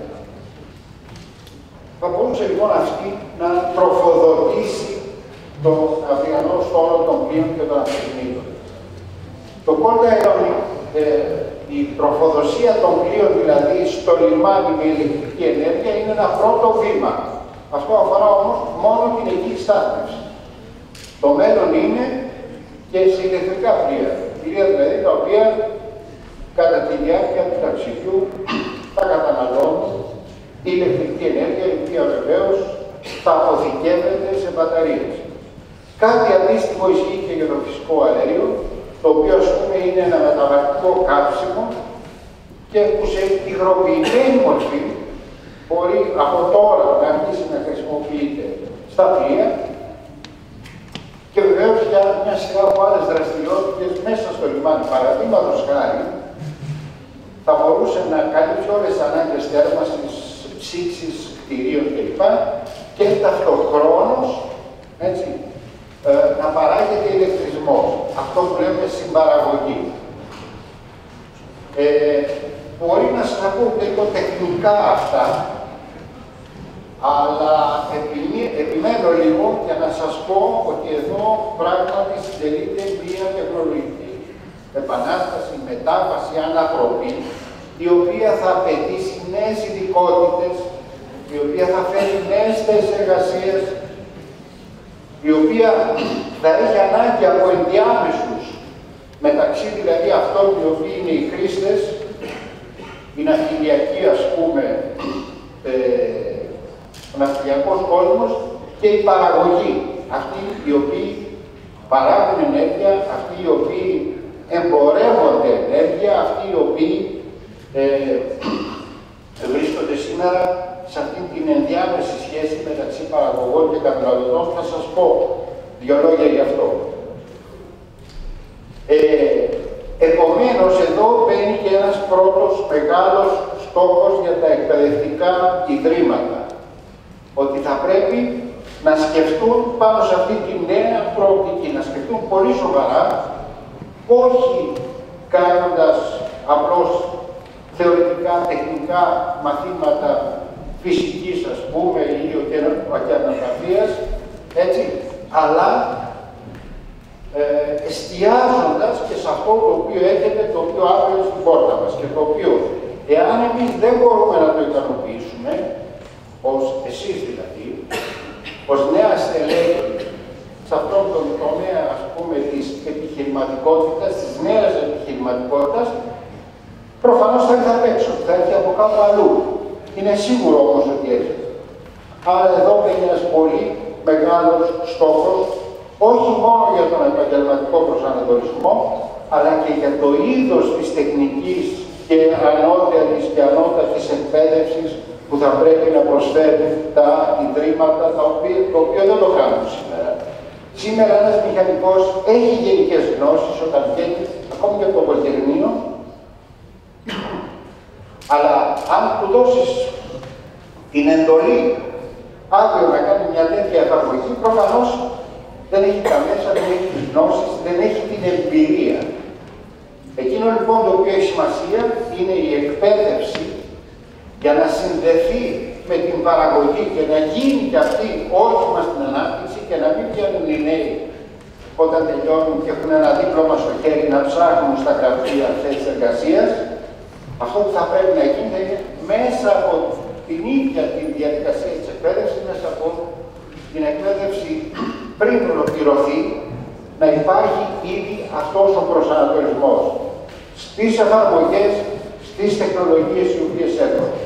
Θα μπορούσε λοιπόν αυτή να τροφοδοτήσει το αυριανό στόλο των πλοίων και των αυτοκινήτων. Το cold iron, ε, η τροφοδοσία των πλοίων δηλαδή στο λιμάνι με ηλεκτρική ενέργεια είναι ένα πρώτο βήμα. Αυτό αφορά όμως μόνο την εκεί στάθμευση. Το μέλλον είναι και σε ηλεκτρικά πλοία. Πλοία δηλαδή τα οποία κατά τη διάρκεια του ταξιδιού θα καταναλώνουν ηλεκτρική ενέργεια, η οποία βεβαίως θα αποθηκεύεται σε μπαταρίες. Κάτι αντίστοιχο ισχύει και για το φυσικό αέριο, το οποίο ας πούμε είναι ένα μεταβατικό καύσιμο και που σε υγροποιημένη μορφή μπορεί από τώρα να αρχίσει να χρησιμοποιείται στα πλοία και βεβαίως για μια σειρά από άλλες δραστηριότητες μέσα στο λιμάνι. Παραδείγματος χάρη, θα μπορούσε να καλύψει όλες τις ανάγκες θέρμανσης, ψήξης, κτηρίων κλπ. Και ταυτοχρόνως, έτσι, ε, να παράγεται ηλεκτρισμός. Αυτό που λέμε συμπαραγωγή. Ε, μπορεί να σας πω λίγο τεχνικά αυτά, αλλά επιμένω λίγο για να σας πω ότι εδώ πράγματι συντελείται μια τεχνολογική επανάσταση, μετάβαση, ανατροπή, η οποία θα απαιτήσει νέες ειδικότητες, η οποία θα φέρει νέες θέσεις εργασίας, η οποία θα έχει ανάγκη από ενδιάμεσους, μεταξύ δηλαδή αυτών οι οποίοι είναι οι χρήστες, η ναυτιλιακή, ας πούμε, ε, ο ναυτιλιακός κόσμος και η παραγωγή, αυτοί οι οποίοι παράγουν ενέργεια, αυτοί οι οποίοι εμπορεύονται ενέργεια, αυτοί οι οποίοι ε, βρίσκονται σήμερα σε αυτήν την ενδιάμεση σχέση μεταξύ παραγωγών και καταναλωτών. Θα σας πω δύο λόγια γι' αυτό. Ε, επομένως, εδώ μπαίνει και ένας πρώτος μεγάλος στόχος για τα εκπαιδευτικά ιδρύματα. Ότι θα πρέπει να σκεφτούν πάνω σε αυτή τη νέα προοπτική, να σκεφτούν πολύ σοβαρά, όχι κάνοντας απλώς θεωρητικά, τεχνικά μαθήματα φυσικής, ας πούμε, ή ωκεανογραφίας, έτσι, αλλά ε, εστιάζοντας και σε αυτό το οποίο έρχεται, το οποίο αύριο στην πόρτα μας και το οποίο, εάν εμείς δεν μπορούμε να το ικανοποιήσουμε, ως εσείς δηλαδή, ως νέα στελέχη σε αυτόν τον τομέα, ας πούμε, της επιχειρηματικότητας, της νέας επιχειρηματικότητας, προφανώς θα έρθει απ' έξω, θα έρθει από κάπου αλλού. Είναι σίγουρο όμως ότι έρχεται. Άρα εδώ είναι ένας πολύ μεγάλος στόχος, όχι μόνο για τον επαγγελματικό προσανατολισμό, αλλά και για το είδος της τεχνικής και ανώτερης και ανώτατης εκπαίδευσης που θα πρέπει να προσφέρουν τα ιδρύματα, τα οποία, το οποίο δεν το κάνουν σήμερα. Σήμερα ένας μηχανικός έχει γενικές γνώσεις όταν βγαίνει, ακόμη και από το πολυτεχνείο, αλλά αν του δώσεις την εντολή αύριο να κάνει μια τέτοια εφαρμογή, προφανώς δεν έχει τα μέσα, δεν έχει τις γνώσεις, δεν έχει την εμπειρία. Εκείνο λοιπόν το οποίο έχει σημασία είναι η εκπαίδευση για να συνδεθεί με την παραγωγή και να γίνει και αυτή όχημα στην ανάπτυξη και να μην βγαίνουν οι νέοι όταν τελειώνουν και έχουν ένα δίπλωμα στο χέρι να ψάχνουν στα γραφεία θέσεις εργασίας. Αυτό που θα πρέπει να γίνει είναι μέσα από την ίδια τη διαδικασία της εκπαίδευσης, μέσα από την εκπαίδευση πριν ολοκληρωθεί, να υπάρχει ήδη αυτός ο προσανατολισμός στις εφαρμογές, στις τεχνολογίες οι οποίες έρχονται.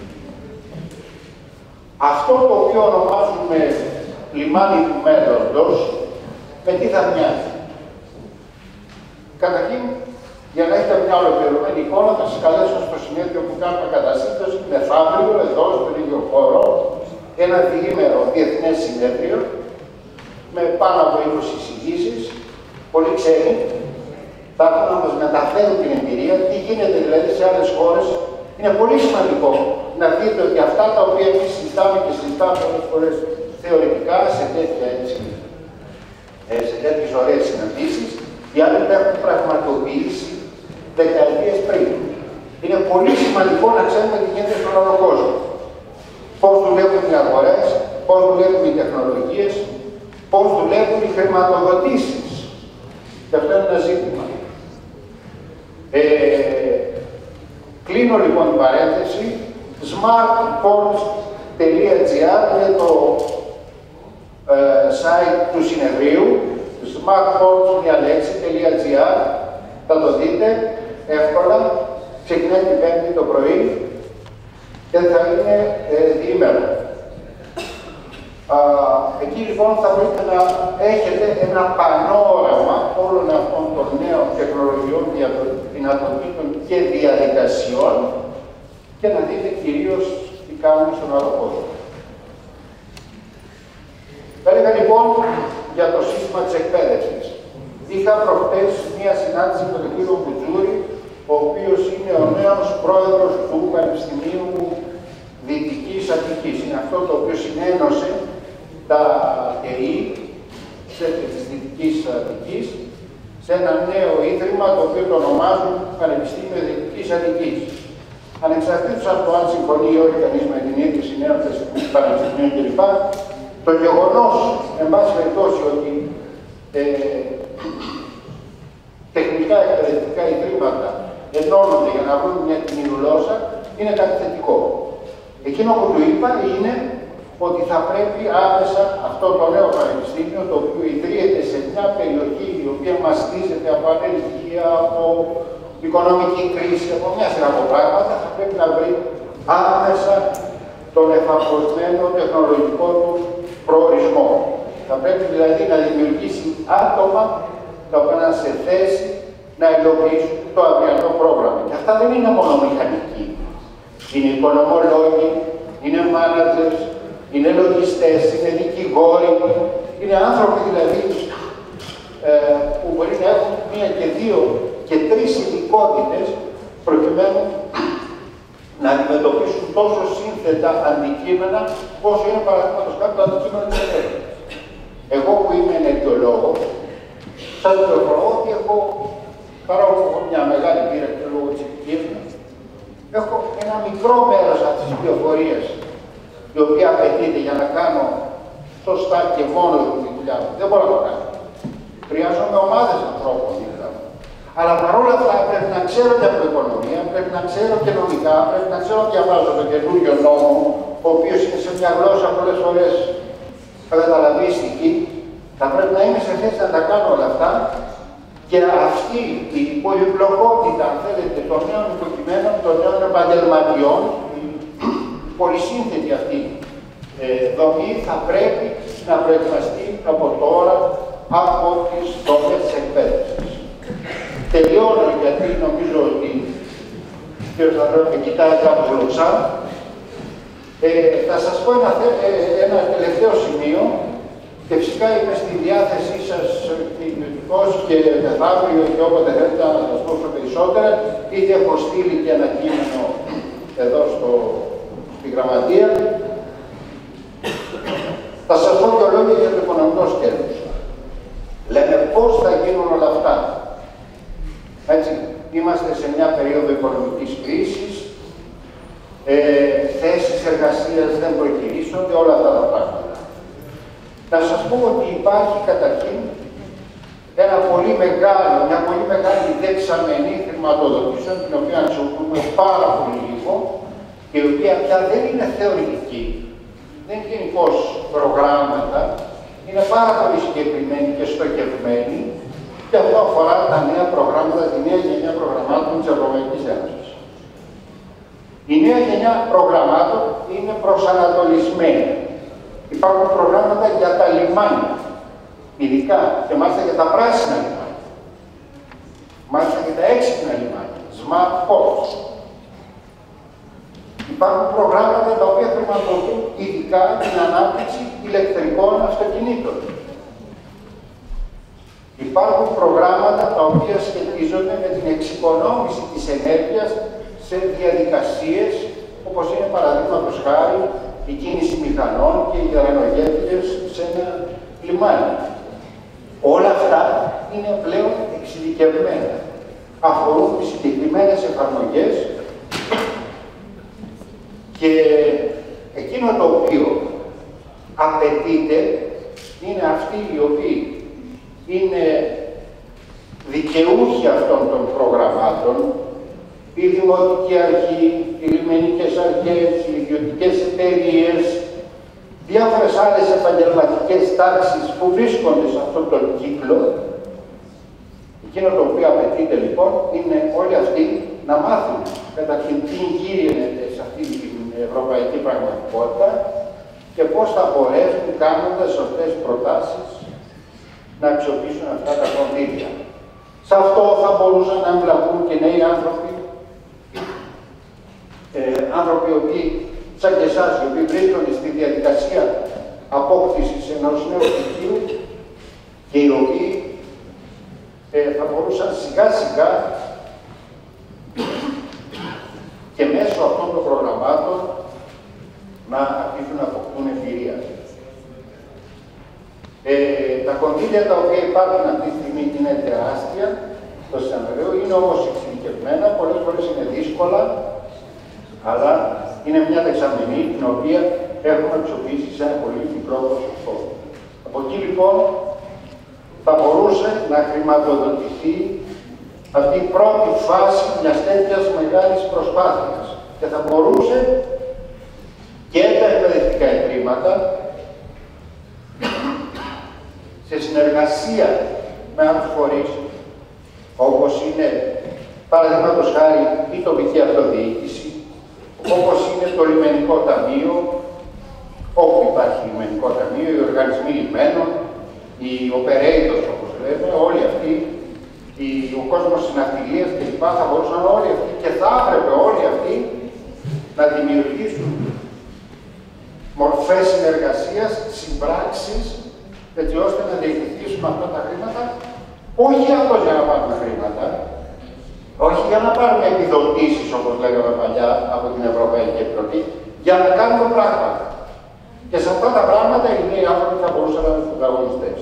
Αυτό το οποίο ονομάζουμε λιμάνι του μέλλοντος, με τι θα μοιάζει. Καταρχήν, για να έχετε μια ολοκληρωμένη εικόνα, θα σας καλέσω στο συνέδριο που κάνουμε κατά σύμπτωση μεθαύριο, εδώ, στον ίδιο χώρο, ένα διήμερο διεθνές συνέδριο, με πάνω από είκοσι εισηγήσεις, πολύ ξένοι, θα έρθουν να μας μεταφέρουν την εμπειρία, τι γίνεται δηλαδή σε άλλες χώρες. Είναι πολύ σημαντικό να δείτε ότι αυτά τα οποία εμείς συζητάμε και συζητάμε πολλές φορές θεωρητικά σε τέτοια έτσι, σε τέτοιες ωραίες συναντήσεις, οι άλλοι τα έχουν πραγματοποιήσει δεκαετίες πριν. Είναι πολύ σημαντικό να ξέρουμε τι γίνεται στον άλλο κόσμο. Πώς δουλεύουν οι αγορές, πώς δουλεύουν οι τεχνολογίες, πώς δουλεύουν οι χρηματοδοτήσεις. Και αυτό είναι ένα ζήτημα. Ε, κλείνω λοιπόν την παρένθεση. smartports τελεία gr είναι το ε, site του συνεδρίου. smartports μια λέξη τελεία gr, θα το δείτε εύκολα. Ξεκινάει την Πέμπτη το πρωί και θα είναι ε, διήμερο. Εκεί λοιπόν θα μπορείτε να έχετε ένα πανόραμα όλων αυτών των νέων τεχνολογιών, δυνατοτήτων και διαδικασιών και να δείτε κυρίως τι κάνουν στον άλλο κόσμο. Έλεγα λοιπόν για το σύστημα της εκπαίδευσης. Είχα προχτές μία συνάντηση με τον κύριο Μπουτζούρη, ο οποίος είναι ο νέος πρόεδρος του Πανεπιστημίου Δυτικής Αττικής. Είναι αυτό το οποίο συνένωσε τα ΕΗ της Δυτικής Αττικής σε ένα νέο ίδρυμα το οποίο το ονομάζουν Πανεπιστήμιο Δυτικής Αττικής. ανεξαρτήτως από το αν συμφωνεί ή όχι κανείς με την ίδρυση νέων θεσμικών πανεπιστημίων κλπ. Το γεγονός, εν πάση περιπτώσει, ότι ε, τεχνικά εκπαιδευτικά ιδρύματα ενώνονται για να βρουν μια κοινή γλώσσα είναι κάτι θετικό. Εκείνο που του είπα είναι ότι θα πρέπει άμεσα αυτό το νέο πανεπιστήμιο, το οποίο ιδρύεται σε μια περιοχή η οποία μαστίζεται από ανεργία, από οικονομική κρίση, από μια σειρά από πράγματα, θα πρέπει να βρει άμεσα τον εφαρμοσμένο τεχνολογικό του προορισμό. Θα πρέπει δηλαδή να δημιουργήσει άτομα τα οποία είναι σε θέση να υλοποιήσουν το αυριανό πρόγραμμα. Και αυτά δεν είναι μόνο μηχανικοί. Είναι οικονομολόγοι, είναι managers, είναι λογιστές, είναι δικηγόροι, είναι άνθρωποι δηλαδή ε, που μπορεί να έχουν μία και δύο και τρεις ειδικότητες προκειμένου να αντιμετωπίσουν τόσο σύνθετα αντικείμενα όσο είναι παραδείγματος χάρη το αντικείμενο της ενέργειας. Εγώ που είμαι ενεργειολόγος, σας πληροφορώ ότι έχω, παρόλο που έχω μια μεγάλη πείρα και λόγω της ηλικίας μου, έχω ένα μικρό μέρος αυτής της πληροφορίας η οποία απαιτείται για να κάνω σωστά και μόνο τη δουλειά μου. Δεν μπορώ να το κάνω. Χρειάζομαι ομάδες ανθρώπων δίπλα μου. Αλλά παρόλα αυτά πρέπει να ξέρω και από οικονομία, πρέπει να ξέρω και νομικά, πρέπει να ξέρω να διαβάζω το καινούριο νόμο, ο οποίος είναι σε μια γλώσσα πολλές φορές καταλαβίστικη. Θα πρέπει να είμαι σε θέση να τα κάνω όλα αυτά και αυτή η πολυπλοκότητα, αν θέλετε, των νέων υποκειμένων, των νέων επαγγελματιών, η πολυσύνθετη αυτή ε, δομή θα πρέπει να προετοιμαστεί από τώρα από τις δομές της εκπαίδευσης. Τελειώνω γιατί νομίζω ότι ο κ. Σταυρός με κοιτάει κάπου γλωσσά. Ε, θα σας πω ένα, ε, ένα τελευταίο σημείο και φυσικά είμαι στη διάθεσή σας ιδιωτικός και μεθαύριο και όποτε θέλετε να σας πω περισσότερα. Ήδη έχω στείλει και ένα κείμενο εδώ στο, στη γραμματεία. Θα σας πω και λόγια για το οικονομικό σκέλος. Λέμε πώς θα γίνουν όλα αυτά. Έτσι, είμαστε σε μια περίοδο οικονομικής κρίσης, ε, θέσεις εργασίας δεν προκυρήσονται, όλα αυτά τα πράγματα. Να σας πω ότι υπάρχει καταρχήν ένα πολύ μεγάλο, μια πολύ μεγάλη δεξαμενή χρηματοδοτήσεων, την οποία αξιοποιούμε πάρα πολύ λίγο, η οποία πια δεν είναι θεωρητική, δεν είναι γενικώς προγράμματα, είναι πάρα πολύ συγκεκριμένη και στοχευμένη, και αυτό αφορά τα νέα προγράμματα, τη νέα γενιά προγραμμάτων της Ευρωπαϊκής Ένωσης. Η νέα γενιά προγραμμάτων είναι προσανατολισμένη. Υπάρχουν προγράμματα για τα λιμάνια, ειδικά, και μάλιστα για τα πράσινα λιμάνια. Μάλιστα για τα έξυπνα λιμάνια, smart ports. Υπάρχουν προγράμματα τα οποία χρηματοδοτούν ειδικά την ανάπτυξη ηλεκτρικών αυτοκινήτων. Υπάρχουν προγράμματα τα οποία σχετίζονται με την εξοικονόμηση της ενέργειας σε διαδικασίες, όπως είναι παραδείγματος χάρη η κίνηση μηχανών και οι γερανογέφυρες σε ένα λιμάνι. Όλα αυτά είναι πλέον εξειδικευμένα. Αφορούν τις συγκεκριμένες εφαρμογές και εκείνο το οποίο απαιτείται είναι αυτοί οι οποίοι είναι δικαιούχοι αυτών των προγραμμάτων, η Δημοτική Αρχή, οι λιμενικές αρχές, οι ιδιωτικές εταιρείες, διάφορες άλλες επαγγελματικές τάξεις που βρίσκονται σε αυτόν τον κύκλο. Εκείνο το οποίο απαιτείται λοιπόν είναι όλοι αυτοί να μάθουν καταρχήν τι γίνεται σε αυτή την ευρωπαϊκή πραγματικότητα και πώς θα μπορέσουν κάνοντας σωστές προτάσεις να αξιοποιήσουν αυτά τα κονδύλια. Σε αυτό θα μπορούσαν να εμπλακούν και νέοι άνθρωποι, ε, άνθρωποι οι οποίοι, σαν και εσάς, οι οποίοι βρίσκονται στη διαδικασία απόκτησης ενός νέου στοιχείου και οι οποίοι ε, θα μπορούσαν σιγά σιγά και μέσω αυτών των προγραμμάτων να αρχίσουν να αποκτούν εμπειρία. Ε, τα κονδύλια τα οποία υπάρχουν αυτή τη στιγμή είναι τεράστια, το συναντρέω, είναι όμως εξειδικευμένα, πολλές φορές είναι δύσκολα αλλά είναι μια δεξαμενή την οποία έχουμε αξιοποιήσει σε ένα πολύ μικρό ποσοστό. Από εκεί λοιπόν θα μπορούσε να χρηματοδοτηθεί αυτή η πρώτη φάση μιας τέτοιας μεγάλης προσπάθειας και θα μπορούσε και τα εκπαιδευτικά ιδρύματα σε συνεργασία με άλλους φορείς, όπως είναι παραδείγματος χάρη η τοπική αυτοδιοίκηση, όπως είναι το λιμενικό ταμείο, όπου υπάρχει λιμενικό ταμείο, οι οργανισμοί λιμένων, οι operators όπως λέμε, όλοι αυτοί, οι, ο κόσμος της ναυτιλίας κλπ. Θα μπορούσαν όλοι αυτοί και θα έπρεπε όλοι αυτοί να δημιουργήσουν μορφές συνεργασίας, συμπράξεις, έτσι ώστε να διεκδικήσουμε αυτά τα χρήματα, όχι απλώς για να πάρουμε χρήματα, όχι για να πάρουμε επιδοτήσεις, όπως λέγαμε παλιά, από την Ευρωπαϊκή Επιτροπή, για να κάνουμε πράγματα. Και σε αυτά τα πράγματα οι νέοι άνθρωποι θα μπορούσαν να είναι πρωταγωνιστές.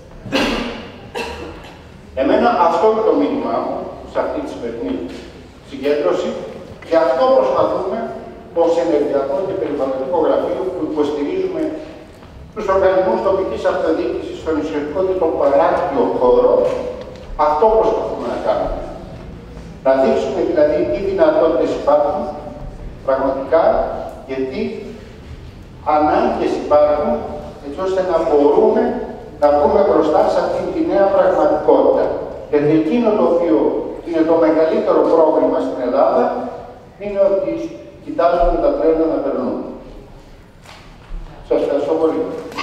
Εμένα αυτό είναι το μήνυμά μου σε αυτή τη σημερινή συγκέντρωση και αυτό προσπαθούμε ως ενεργειακό και περιβαλλοντικό γραφείο που υποστηρίζουμε τους οργανισμούς τοπικής αυτοδιοίκησης στο νησιωτικό και το παράκτιο χώρο. Αυτό προσπαθούμε να κάνουμε. Να δείξουμε δηλαδή τι δυνατότητες υπάρχουν πραγματικά και τι ανάγκες υπάρχουν, έτσι ώστε να μπορούμε να βγούμε μπροστά σε αυτή τη νέα πραγματικότητα. Γιατί εκείνο το οποίο είναι το μεγαλύτερο πρόβλημα στην Ελλάδα είναι ότι κοιτάζουμε τα τρένα να περνούν. Σας ευχαριστώ πολύ.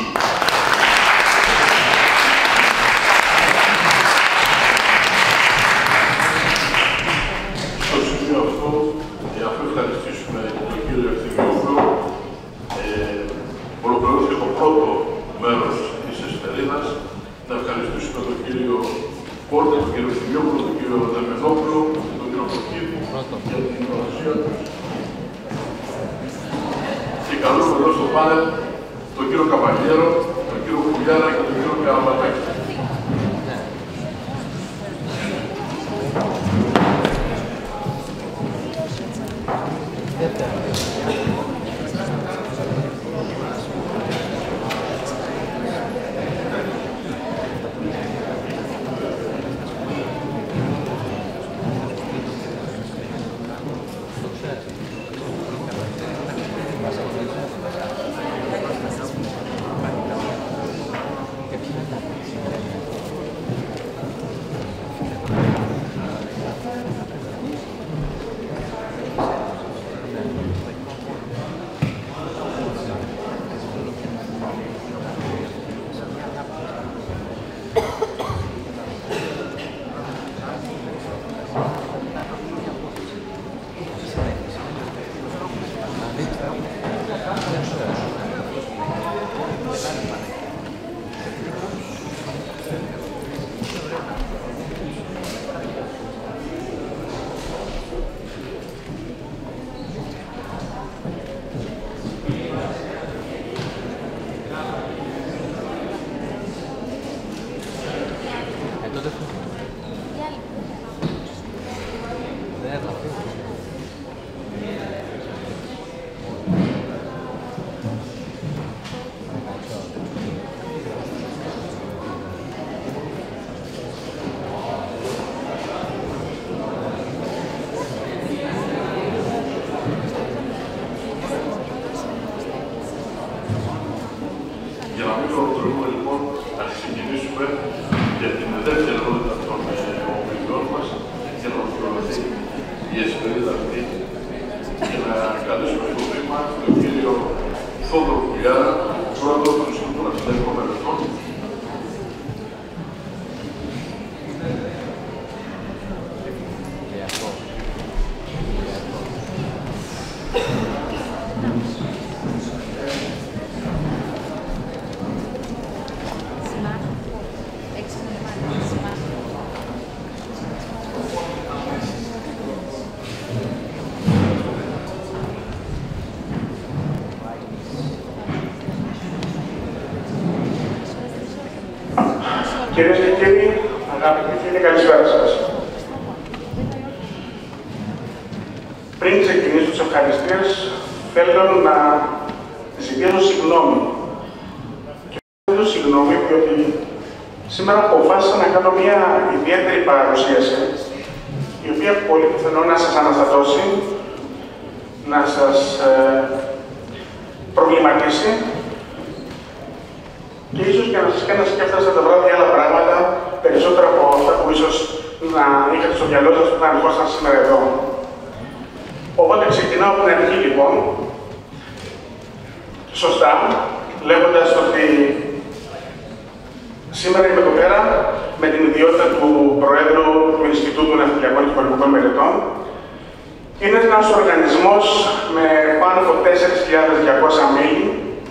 Στο σημείο αυτό, αφού ευχαριστήσουμε τον κύριο Ευθυμιόπουλο, ε, ολοκληρώθηκε το πρώτο μέρος της εσπερίδας. Να ευχαριστήσουμε τον κύριο Πόρτα, τον κύριο Ευθυμιόπουλο, τον κύριο Δεμενόπουλο, τον κύριο Προκύπη για την παρουσία τους. Και καλούμε εδώ στο πάνελ τον κύριο Καβαλιέρο, τον κύριο Κουλιάρα και τον κύριο Καραματάκη. Κυρίες και κύριοι, αγαπητοί φίλοι, καλησπέρα σας. Πριν ξεκινήσω τις ευχαριστίες θέλω να ζητήσω συγγνώμη. Και θέλω συγγνώμη διότι σήμερα αποφάσισα να κάνω μια ιδιαίτερη παρουσίαση, η οποία πολύ πιθανό να σας αναστατώσει, να σας ε, προβληματίσει και ίσως και να σας κάνει να σκέφτεστε το βράδυ άλλα πράγματα, περισσότερα από αυτά που ίσως να είχατε στο μυαλό σας που να ερχόσασταν σήμερα εδώ. Οπότε ξεκινάω από την αρχή λοιπόν, σωστά, λέγοντας ότι σήμερα είμαι εδώ πέρα με την ιδιότητα του Προέδρου του Ινστιτούτου Ναυτιλιακών και Πολεμικών Μελετών. Είναι ένας οργανισμός με πάνω από τέσσερις χιλιάδες διακόσια μέλη,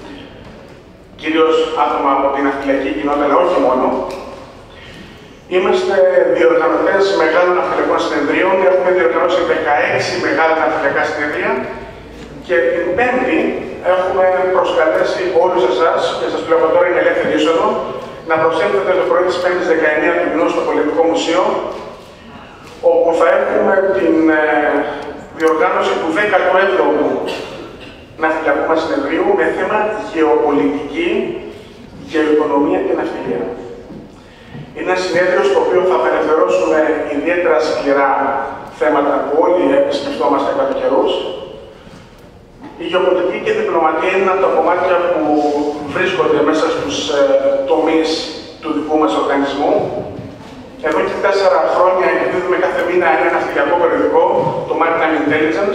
κυρίως άτομα από την ναυτιλιακή κοινότητα, αλλά όχι μόνο. Είμαστε διοργανωτές μεγάλων ναυτιλιακών συνεδρίων, έχουμε διοργανώσει δεκαέξι μεγάλα ναυτιλιακά συνεδρία και την Πέμπτη έχουμε προσκαλέσει όλους εσάς, και σας βλέπω τώρα είναι ελεύθερη είσοδο, να προσέλθετε το πρωί της Πέμπτης δεκαεννέα του μηνός στο Πολεμικό Μουσείο, όπου θα έχουμε την ε, διοργάνωση του δέκατου έβδομου ναυτιλιακού μας συνεδρίου με θέμα γεωπολιτική, γεωοικονομία και ναυτιλία. Είναι ένα συνέδριο στο οποίο θα απελευθερώσουμε ιδιαίτερα σκληρά θέματα που όλοι επισκεφτόμαστε κατά καιρούς. Η γεωπολιτική και η διπλωματία είναι ένα από τα κομμάτια που βρίσκονται μέσα στους ε, τομείς του δικού μας οργανισμού. Εδώ και τέσσερα χρόνια εκδίδουμε κάθε μήνα ένα ναυτιλιακό περιοδικό, το Maritime Intelligence.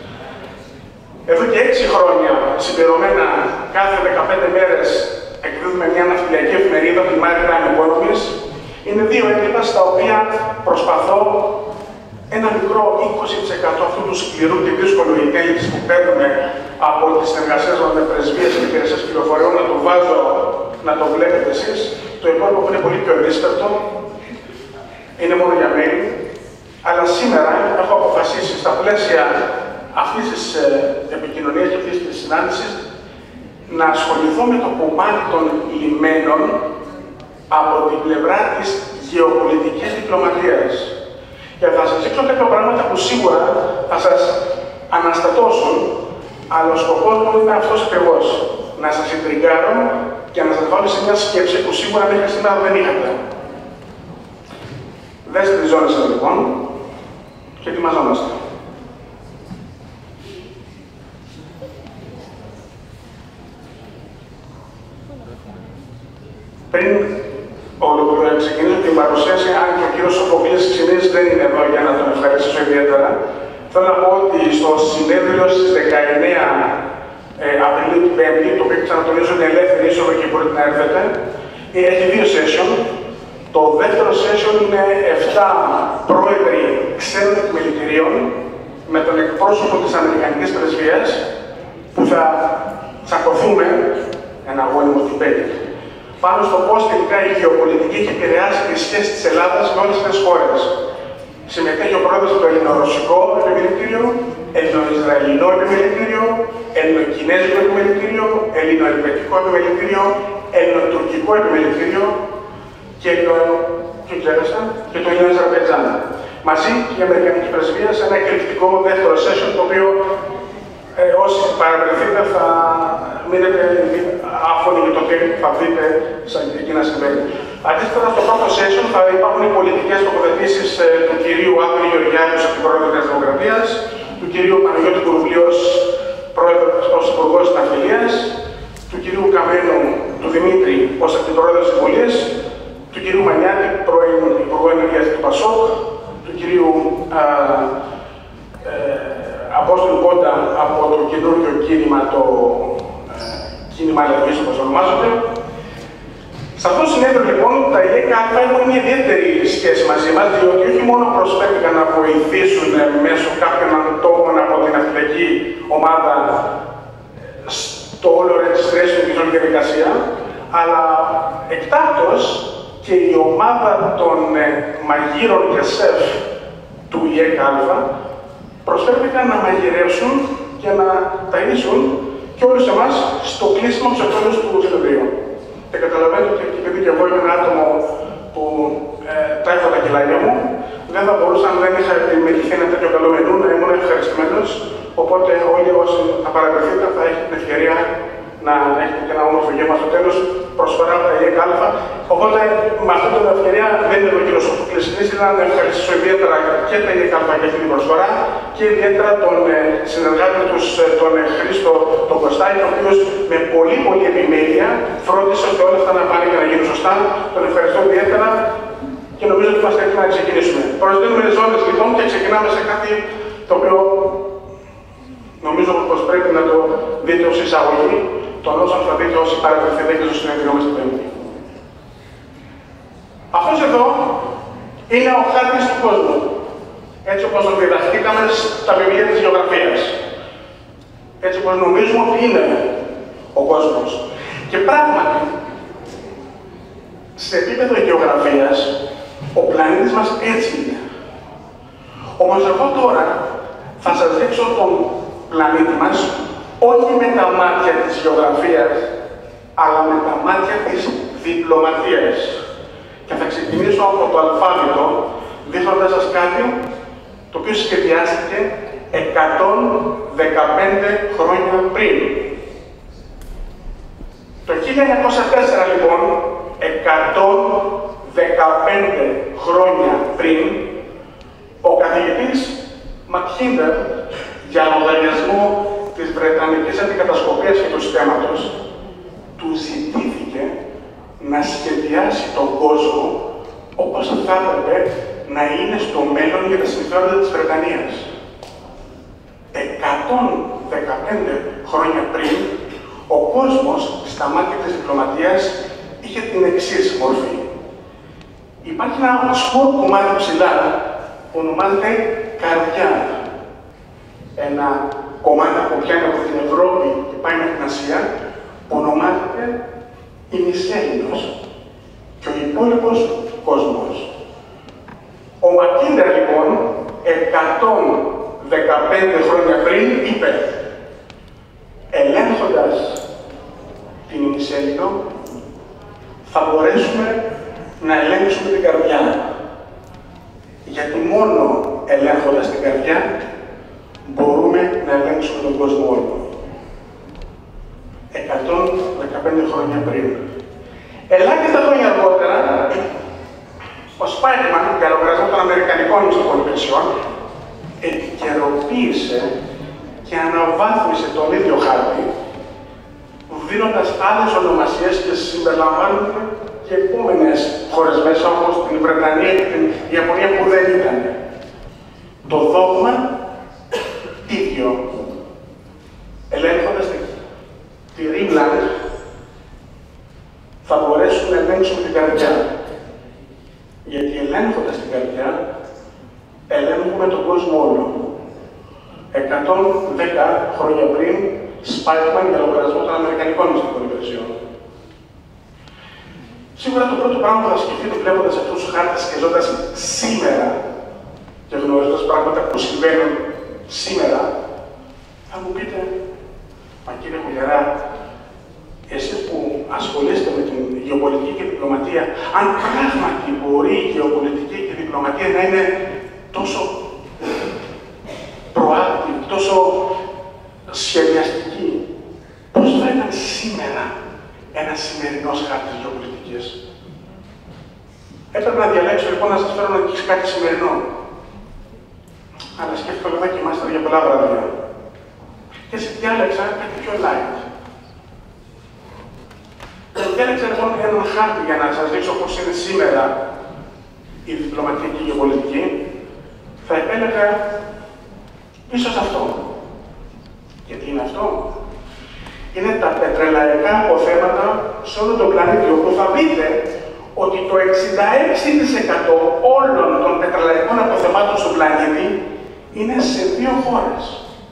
Εδώ και έξι χρόνια συμπληρωμένα κάθε δεκαπέντε μέρες εκδίδουμε μια ναυτιλιακή εφημερίδα, τη Maritime Economist. Είναι δύο έντυπα στα οποία προσπαθώ ένα μικρό είκοσι τοις εκατό αυτού του σκληρού και δύσκολου intelligence που παίρνουμε από τις συνεργασίες μας με πρεσβείες και υπηρεσίες πληροφοριών να το βάζω, να το βλέπετε εσείς. Το υπόλοιπο που είναι πολύ πιο δύσκολο είναι μόνο για μέλη. Αλλά σήμερα έχω αποφασίσει στα πλαίσια αυτής της ε, επικοινωνίας και αυτής της συνάντησης να ασχοληθώ με το κομμάτι των λιμένων από την πλευρά της γεωπολιτικής διπλωματίας. Και θα σας δείξω κάποια πράγματα που σίγουρα θα σας αναστατώσουν, αλλά ο σκοπός μου είναι αυτός ακριβώς. Να σας ιντριγκάρω και να σας βάλω σε μια σκέψη που σίγουρα μέχρι σήμερα δεν είχατε. Δέστε τις ζώνες σας λοιπόν και ετοιμαζόμαστε. Πριν ξεκινήσω την παρουσίαση, αν και ο κύριος Σοφοκλής Ξινής δεν είναι εδώ για να τον ευχαριστήσω ιδιαίτερα, θέλω να πω ότι στο συνέδριο στις δεκαεννέα Απριλίου την Πέμπτη, το οποίο ξανατονίζω είναι ελεύθερη είσοδο και μπορείτε να έρθετε, έχει δύο session. Το δεύτερο session είναι εφτά πρόεδροι ξένων επιμελητηρίων με τον εκπρόσωπο της Αμερικανικής Πρεσβείας που θα τσακωθούμε ένα αγώνιμο debate πάνω στο πώς τελικά η γεωπολιτική έχει επηρεάσει τη σχέση της Ελλάδας με όλες τις χώρες. Συμμετέχει ο πρόεδρος του Ελληνορωσικό Επιμελητήριο, Ελληνοϊσραηλινό Επιμελητήριο, Ελληνοκινέζικο Επιμελητήριο, Ελληνοελβετικό Επιμελητήριο, Ελληνοτουρκικό Επιμελητήριο και το, και και το Ελληνοαζερβαϊτζάν. Μαζί και η Αμερικανική Πρεσβεία σε ένα εκρηκτικό δεύτερο session, το οποίο ε, όσοι παραβρεθείτε θα μείνετε άφωνοι για το τι θα δείτε σαν εκεί να συμβαίνει. Αντίθετα, στο πρώτο session θα υπάρχουν οι πολιτικές τοποθετήσεις ε, του κυρίου Άδωνη Γεωργιάδη ως αντιπρόεδρο της Δημοκρατίας, του κυρίου Παναγιώτη Κουρουβλή ως υπουργός της Ναυτιλίας, του κυρίου Καμένου του Δημήτρη ως αντιπρόεδρος της Βουλής, του κυρίου Μανιάτη, πρώην Υπουργό Ενέργειας του Πασόκ, του κυρίου α, ε, Απόστολου Κόντα από το καινούργιο κίνημα, το ε, κίνημα αλλαγής όπως ονομάζονται. Σε αυτό το συνέδριο λοιπόν τα ΙΕΚΑ έχουν μια ιδιαίτερη σχέση μαζί μας, διότι όχι μόνο προσφέρθηκαν να βοηθήσουν μέσω κάποιων ατόμων από την ναυτιλιακή ομάδα στο όλο registration και όλη διαδικασία, αλλά εκτάκτως και η ομάδα των ε, μαγείρων και σεφ του ΙΕΚΑ προσφέρθηκαν να μαγειρεύσουν και να ταΐσουν και όλους εμάς στο κλείσιμο του εκτέλους του συνεδρίου. Και καταλαβαίνετε ότι επειδή και εγώ είμαι ένα άτομο που ε, τάιφω τα κιλάκια μου, δεν θα μπορούσα, αν δεν είχα επιμεληθεί ένα τέτοιο καλό μενού, να ήμουν ευχαριστημένος. Οπότε, όλοι όσοι θα παρακολουθείτε θα έχετε την ευκαιρία να έχετε και ένα όμορφο γεύμα στο τέλος, προσφορά από τα ΙΕΚ Α. Οπότε, με αυτή την ευκαιρία, δεν είναι ο κύριος Σοφοκλής, ήθελα να ευχαριστήσω ιδιαίτερα και τα ΙΕΚ Α για αυτή την προσφορά και ιδιαίτερα τον συνεργάτη του, τον Χρήστο τον Κωστάκη, ο οποίος με πολύ πολύ επιμέλεια φρόντισε ώστε όλα αυτά να πάνε και να γίνουν σωστά. Τον ευχαριστώ ιδιαίτερα και νομίζω ότι είμαστε έτοιμοι να ξεκινήσουμε. Προσδίδουμε τις ώρες λοιπόν και ξεκινάμε σε κάτι το οποίο νομίζω πως πρέπει να το δείτε ως εισαγωγή των όσων θα δείτε όσοι παρακολουθείτε και στο συνέδριό μας την Πέμπτη. Αυτός εδώ είναι ο χάρτης του κόσμου. Έτσι όπως το διδαχτήκαμε στα βιβλία της γεωγραφίας. Έτσι όπως νομίζουμε ότι είναι ο κόσμος. Και πράγματι, σε επίπεδο γεωγραφίας, ο πλανήτης μας έτσι είναι. Όμως εγώ τώρα θα σας δείξω τον πλανήτη μας όχι με τα μάτια της γεωγραφίας, αλλά με τα μάτια της διπλωματίας. Και θα ξεκινήσω από το αλφάβητο, δείχνοντας σας κάτι το οποίο σχεδιάστηκε εκατόν δεκαπέντε χρόνια πριν. Το χίλια εννιακόσια τέσσερα λοιπόν, εκατόν δεκαπέντε χρόνια πριν, ο καθηγητής Μακχίντερ, για λογαριασμό της Βρετανικής Αντικατασκοπίας και του Συστήματος, του ζητήθηκε να σχεδιάσει τον κόσμο όπως θα έπρεπε να είναι στο μέλλον για τα συμφέροντα της Βρετανίας. εκατόν δεκαπέντε χρόνια πριν, ο κόσμος στα μάτια της διπλωματίας είχε την εξής μορφή. Υπάρχει ένα σκούρο κομμάτι ψηλά που ονομάζεται καρδιά. Ένα κομμάτι που πιάνει από την Ευρώπη και πάει μέχρι την Ασία, που ονομάζεται ημισέλινος. Και ο υπόλοιπος κόσμος. Ο Μακκίντερ λοιπόν, εκατόν δεκαπέντε χρόνια πριν, είπε, ελέγχοντας την ημισέλινο, θα μπορέσουμε να ελέγξουμε την καρδιά. Γιατί μόνο ελέγχοντας την καρδιά, μπορούμε να ελέγξουμε τον κόσμο όλο. εκατόν δεκαπέντε χρόνια πριν. Ελάχιστα χρόνια αργότερα, ο Σπάιτμαν, για λογαριασμό των Αμερικανικών Μυστικοπολιτικών, επικαιροποίησε και αναβάθμισε τον ίδιο χάρτη, δίνοντας άλλες ονομασίες και συμπεριλαμβάνονται και επόμενες χώρες μέσα, όπως την Βρετανία και την Ιαπωνία που δεν ήταν. Το δόγμα ίδιο. Ελέγχοντας τη, τη Ρίμλαντ, θα μπορέσουμε να ελέγξουμε την καρδιά. Γιατί ελέγχοντας την καρδιά, ελέγχουμε τον κόσμο όλο. εκατόν δέκα χρόνια πριν, Σπάιτμαν για λογαριασμό των Αμερικανικών Μυστικών Υπηρεσιών. Σίγουρα το πρώτο πράγμα που θα σκεφτείτε βλέποντας αυτούς τους χάρτες και ζώντας σήμερα και γνωρίζοντας πράγματα που συμβαίνουν σήμερα, θα μου πείτε, μα κύριε Κουλιαρά, εσείς που ασχολείστε με την γεωπολιτική και διπλωματία, αν πράγματι μπορεί η γεωπολιτική και η διπλωματία να είναι τόσο proactive, τόσο σχεδιαστική, πώς θα ήταν σήμερα ένα σημερινός χάρτης γεωπολιτικής. Έπρεπε να διαλέξω λοιπόν να σας φέρω να δείξει κάτι σημερινό. Αλλά σκέφτομαι εδώ και είμαστε για πολλά βράδια. Και σε διάλεξα κάτι πιο light. Και διάλεξα λοιπόν έναν χάρτη για να σας δείξω πώς είναι σήμερα η διπλωματική και η γεωπολιτική. Θα επέλεγα ίσως αυτό. Γιατί είναι αυτό. Είναι τα πετρελαϊκά αποθέματα σε όλο τον πλανήτη, όπου θα δείτε ότι το εξήντα έξι τοις εκατό όλων των πετρελαϊκών αποθεμάτων στον πλανήτη είναι σε δύο χώρες.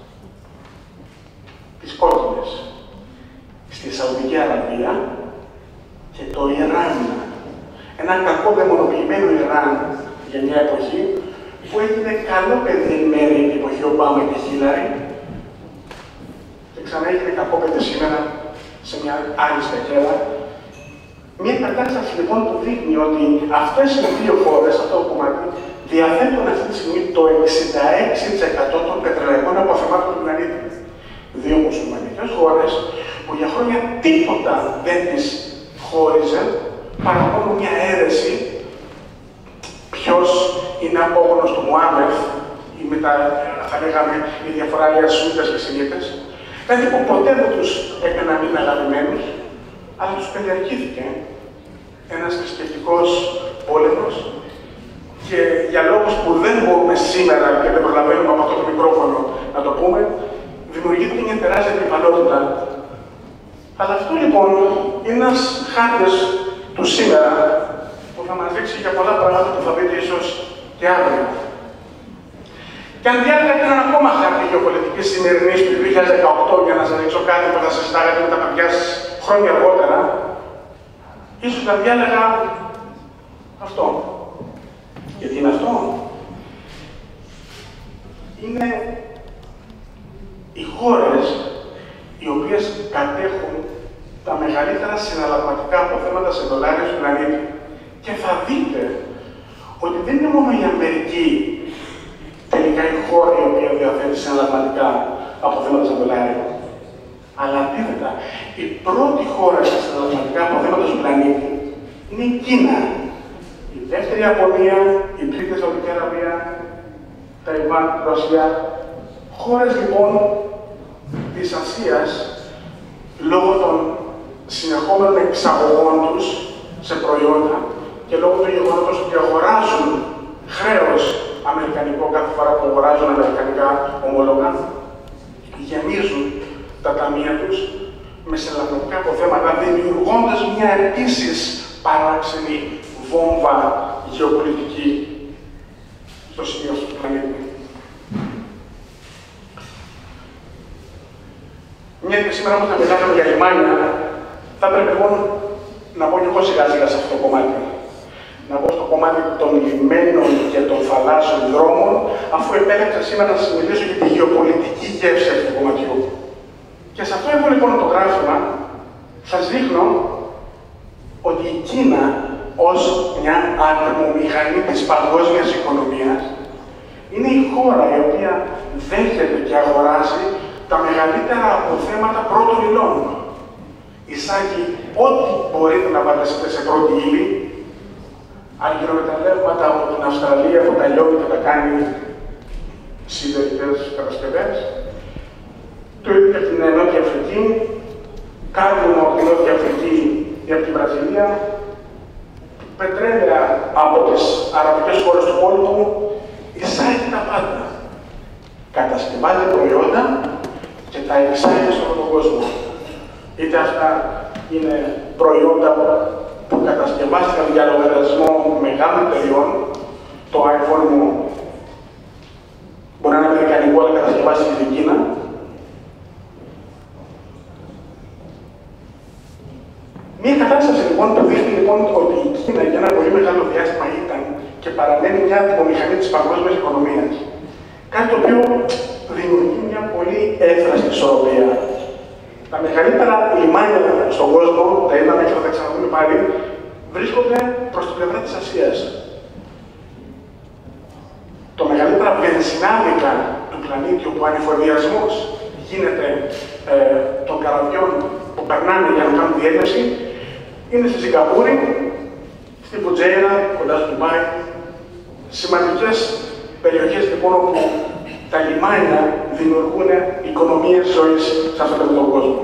Τις κόκκινες. Στη Σαουδική Αραβία και το Ιράν. Ένα κακό δαιμονοποιημένο Ιράν για μια εποχή που έγινε καλό παιδί εν μέρει την εποχή Ομπάμα και Χίλαρη και ξανά έγινε κακό παιδί σήμερα σε μια άλλη σκακέρα. Μια κατάσταση λοιπόν που δείχνει ότι αυτές οι δύο χώρες, αυτό το κομμάτι, διαθέτουν αυτή τη στιγμή το εξήντα έξι τοις εκατό των πετρελαϊκών αποθεμάτων του πλανήτη. Δύο μουσουλμανικές χώρες που για χρόνια τίποτα δεν τις χώριζε παρά μόνο μια αίρεση ποιος είναι απόγονος του Μουάμεθ ή μετά θα λέγαμε η διαφορά για Σούνιτες και Σινίτες. Κάτι που ποτέ δεν τους έκανε να μην είναι αγαπημένους, αλλά τους πενταρχήθηκε ένας θρησκευτικός πόλεμος και για λόγους που δεν μπορούμε σήμερα και δεν προλαβαίνουμε από αυτό το μικρόφωνο να το πούμε, δημιουργείται μια τεράστια αντιπαλότητα. Αλλά αυτό λοιπόν είναι ένας χάρτης του σήμερα που θα μας δείξει για πολλά πράγματα που θα δείτε ίσως και αύριο. Και αν διάλεγα έναν ακόμα χάρτη γεωπολιτικής σημερινής του δύο χιλιάδες δεκαοκτώ για να σας δείξω κάτι που θα συζητάγατε με τα παιδιά σας χρόνια αργότερα, ίσως θα διάλεγα αυτό. Γιατί είναι αυτό. Είναι οι χώρες οι οποίες κατέχουν τα μεγαλύτερα συναλλαγματικά αποθέματα σε δολάρια στον πλανήτη. Και θα δείτε ότι δεν είναι μόνο η Αμερική τελικά η χώρα η οποία διαθέτει συναλλαγματικά αποθέματα σε δολάρια. Αλλά αντίθετα, η πρώτη χώρα στα συναλλαγματικά αποθέματα στον πλανήτη είναι η Κίνα. Η δεύτερη η Ιαπωνία, η τρίτη η Σαουδική Αραβία, Ταϊβάν, Ρωσία. Χώρες λοιπόν της Ασίας, λόγω των συνεχόμενων εξαγωγών τους σε προϊόντα και λόγω του γεγονότος ότι αγοράζουν χρέος αμερικανικό κάθε φορά που αγοράζουν αμερικανικά ομόλογα, γεμίζουν τα ταμεία τους με συναλλαγματικά αποθέματα, δημιουργώντας μια επίσης παράξενη βόμβα γεωπολιτική στο σημείο του πλανήτη. Μια και σήμερα όμως να μιλάμε για λιμάνια, θα πρέπει λοιπόν να πω και εγώ σιγά σιγά σε αυτό το κομμάτι. Να πω στο κομμάτι των λιμένων και των θαλάσσιων δρόμων, αφού επέλεξα σήμερα να σας μιλήσω για τη γεωπολιτική γεύση αυτού του κομματιού. Και σε αυτό εγώ λοιπόν το γράφημα σας δείχνω ότι η Κίνα ως μια ατμομηχανή της παγκόσμιας οικονομίας είναι η χώρα η οποία δέχεται και αγοράζει τα μεγαλύτερα αποθέματα πρώτων υλών. Εισάγει ό,τι μπορείτε να βάλετε σε πρώτη ύλη, αργυρομεταλλεύματα από την Αυστραλία που τα λιώνει και τα κάνει σιδερικές κατασκευές. Το ίδιο και από την Νότια Αφρική, κάρβουνο από την Νότια Αφρική ή από την Βραζιλία, πετρέλαια από τις αραβικές χώρες του πόλεμου, εισάγει τα πάντα. Κατασκευάζει προϊόντα και τα εξάγει σε όλο τον κόσμο. Είτε αυτά είναι προϊόντα που κατασκευάστηκαν για λογαριασμό μεγάλων εταιριών, το iPhone μου μπορεί να είναι αμερικανικό, αλλά κατασκευάστηκε στην Κίνα. Μία κατάσταση λοιπόν που δείχνει λοιπόν ότι η Κίνα για ένα πολύ μεγάλο διάστημα ήταν και παραμένει μια ατμομηχανή της παγκόσμιας οικονομίας. Κάτι το οποίο δημιουργεί μια πολύ εύθραστη ισορροπία. Τα μεγαλύτερα λιμάνια στον κόσμο, τα είδαμε και θα τα ξαναδούμε πάλι, βρίσκονται προς την πλευρά της Ασίας. Το μεγαλύτερα βενζινάδικα του πλανήτη, όπου ο ανεφοδιασμός γίνεται ε, των καραβιών που περνάνε για να κάνουν διέλευση, είναι στη Σιγκαπούρη, στη Πουτζέρα, κοντά στο Ντουμπάι. Σημαντικές περιοχές λοιπόν όπου τα λιμάνια δημιουργούν οικονομίες ζωής σε αυτόν τον κόσμο.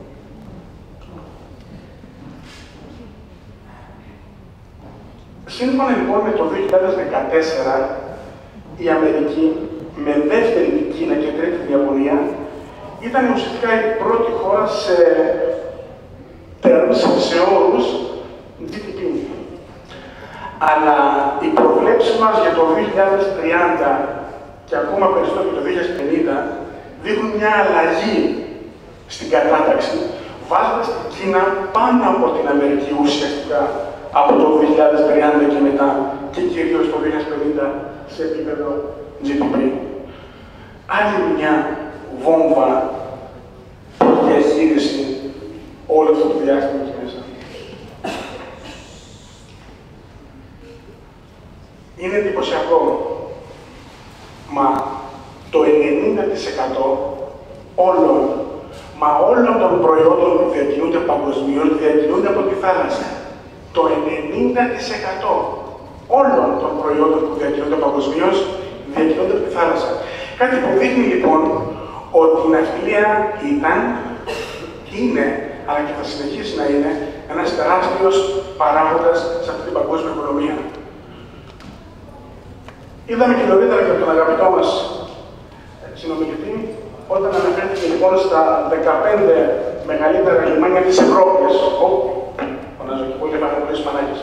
Σύμφωνα λοιπόν με το δύο χιλιάδες δεκατέσσερα, η Αμερική με δεύτερη την Κίνα και τρίτη την Ιαπωνία ήταν ουσιαστικά η πρώτη χώρα σε terms, σε όρους τζι ντι πι. Αλλά οι προβλέψεις μας για το δύο χιλιάδες τριάντα και ακόμα περισσότερο για το δύο χιλιάδες πενήντα δείχνουν μια αλλαγή στην κατάταξη, βάζοντας την Κίνα πάνω από την Αμερική ουσιαστικά από το δύο χιλιάδες τριάντα και μετά και κυρίως το δύο χιλιάδες πενήντα σε επίπεδο τζι ντι πι. Άλλη μια βόμβα διαχείριση όλο αυτό το διάστημα εκεί μέσα. Είναι εντυπωσιακό. Μα το ενενήντα τοις εκατό όλων, μα όλων των προϊόντων που διακινούνται παγκοσμίως διακινούνται από τη θάλασσα. Το ενενήντα τοις εκατό όλων των προϊόντων που διακινούνται παγκοσμίως διακινούνται από τη θάλασσα. Κάτι που δείχνει λοιπόν ότι η ναυτιλία ήταν, είναι, αλλά και θα συνεχίσει να είναι, ένας τεράστιος παράγοντας σε αυτή την παγκόσμια οικονομία. Είδαμε και νωρίτερα και από τον αγαπητό μας συνομιλητή, όταν αναφέρθηκε λοιπόν στα δεκαπέντε μεγαλύτερα λιμάνια της Ευρώπης. Ω, φωνάζω και πολύ, έφαγα πολλές πανάγες.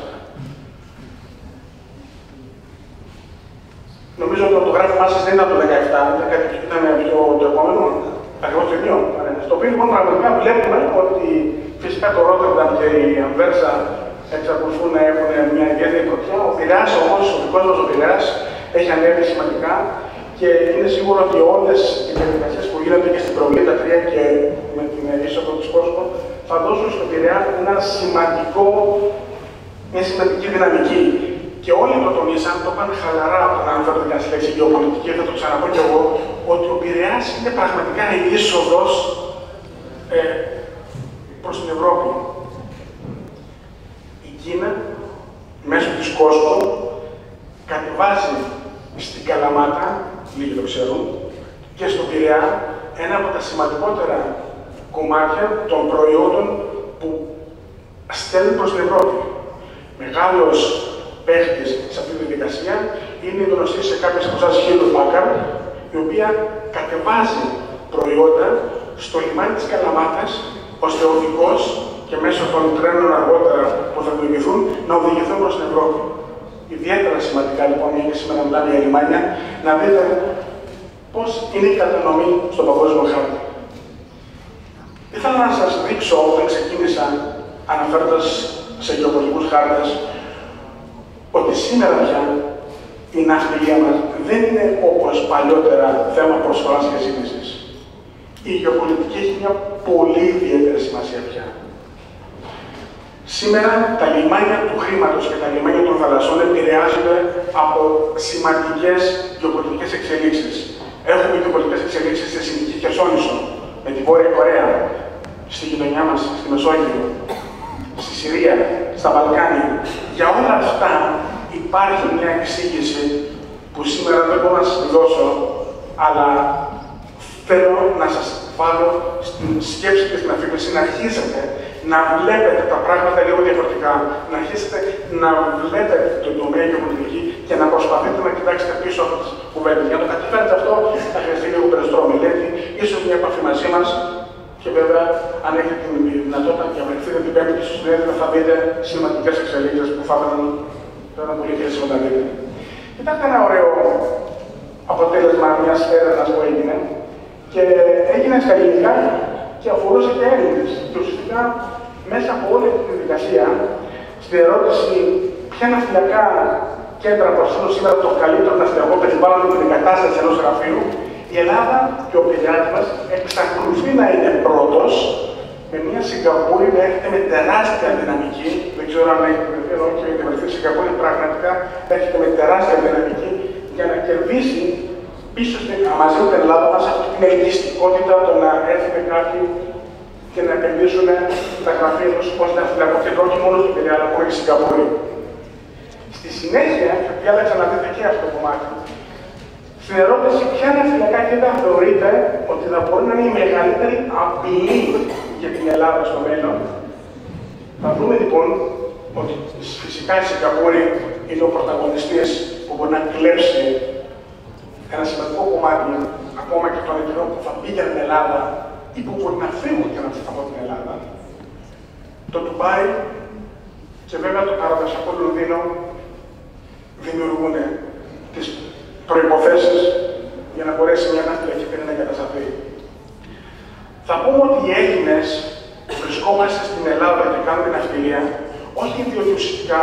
Νομίζω ότι το γράφημά σας δεν ήταν το δεκαεπτά, ήταν κάτι που ήταν πιο το επόμενο, ακριβώς το ίδιο. Στο οποίο λοιπόν πραγματικά βλέπουμε ότι φυσικά το Ρότερνταμ και η Αμβέρσα εξακολουθούν να έχουν μια ιδιαίτερη πρωτιά. Ο Πειραιάς όμως, ο δικός μας ο Πειραιάς, έχει ανέβει σημαντικά και είναι σίγουρο ότι όλες οι διαδικασίες που γίνονται και στην Προβλήτα τρία και με την είσοδο της Κόσμο θα δώσουν στον Πειραιά ένα σημαντικό, μια σημαντική δυναμική. Και όλοι το τονίσαν, το είπαν χαλαρά όταν αναφέρονται για τη λέξη γεωπολιτική, θα το ξαναπώ κι εγώ, ότι ο Πειραιάς είναι πραγματικά η είσοδος ε, προς την Ευρώπη. Η Κίνα, μέσω της Κόσμο, κατεβάζει στην Καλαμάτα, λίγοι το ξέρουν, και στον Πειραιά ένα από τα σημαντικότερα κομμάτια των προϊόντων που στέλνουν προς την Ευρώπη. Μεγάλος παίχτης σε αυτή τη διαδικασία είναι η γνωστή σε κάποιες από εσάς Hewlett Packard, η οποία κατεβάζει προϊόντα στο λιμάνι της Καλαμάτας, ώστε ο οδηγός και μέσω των τρένων αργότερα που θα οδηγηθούν να οδηγηθούν προς την Ευρώπη. Ιδιαίτερα σημαντικά λοιπόν, γιατί σήμερα μιλάμε για λιμάνια, να δείτε πώς είναι η κατανομή στον παγκόσμιο χάρτη. Ήθελα να σας δείξω όταν ξεκίνησα, αναφέροντας σε γεωπολιτικούς χάρτες, ότι σήμερα πια η ναυτιλία μας δεν είναι όπως παλιότερα θέμα προσφοράς και ζήτησης. Η γεωπολιτική έχει μια πολύ ιδιαίτερη σημασία πια. Σήμερα τα λιμάνια του χρήματος και τα λιμάνια των θαλασσών επηρεάζονται από σημαντικές γεωπολιτικές εξελίξεις. Έχουμε γεωπολιτικές εξελίξεις στη Συνική Χερσόνησο, με τη Βόρεια Κορέα, στη γειτονιά μας, στη Μεσόγειο, στη Συρία, στα Βαλκάνια. Για όλα αυτά υπάρχει μια εξήγηση που σήμερα δεν μπορώ να σας τη δώσω, αλλά θέλω να σας βάλω στην σκέψη και στην αφήγηση να αρχίσετε να βλέπετε τα πράγματα λίγο διαφορετικά, να αρχίσετε να βλέπετε τον τομέα γεωπολιτική και να προσπαθείτε να κοιτάξετε πίσω από τις κουβέντες. Για να το καταφέρετε αυτό, θα χρειαστεί λίγο περισσότερο μελέτη, ίσως μια επαφή μαζί μας. Και βέβαια, αν έχετε την δυνατότητα και απευθύνετε την Πέμπτη στο συνέδριο, θα δείτε σημαντικές εξελίξεις που θα ήταν πολύ χρήσιμο να δείτε. Κοιτάξτε ένα ωραίο αποτέλεσμα μιας έρευνας που έγινε και έγινε στα ελληνικά και αφορούσε και Έλληνες. Και ουσιαστικά μέσα από όλη τη διαδικασία, στην ερώτηση ποια ναυτιλιακά κέντρα προσφέρουν σήμερα το καλύτερο ναυτιλιακό περιβάλλον για την εγκατάσταση ενός γραφείου, η Ελλάδα και ο Πειραιάς μας εξακολουθεί να είναι πρώτος, με μια Σιγκαπούρη να έρχεται με τεράστια δυναμική. Δεν ξέρω αν έχετε βρεθεί εδώ και έχετε βρεθεί. Η Σιγκαπούρη πραγματικά έρχεται με τεράστια δυναμική για να κερδίσει πίσω στην, μαζί με την Ελλάδα μας αυτή την ελκυστικότητα το να έρθουν κάποιοι και να επενδύσουν τα γραφεία τους ως ναυτιλιακό κέντρο, όχι μόνο στην Πειραιά, αλλά και στη Σιγκαπούρη. Στη συνέχεια, διάλεξα να δείτε και αυτό το κομμάτι. Στην ερώτηση ποια ναυτιλιακά κέντρα θεωρείται ότι θα μπορεί να είναι η μεγαλύτερη απειλή για την Ελλάδα στο μέλλον, θα δούμε λοιπόν ότι φυσικά η Σιγκαπούρη είναι ο πρωταγωνιστής που μπορεί να κλέψει ένα σημαντικό κομμάτι ακόμα και των εταιρεών που θα πήγαιναν στην Ελλάδα ή που μπορεί να φύγουν και να από την Ελλάδα. Το Ντουμπάι και βέβαια το παραδοσιακό Λονδίνο δημιουργούν τις προϋποθέσεις για να μπορέσει μια ναυτιλιακή πυρήνα να εγκατασταθεί. Θα πούμε ότι οι Έλληνες βρισκόμαστε στην Ελλάδα και κάνουμε ναυτιλία, όχι διότι ουσιαστικά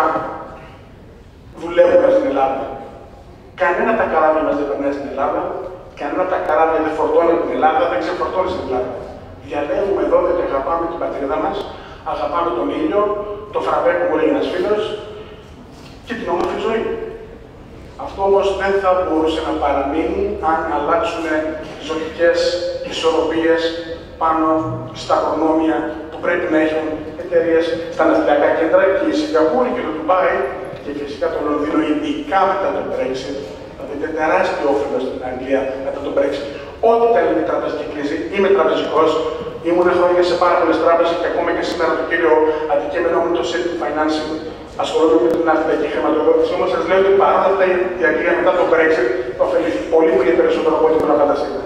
δουλεύουμε στην Ελλάδα. Κανένα τα καράβια μας δεν περνάει στην Ελλάδα, κανένα τα καράβια δεν φορτώνει από την Ελλάδα, δεν ξεφορτώνει στην Ελλάδα. Διαλέγουμε εδώ διότι αγαπάμε την πατρίδα μας, αγαπάμε τον ήλιο, το φραπέ που μου λέει ένας φίλος και την όμορφη ζωή. Αυτό όμως δεν θα μπορούσε να παραμείνει αν αλλάξουν ζωτικές ισορροπίες πάνω στα προνόμια που πρέπει να έχουν εταιρείες στα ναυτιλιακά κέντρα, και η Σιγκαπούρη και το Ντουμπάι και φυσικά το Λονδίνο, ειδικά μετά το Brexit. Θα δείτε τεράστιο όφελο στην Αγγλία μετά το Brexit. Ό,τι τα ελληνική τραπεζική κρίση, είμαι τραπεζικός, ήμουν χρόνια σε πάρα πολλές τράπεζες και ακόμα και σήμερα το κύριο αντικείμενο μου, το City Financing, ασχολούνται με την ναυτιλιακή χρηματοδότηση. Όμως σας λέω ότι παρόλα αυτά η Αγγλία μετά το Brexit θα ωφεληθεί πολύ πολύ περισσότερο από ό,τι μπορεί να φανταστείτε.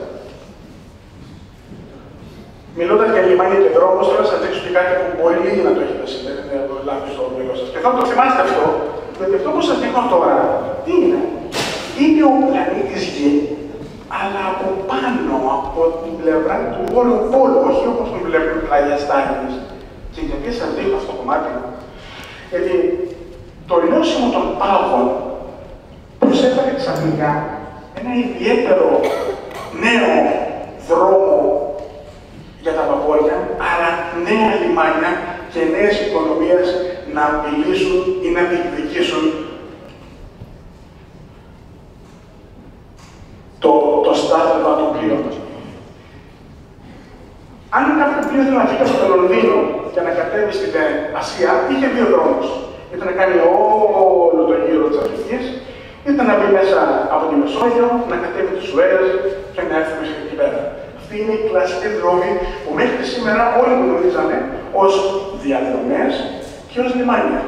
Μιλώντας για λιμάνια και δρόμους, θέλω να σας δείξω και κάτι που μπορεί λίγοι να το έχετε λάβει στο μυαλό σας. Και θα το θυμάστε αυτό, γιατί αυτό που σας δείχνω τώρα, τι είναι? Είναι ο πλανήτης Γη, αλλά από πάνω, από την πλευρά του Βόρειου Πόλου, όχι όπως τον βλέπουν οι πλαγιαστάνιες. Και γιατί σας δείχνω αυτό το κομμάτι? Γιατί το λιώσιμο των πάγων προσέφερε ξαφνικά ένα ιδιαίτερο νέο δρόμο για τα βαπόρια, αλλά νέα λιμάνια και νέες οικονομίες να απειλήσουν ή να διεκδικήσουν το, το στάθερμα των πλοίων. Αν κάποιο πλοίο ήθελε να φύγει από το Λονδίνο και να κατέβει στην Ασία, είχε δύο δρόμους. Είτε να κάνει όλο το γύρο της Αφρικής, είτε να μπει μέσα από τη Μεσόγειο, να κατέβει τη Σουέζ και να έρθει μέχρι εκεί πέρα. Αυτή είναι η κλασική δρόμη που μέχρι σήμερα όλοι γνωρίζαμε ως διαδρομές και ως λιμάνια.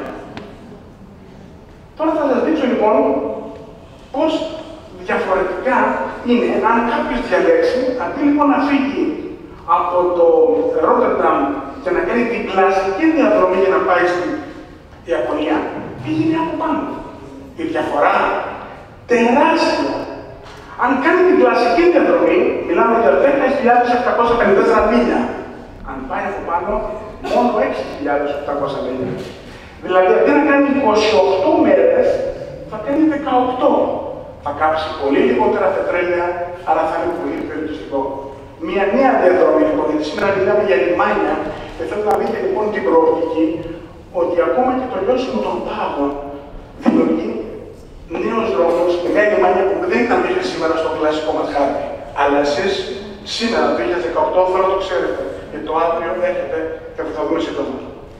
Τώρα θα σας δείξω λοιπόν πώς διαφορετικά είναι αν κάποιος διαλέξει, αντί λοιπόν να φύγει από το Ρότερνταμ και να κάνει την κλασική διαδρομή για να πάει στην Ιαπωνία, πήγαινε από πάνω. Η διαφορά τεράστια. Αν κάνει την κλασική διαδρομή, μιλάμε για δέκα χιλιάδες επτακόσια πενήντα τέσσερα μίλια. Αν πάει από πάνω, μόνο έξι χιλιάδες επτακόσια μίλια. Δηλαδή, αντί να κάνει είκοσι οκτώ μέρες, θα κάνει δεκαοκτώ. Θα κάψει πολύ λιγότερα πετρέλαια, άρα θα είναι πολύ πιο ελκυστικό. Μια νέα διαδρομή λοιπόν, γιατί σήμερα μιλάμε για λιμάνια και θέλω να δείτε λοιπόν την προοπτική ότι ακόμα και το λιώσιμο των πάγων δημιουργεί νέους δρόμους και νέα λιμάνια που δεν ήταν μέχρι σήμερα στο κλασικό μας χάρτη. Αλλά εσείς σήμερα, το δύο χιλιάδες δεκαοκτώ, θέλω να το ξέρετε, γιατί το αύριο έρχεται και θα δούμε σύντομα.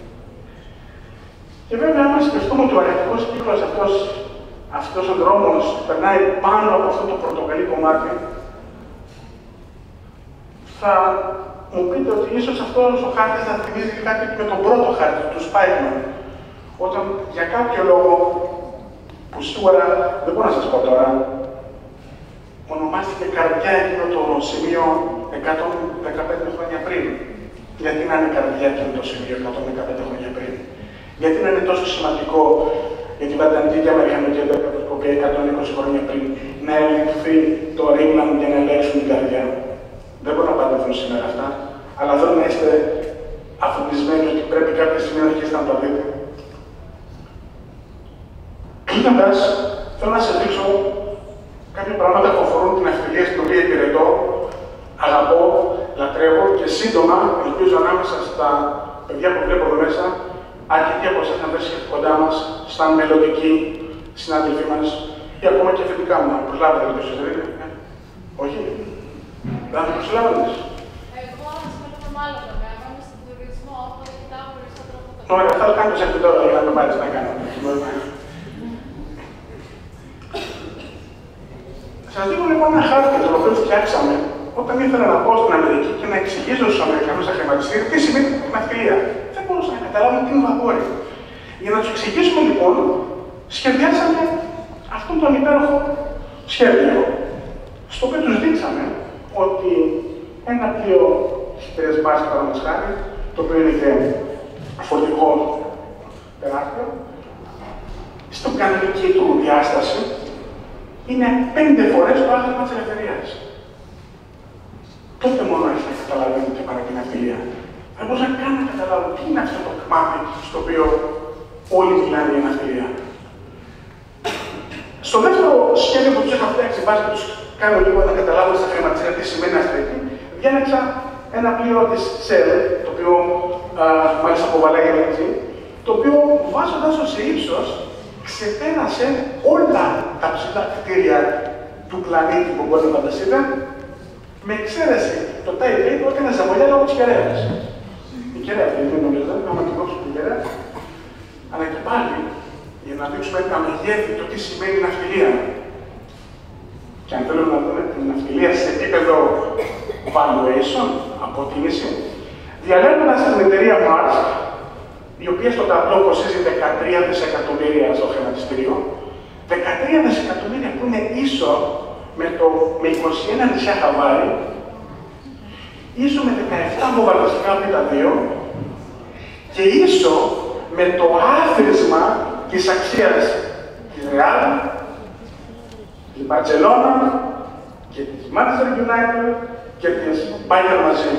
Και βέβαια, άμα σκεφτούμε ότι ο αρχικός κύκλος αυτός, αυτός ο δρόμος περνάει πάνω από αυτό το πορτοκαλί κομμάτι, θα μου πείτε ότι ίσως αυτός ο χάρτης θα θυμίζει κάτι με τον πρώτο χάρτη του Spiderman, όταν για κάποιο λόγο, που σίγουρα δεν μπορώ να σας πω τώρα, ονομάστηκε καρδιά εκείνο το σημείο εκατόν δεκαπέντε χρόνια πριν. Γιατί να είναι καρδιά εκείνο το σημείο εκατόν δεκαπέντε χρόνια πριν? Γιατί να είναι τόσο σημαντικό για τη Βρετανική και Αμερικανική Αντιπροσωπεία εκατόν είκοσι χρόνια πριν να ελεγχθεί το Ρίμλαν για να ελέγξουν την καρδιά? Δεν μπορώ να απαντηθούν σήμερα αυτά, αλλά θέλω να είστε αφοπλισμένοι ότι πρέπει κάποια στιγμή να αρχίσετε να το δείτε. Κλείνοντας, θέλω να σας δείξω κάποια πράγματα που αφορούν την ναυτιλία στην οποία υπηρετώ, αγαπώ, λατρεύω και σύντομα ελπίζω ανάμεσα στα παιδιά που βλέπω εδώ μέσα, αρκετοί από εσάς να βρίσκεται κοντά μας, σαν μελλοντικοί συνάδελφοί μας ή ακόμα και θετικά μου. Προσλάβετε το εσείς, δεν είναι? Όχι? Δεν θα προσλάβετε? Εγώ ασχολούμαι με άλλο τομέα, είμαι στον τουρισμό, οπότε κοιτάω περισσότερο από το... Ωραία, θα το κάνω σε τώρα για να με πάρεις να κάνω. Σας δείχνω λοιπόν ένα χάρτη το οποίο φτιάξαμε όταν ήθελα να πάω στην Αμερική και να εξηγήσω στους Αμερικανούς χρηματιστήρια τι σημαίνει ναυτιλία. Δεν μπορούσαν να καταλάβουν τι είναι βαπόρι. Για να τους εξηγήσουμε λοιπόν, σχεδιάσαμε αυτόν τον υπέροχο σχέδιο, στο οποίο τους δείξαμε ότι ένα πλοίο χειτερές μπάσκετ, παραδείγματος χάρη, το οποίο είναι και φορτηγό τεράστιο, στην κανονική του διάσταση είναι πέντε φορές το άθροισμα της ελευθερίας. Τότε μόνο έτσι να καταλαβαίνω τι παρά την ναυτιλία. Δεν μπορούσα καν να καταλάβω τι είναι αυτό το κομμάτι στο οποίο όλοι μιλάνε για ναυτιλία. Στο δεύτερο σχέδιο που τους έχω φτιάξει, βάσει και τους κάνω λίγο να καταλάβουν στα χρηματιστήρια τι σημαίνει ναυτιλία, διάλεξα ένα πλοίο της Shell, το οποίο α, μάλιστα αποβαλάει έτσι, το οποίο βάζοντας το σε ύψος, ξεπέρασε όλα τα ψηλά κτίρια του πλανήτη που μπορεί να φανταστείτε, με εξαίρεση το Ταϊπέι που έκανε ζαβολιά λόγω της κεραίας. Η κεραία αυτή δεν νομίζετε, να με την κόψω την κεραία. Αλλά και πάλι, για να δείξουμε τα μεγέθη, το τι σημαίνει ναυτιλία. Και αν θέλουμε να δούμε την ναυτιλία σε επίπεδο valuation, αποτίμηση, διαλέγοντας την εταιρεία Mars, η οποία στο ταμπλό κοστίζει δεκατρία δισεκατομμύρια στο χρηματιστήριο, δεκατρία δισεκατομμύρια που είναι ίσο με, το, με είκοσι ένα νησιά Χαβάρι, ίσο με δεκαεπτά βομβαρδιστικά β δύο και ίσο με το άθροισμα της αξίας της Real, της Μπαρτσελώνα και της Manchester United και της Bayern μαζί.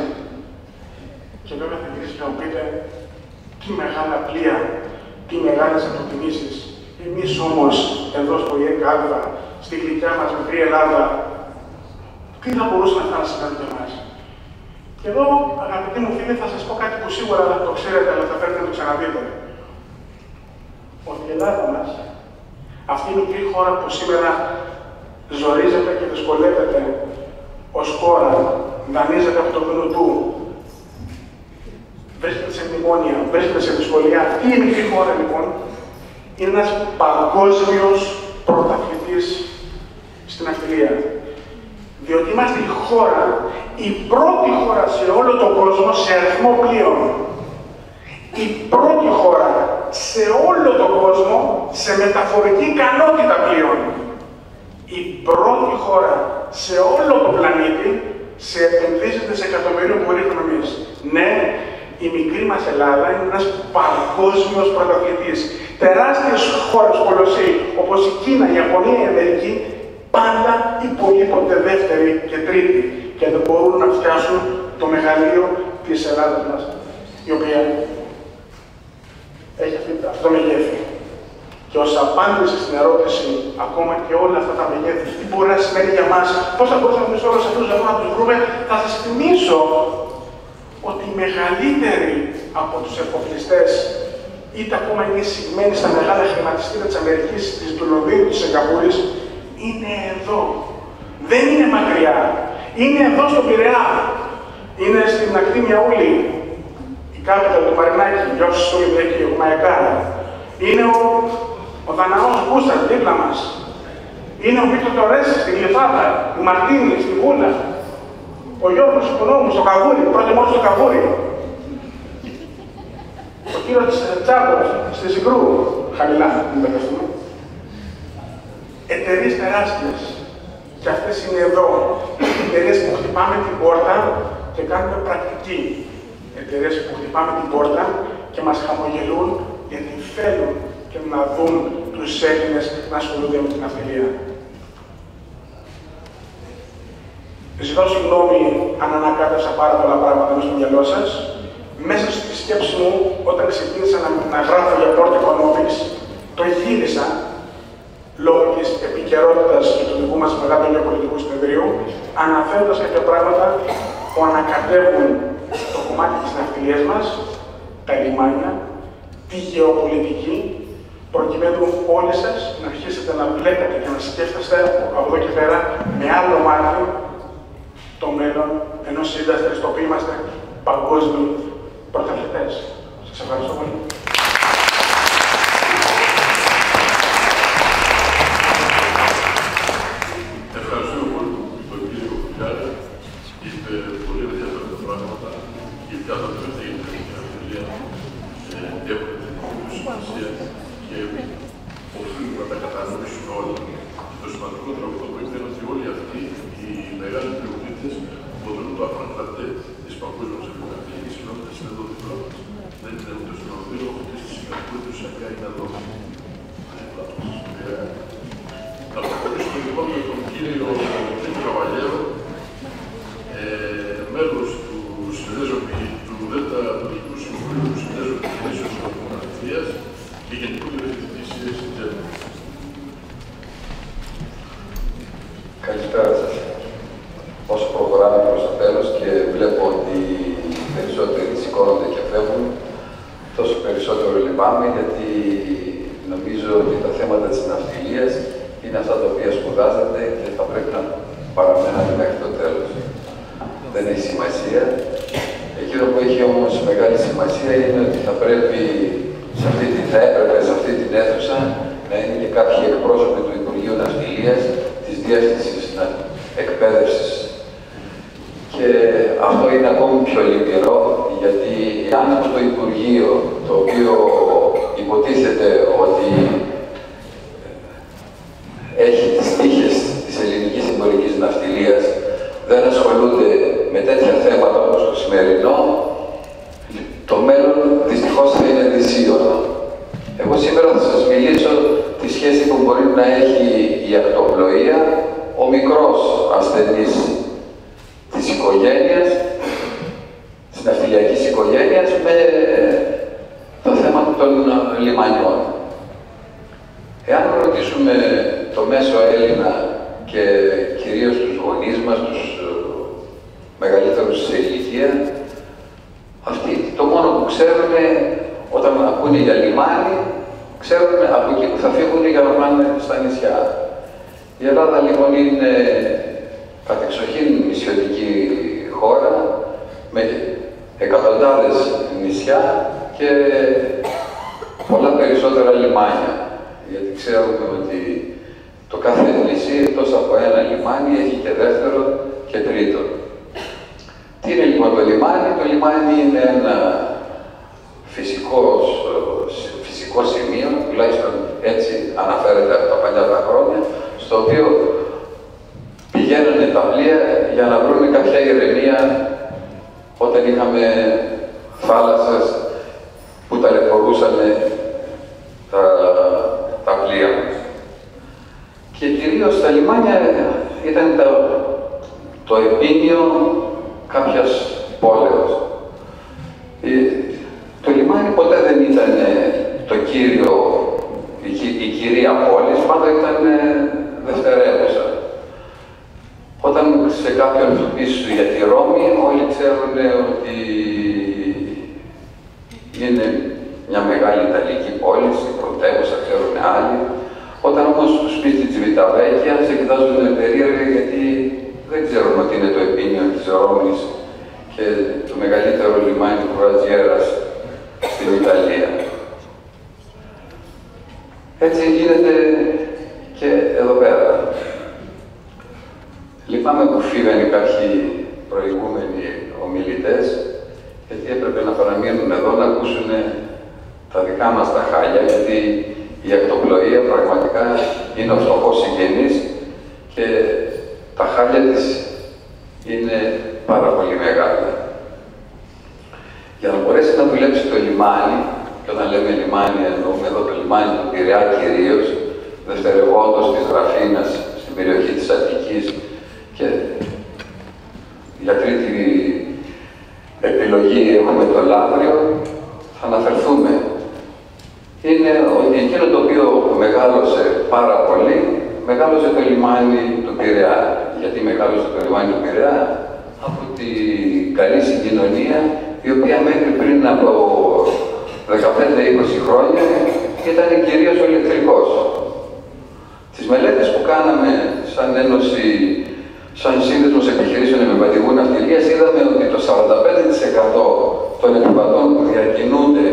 Και βέβαια θα γυρίσει και να μου πείτε τι μεγάλα πλοία, τι μεγάλες αποτιμήσεις. Εμείς όμως εδώ στο ΙΕΚΑ, στη γλυκιά μας μικρή Ελλάδα, τι θα μπορούσε να φτάσει κάτι για εμάς. Και εδώ, αγαπητοί μου φίλοι, θα σας πω κάτι που σίγουρα το ξέρετε, αλλά θα πρέπει να το ξαναδείτε. Ότι η Ελλάδα μας, αυτή η μικρή χώρα που σήμερα ζορίζεται και δυσκολεύεται ως χώρα, δανείζεται από το δούνο του, βρίσκεται σε μνημόνια, βρίσκεται σε δυσκολία. Αυτή η μικρή χώρα λοιπόν είναι ένας παγκόσμιος πρωταθλητής στην ναυτιλία. Διότι είμαστε η χώρα, η πρώτη χώρα σε όλο τον κόσμο σε αριθμό πλοίων. Η πρώτη χώρα σε όλο τον κόσμο σε μεταφορική ικανότητα πλοίων. Η πρώτη χώρα σε όλο τον πλανήτη σε επενδύσεις δισεκατομμυρίων που ρίχνουμε εμείς. Ναι, η μικρή μας Ελλάδα είναι ένας παγκόσμιος πρωταθλητής. Τεράστιες χώρες κολοσσοί, όπως η Κίνα, η Ιαπωνία, η Αμερική, πάντα υπολείπονται δεύτερη και τρίτη και δεν μπορούν να φτιάσουν το μεγαλείο της Ελλάδας μας, η οποία έχει αυτή, αυτό το μεγέθη. Και ως απάντηση στην ερώτηση, ακόμα και όλα αυτά τα μεγέθη, τι μπορεί να σημαίνει για μας, πώς θα μπορούσαμε εμείς όλους αυτούς να τους βρούμε, θα σας θυμίσω ότι οι μεγαλύτεροι από τους εφοπλιστές, είτε ακόμα είναι εισηγμένοι στα μεγάλα χρηματιστήρια της Αμερικής, της του Λονδίνου, της Σιγκαπούρης, είναι εδώ. Δεν είναι μακριά. Είναι εδώ στον Πειραιά. Είναι στην ακτή Μιαούλη. Η κάπητα του Μαρινάκη, για όσους το είδε εκεί, ο Μαϊκάρα. Είναι ο, ο Δαναός Μπούστας, δίπλα μας. Είναι ο Βίκτορ Τορέσης, στην Γλυφάδα. Η Μαρτίνη, στην Βούλα. Ο Γιώργος Οικονόμου, στο Καβούρι, πρώτη μόνο στο Καβούρι. Ο κύριος Τσάμπος, στη Συγκρού, χαμηλά, μην μπερδευτούμε. Εταιρείες τεράστιες. Και αυτές είναι εδώ. Εταιρείες που χτυπάμε την πόρτα και κάνουμε πρακτική. Εταιρείες που χτυπάμε την πόρτα και μας χαμογελούν γιατί θέλουν και να δουν τους Έλληνες να ασχολούνται με την ναυτιλία. Ζητώ συγγνώμη αν ανακάτεψα πάρα πολλά πράγματα μέσα στο μυαλό σας. Μέσα στη σκέψη μου, όταν ξεκίνησα να, να γράφω για Port Economics, το γύρισα λόγω της επικαιρότητας και του δικού μας μεγάλου γεωπολιτικού συνεδρίου, αναφέροντας κάποια πράγματα που ανακατεύουν το κομμάτι της ναυτιλίας μας, τα λιμάνια, τη γεωπολιτική, προκειμένου όλοι σας να αρχίσετε να βλέπετε και να σκέφτεστε από εδώ και πέρα με άλλο μάτι το μέλλον ενός industry στο οποίο είμαστε παγκόσμιοι πρωταθλητές. Σας ευχαριστώ πολύ. Ευχαριστούμε πολύ τον κύριο Κουκιάρη. Είπε πολύ ενδιαφέροντα πράγματα, ειδικά τα τελευταία για την ναυτιλία. Έχουν την σημασία και οφείλουν να τα κατανοήσουν όλα. Το σημαντικότερο από το που είναι ότι όλοι αυτοί οι μεγάλοι πλειονότητες μπορούν το αφρακτατέ της παγκόσμιας επικρατείας κοινότητας είναι εδώ δίπλα μας. Δεν είναι ούτε στο Λονδίνο, ούτε στη Σιγκαπούρη, ούτε σε Σανγκάη, είναι εδώ. Θα προχωρήσουμε λοιπόν με τον κύριο Καβαλιέρο, μέλος του Συνεδρίου του ΔΕΛΤΑ Πολιτικού Συμβουλίου του Συνεδρίου Επιχειρήσεων Ναυτιλίας και Γενικού Διευθυντή της ΤΖΕΠ. Καλησπέρα σας. Όσο προχωράμε προς το τέλος και βλέπω ότι οι περισσότεροι σηκώνονται και φεύγουν, τόσο περισσότερο λυπάμαι, γιατί νομίζω νομίζω ότι τα θέματα της ναυτιλίας είναι αυτά τα οποία σπουδάζονται και θα πρέπει να παραμένουν μέχρι το τέλος. Δεν έχει σημασία. Εκείνο που έχει όμως μεγάλη σημασία είναι ότι θα πρέπει, σε αυτή την, θα έπρεπε σε αυτή την αίθουσα να είναι και κάποιοι εκπρόσωποι του Υπουργείου Ναυτιλίας, της Διεύθυνσης Εκπαίδευσης. Και αυτό είναι ακόμη πιο λυπηρό, γιατί αν από το Υπουργείο, το οποίο υποτίθεται ότι έχει τις τύχες της ελληνικής εμπορικής ναυτιλίας, δεν ασχολούνται με τέτοια θέματα όπως το σημερινό, το μέλλον δυστυχώς θα είναι δυσίωνο. Εγώ σήμερα θα σας μιλήσω τη σχέση που μπορεί να έχει η ακτοπλοεία, ο μικρός ασθενής της οικογένειας, της ναυτιλιακής οικογένειας, με το θέμα των λιμανιών. Εάν ρωτήσουμε το μέσο Έλληνα και κυρίως τους γονείς μας, τους μεγαλύτερους σε ηλικία, αυτοί το μόνο που ξέρουν όταν ακούνε για λιμάνι, ξέρουν από εκεί που θα φύγουν για να πάνε στα νησιά. Η Ελλάδα λοιπόν είναι κατεξοχήν νησιωτική χώρα, με εκατοντάδες νησιά και πολλά περισσότερα λιμάνια. Γιατί ξέρουμε ότι το κάθε νησί, εκτός από ένα λιμάνι, έχει και δεύτερο και τρίτο. Τι είναι λοιπόν το λιμάνι? Το λιμάνι είναι ένα φυσικό, φυσικό σημείο, τουλάχιστον έτσι αναφέρεται από τα παλιά τα χρόνια, στο οποίο πηγαίνανε τα πλοία για να βρουν κάποια ηρεμία όταν είχαμε θάλασσες που ταλαιπωρούσαν τα, τα πλοία μας. Και κυρίως τα λιμάνια ήταν το, το επίνειο κάποιας πόλεως. Το λιμάνι ποτέ δεν ήταν το κύριο, η, η κυρία πόλης, πάντα ήταν δευτερεύουσα. Όταν σε κάποιον του πεις για τη Ρώμη, όλοι ξέρουν ότι είναι μια μεγάλη Ιταλική πόλη, η πρωτεύουσα, ξέρουν άλλοι. Όταν όμως τους πεις τη Τσιβιταβέκια, σε κοιτάζουν περίεργα γιατί δεν ξέρουν ότι είναι το επίνειο της Ρώμης και το μεγαλύτερο λιμάνι του κρουαζιέρας στην Ιταλία. Έτσι γίνεται και εδώ πέρα. Λυπάμαι που φύγανε κάποιοι προηγούμενοι ομιλητές, γιατί έπρεπε να παραμείνουν εδώ να ακούσουν τα δικά μας τα χάλια, γιατί η ακτοπλοεία πραγματικά είναι ο φτωχός συγγενής και τα χάλια της είναι πάρα πολύ μεγάλα. Για να μπορέσει να δουλέψει το λιμάνι, και όταν λέμε λιμάνι εννοούμε εδώ το λιμάνι του Πειραιά κυρίως, δευτερευόντως της Γραφίνας στην περιοχή της Αττικής, και για τρίτη επιλογή έχουμε το Λαύριο, θα αναφερθούμε. Είναι ότι εκείνο το οποίο μεγάλωσε πάρα πολύ, μεγάλωσε το λιμάνι του Πειραιά. Γιατί μεγάλωσε το λιμάνι του Πειραιά? Από την καλή συγκοινωνία, η οποία μέχρι πριν από δεκαπέντε με είκοσι χρόνια ήταν κυρίως ο ηλεκτρικός. Τις μελέτες που κάναμε σαν Ένωση, σαν Σύνδεσμος Επιχειρήσεων Επιβατικού Ναυτιλίας, είδαμε ότι το σαράντα πέντε τοις εκατό των επιβατών που διακινούνται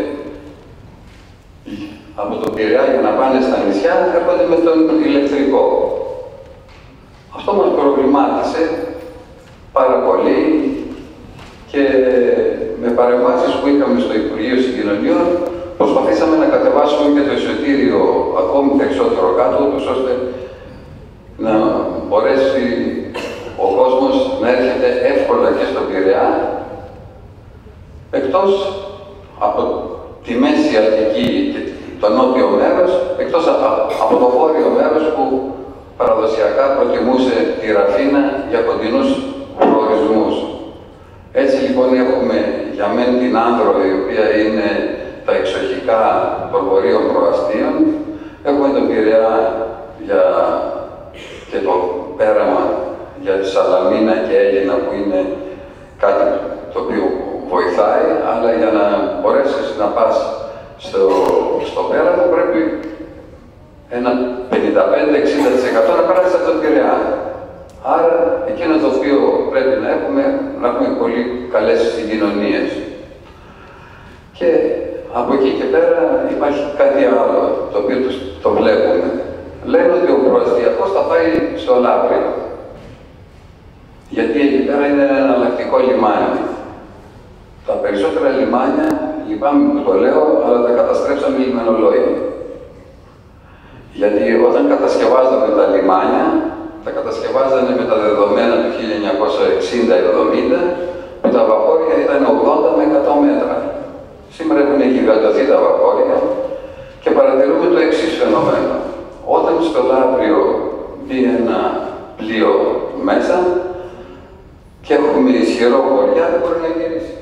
από τον Πειραιά για να πάνε στα νησιά έρχονται με τον ηλεκτρικό. Αυτό μας προβλημάτισε πάρα πολύ και με παρεμβάσεις που είχαμε στο Υπουργείο Συγκοινωνιών προσπαθήσαμε να κατεβάσουμε και το εισιτήριο ακόμη περισσότερο κάτω, ώστε να μπορέσει ο κόσμος να έρχεται εύκολα και στον Πειραιά, εκτός από τη Μέση Αττική και το νότιο μέρος, εκτός από το βόρειο μέρος που παραδοσιακά προτιμούσε τη Ραφίνα για κοντινούς προορισμούς. Έτσι λοιπόν έχουμε για μεν την Άνδρο, η οποία είναι τα εξοχικά των βορείων προαστίων, έχουμε τον Πειραιά για... και το πέραμα για τη Σαλαμίνα και Έλληνα, που είναι κάτι το οποίο βοηθάει, αλλά για να μπορέσεις να πας στο, στο πέραμα πρέπει καλές συγκοινωνίες. Και από εκεί και πέρα υπάρχει κάτι άλλο, το οποίο το βλέπουμε. Λένε ότι ο προαστιακός θα πάει στο Λαύριο, γιατί εκεί πέρα είναι ένα εναλλακτικό λιμάνι. Τα περισσότερα λιμάνια, λυπάμαι που το λέω, αλλά τα καταστρέψαμε λιμενολόγοι. Γιατί όταν κατασκευάζαμε τα λιμάνια, τα κατασκευάζανε με τα δεδομένα του χίλια εννιακόσια εξήντα εβδομήντα, που τα βαπόρια ήταν ογδόντα με εκατό μέτρα. Σήμερα έχουν γιγαντωθεί τα βαπόρια και παρατηρούμε το εξής φαινόμενο. Όταν στο Λαύριο μπει ένα πλοίο μέσα και έχουμε ισχυρό βορειά, δεν μπορεί να γυρίσει.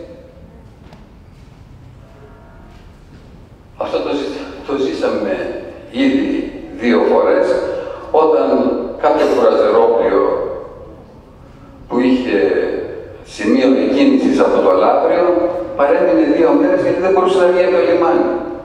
Αυτό το, ζη, το ζήσαμε ήδη δύο φορές, όταν κάποιο κουραζερόπλοιο που είχε σημείο εκκίνησης από το Λαύριο παρέμεινε δύο μέρες γιατί δεν μπορούσε να βγει από το λιμάνι.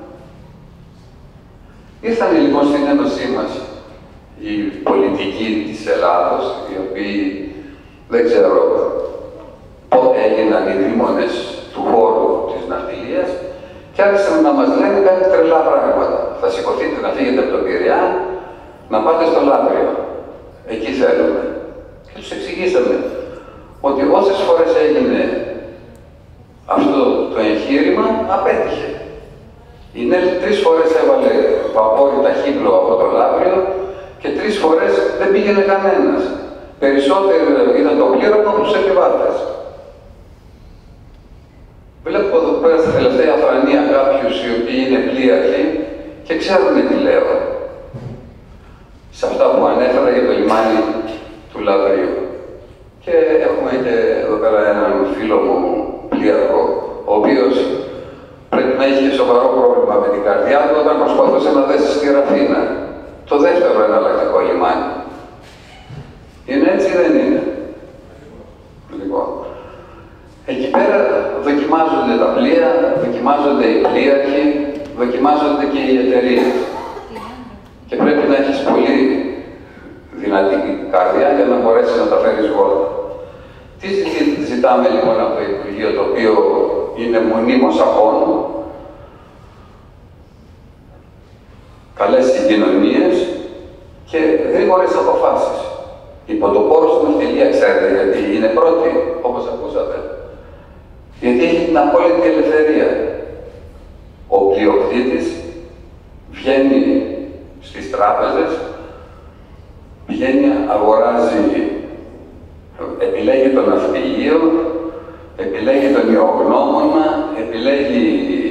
Ήρθαν λοιπόν στην ένωσή μας οι πολιτικοί της Ελλάδος, οι οποίοι δεν ξέρω πότε έγιναν οι δήμονες του χώρου της ναυτιλίας και άρχισαν να μας λένε κάτι τρελά πράγματα. Θα σηκωθείτε να φύγετε από τον Πειραιά, να πάτε στο Λαύριο. Εκεί θέλουμε. Και τους εξηγήσαμε ότι όσες φορές έγινε αυτό το εγχείρημα, απέτυχε. Η ΝΕΛ τρεις φορές έβαλε βαπόρι ταχύπλο από το Λαύριο και τρεις φορές δεν πήγαινε κανένας. Περισσότερο ήταν το πλήρωμα από τους επιβάτες. Βλέπω εδώ πέρα στη τελευταία αφρανία κάποιους οι οποίοι είναι πλοίαρχοι και ξέρουν τι λέω. Σε αυτά που ανέφερα για το λιμάνι του Λαυρίου. Και έχουμε και εδώ πέρα έναν φίλο μου πλοίαρχο, ο οποίος πρέπει να είχε σοβαρό πρόβλημα με την καρδιά του όταν προσπαθούσε να δέσει στη Ραφίνα, το δεύτερο εναλλακτικό λιμάνι. Είναι έτσι ή δεν είναι? Λοιπόν, εκεί πέρα δοκιμάζονται τα πλοία, δοκιμάζονται οι πλοίαρχοι, δοκιμάζονται και οι εταιρείες. Και πρέπει να έχεις πολύ δυνατή καρδιά για να μπορέσεις να τα φέρεις όλα. Τι ζητάμε λοιπόν από το Υπουργείο, το οποίο είναι μονίμως απόν? Καλές συγκοινωνίες και γρήγορες αποφάσεις. Η πρωτοπόρος στην ναυτιλία, ξέρετε, γιατί είναι πρώτη, όπως ακούσατε. Γιατί έχει την απόλυτη ελευθερία. Ο πλειοκτήτης βγαίνει στις τράπεζες, πηγαίνει, αγοράζει, επιλέγει το ναυπηγείο, επιλέγει τον ιογνώμονα, επιλέγει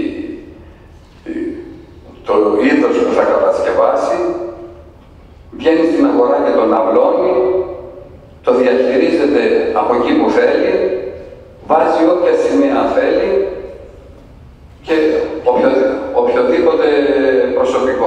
το είδος που θα κατασκευάσει, βγαίνει στην αγορά και τον αυλώνει, το διαχειρίζεται από εκεί που θέλει, βάζει όποια σημαία θέλει και οποιοδήποτε, οποιοδήποτε προσωπικό.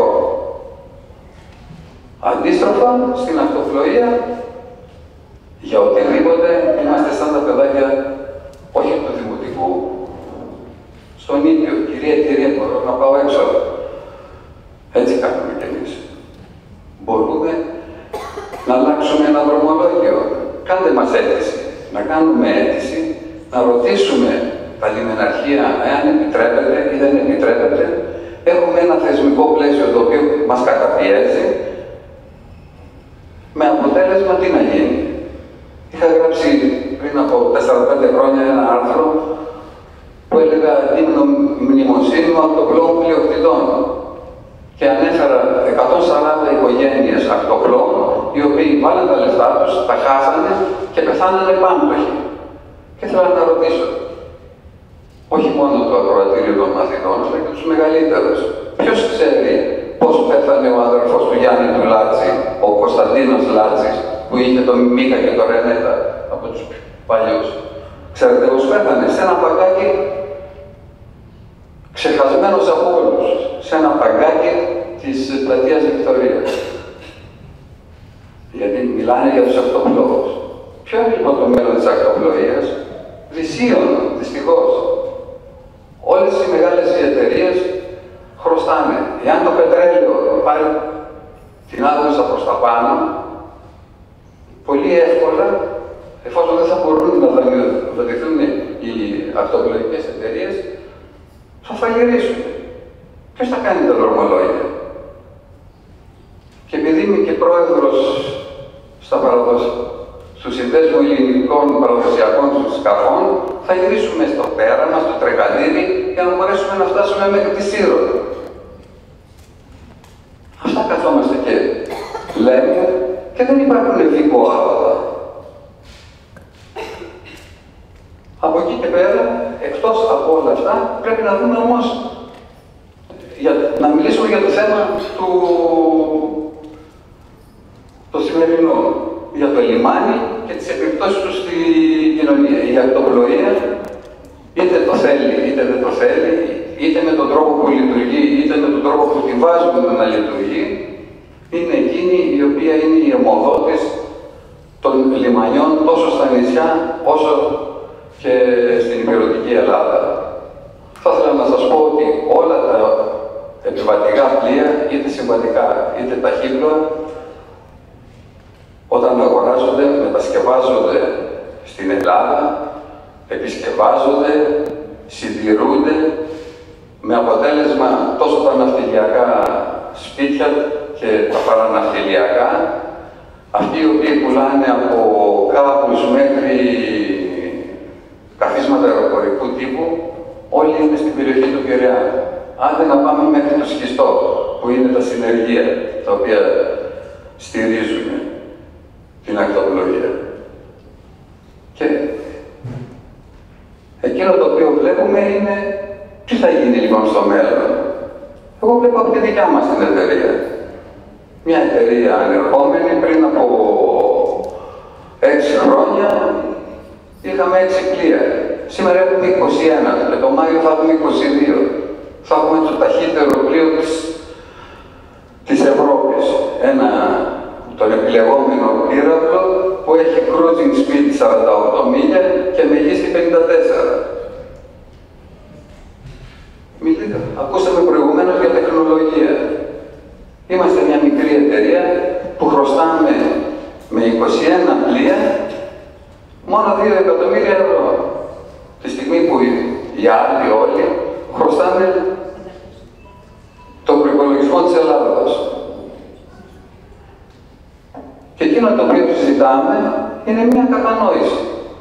Αντίστροφα, στην αυτοφλοεία, για οτιδήποτε, είμαστε σαν τα παιδάκια, όχι του δημοτικού, στον ίδιο, κυρία, κυρία, μπορώ να πάω έξω. Έτσι κάνουμε κι εμείς. Μπορούμε να αλλάξουμε ένα δρομολόγιο. Κάντε μας αίτηση. Να κάνουμε αίτηση, να ρωτήσουμε τα λιμεναρχεία εάν επιτρέπεται ή δεν επιτρέπεται. Έχουμε ένα θεσμικό πλαίσιο το οποίο μας καταπιέζει. Με αποτέλεσμα τι να γίνει? Είχα γράψει πριν από τέσσερα πέντε χρόνια ένα άρθρο που έλεγα ύμνο μνημοσύνου ακτοπλών πλειοκτητών και ανέφερα εκατόν σαράντα οικογένειες ακτοπλών οι οποίοι βάλαν τα λεφτά τους, τα χάσανε και πεθάνανε πάμπτωχοι. Και ήθελα να ρωτήσω, όχι μόνο το ακροατήριο των μαθητών, αλλά και τους μεγαλύτερους. Ποιος ξέρει πώς πέθανε ο αδερφός του Γιάννη του Λάτση, ο Κωνσταντίνος Λάτσης, που είχε τον Μίκα και τον Ρενέτα από τους παλιούς? Ξέρετε πώς πέθανε? Σε ένα παγκάκι, ξεχασμένος από όλους, σε ένα παγκάκι της πλατείας Βικτωρίας. Γιατί μιλάνε για τους ακτοπλώους. Ποιο είναι λοιπόν το μέλλον της ακτοπλοείας? Δυσίων, δυστυχώς. Όλες οι μεγάλες εταιρείες χρωστάνε. Εάν το πετρέλαιο πάρει την άδεια προς τα πάνω, πολύ εύκολα, εφόσον δεν θα μπορούν να δανειοδοτηθούν οι ακτοπλοϊκές εταιρείες, θα φαλιρίσουν. Ποιος θα κάνει τα δρομολόγια? Και επειδή είμαι και πρόεδρος στα παραδοσ... στους συνδέσμου ελληνικών παραδοσιακών σκαφών, θα γυρίσουμε στο πέραμα, στο τρεγαλίδι, για να μπορέσουμε να φτάσουμε μέχρι τη Σύρο. Αυτά καθόμαστε και λέμε και δεν υπάρχουν ευήκο άλογα. Από εκεί και πέρα, εκτός από όλα αυτά, πρέπει να δούμε όμως, για, να μιλήσουμε για το θέμα του, το σημερινό, για το λιμάνι και τις επιπτώσεις του στη κοινωνία. Η ακτοπλοεία, είτε το θέλει είτε δεν το θέλει, είτε με τον τρόπο που λειτουργεί, είτε με τον τρόπο που τη βάζουμε να λειτουργεί, είναι εκείνη η οποία είναι η αιμοδότης των λιμανιών τόσο στα νησιά όσο και στην υπηρετική Ελλάδα. Θα ήθελα να σας πω ότι όλα τα επιβατικά πλοία, είτε συμβατικά είτε ταχύπλοα, όταν αγοράζονται, μετασκευάζονται στην Ελλάδα, επισκευάζονται, συντηρούνται, με αποτέλεσμα τόσο τα ναυτιλιακά σπίτια και τα παραναυτιλιακά, αυτοί οι οποίοι πουλάνε από κάπους μέχρι καθίσματα αεροπορικού τύπου, όλοι είναι στην περιοχή του Πειραιά. Άντε να πάμε μέχρι το Σχιστό, που είναι τα συνεργεία, τα οποία στηρίζουν την ακτοπλοεία. Και εκείνο το οποίο βλέπουμε είναι τι θα γίνει λοιπόν στο μέλλον. Εγώ βλέπω από τη δικιά μας την εταιρεία. Μια εταιρεία ανερχόμενη πριν από έξι χρόνια είχαμε έξι πλοία. Σήμερα έχουμε είκοσι ένα και το Μάιο θα έχουμε είκοσι δύο. Θα έχουμε το ταχύτερο πλοίο της, της Ευρώπης. Ένα, τον επιλεγόμενο πύραυλο που έχει cruising speed σαράντα οκτώ μίλια και μεγίστη πενήντα τέσσερα. Μιλήκα. Ακούσαμε προηγουμένως για τεχνολογία. Είμαστε μια μικρή εταιρεία που χρωστάμε με είκοσι ένα πλοία μόνο δύο εκατομμύρια ευρώ. Τη στιγμή που οι άλλοι όλοι χρωστάνε τον προϋπολογισμό της Ελλάδας. Και εκείνο το οποίο συζητάμε είναι μια κατανόηση.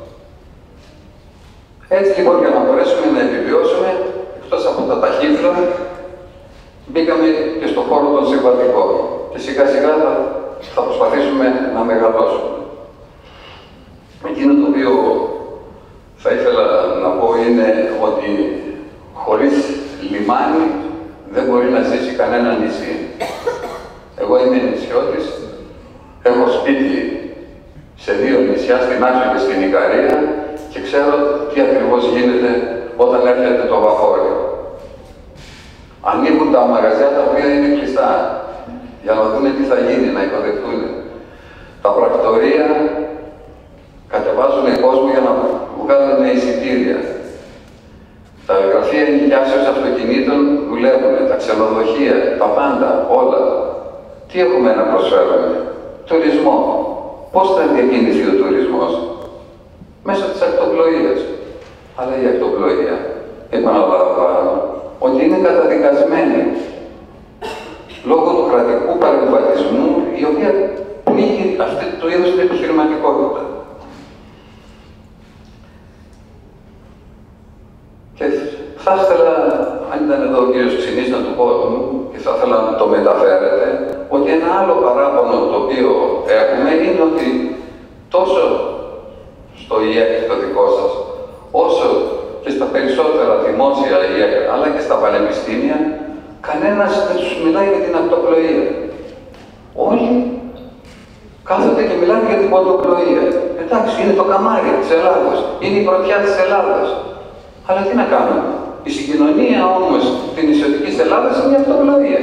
Έτσι λοιπόν, για να μπορέσουμε να επιβιώσουμε, εκτός από τα ταχύφυλλα, μπήκαμε και στον χώρο των συμβατικών. Και σιγά σιγά θα, θα προσπαθήσουμε να μεγαλώσουμε. Εκείνο το οποίο θα ήθελα να πω είναι ότι χωρίς λιμάνι δεν μπορεί να ζήσει κανένα νησί. Εγώ είμαι νησιώτης, έχω σπίτι σε δύο νησιά, στην Άξο και στην Ικαρία, και ξέρω τι ακριβώς γίνεται όταν έρχεται το βαχώριο. Ανοίγουν τα μαγαζιά τα οποία είναι κλειστά, για να δουν τι θα γίνει, να υποδεχτούν. Τα πρακτορεία κατεβάζουν κόσμο για να βγάλουν εισιτήρια. Τα γραφεία ενοικιάσεως αυτοκινήτων δουλεύουν, τα ξενοδοχεία, τα πάντα, όλα. Τι έχουμε να προσφέρουμε? Τουρισμό. Πώς θα διακινηθεί ο τουρισμός? Μέσω της ακτοπλοείας. Αλλά η ακτοπλοεία, επαναλαμβάνω, ότι είναι καταδικασμένη λόγω του κρατικού παρεμβατισμού, η οποία πνίγει αυτή του είδους την επιχειρηματικότητα. Και θα ήθελα, αν ήταν εδώ ο κύριος Ξινής, να του πω, και θα ήθελα να το μεταφέρετε, ότι ένα άλλο παράπονο το οποίο έχουμε είναι ότι τόσο στο ι ε κ το δικό σας, όσο και στα περισσότερα δημόσια ι ε κ, αλλά και στα πανεπιστήμια, κανένας δεν τους μιλάει για την ακτοπλοεία. Όλοι κάθονται και μιλάνε για την ποντοπλοεία. Εντάξει, είναι το καμάρι της Ελλάδος, είναι η πρωτιά της Ελλάδος. Αλλά τι να κάνουμε? Η συγκοινωνία όμως της νησιωτικής Ελλάδας είναι η ακτοπλοεία.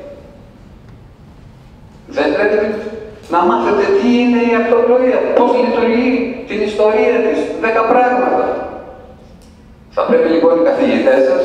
Δεν πρέπει να μάθετε τι είναι η ακτοπλοεία, πώς λειτουργεί, την ιστορία της, δέκα πράγματα. Θα πρέπει λοιπόν οι καθηγητές σας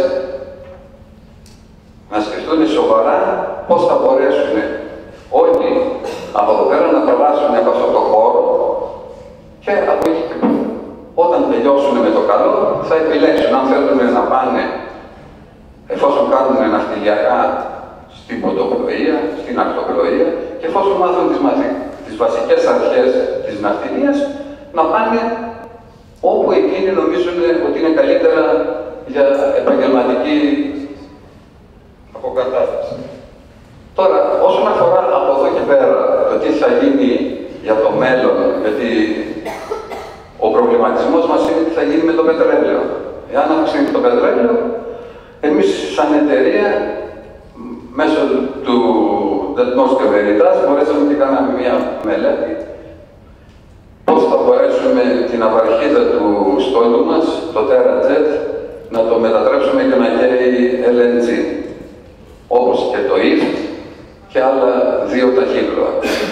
να σκεφτούν σοβαρά πώς θα μπορέσουν όλοι από εδώ πέρα να περάσουν από αυτό το χώρο και από εκεί και όταν τελειώσουν με το καλό θα επιλέξουν αν θέλουν να πάνε, εφόσον κάνουν ναυτιλιακά, στην ποντοπλοεία, στην ακτοπλοεία και εφόσον μάθουν τις, μαθη... τις βασικές αρχές της ναυτιλίας, να πάνε όπου εκείνοι νομίζουν ότι είναι καλύτερα για επαγγελματική αποκατάσταση. Τώρα, όσον αφορά από εδώ και πέρα το τι θα γίνει για το μέλλον, γιατί ο προβληματισμός μας είναι τι θα γίνει με το πετρέλαιο. Εάν αυξηθεί το πετρέλαιο, εμείς σαν εταιρεία, μέσω του Δελτνός και Βεριτάς, μπορέσαμε και κάναμε μια μελέτη πώς θα μπορέσουμε την απαρχίδα του στόλου μας, το TerraJet, να το μετατρέψουμε και να καίει ελ εν τζι, όπως και το ι εφ και άλλα δύο ταχύπλοα.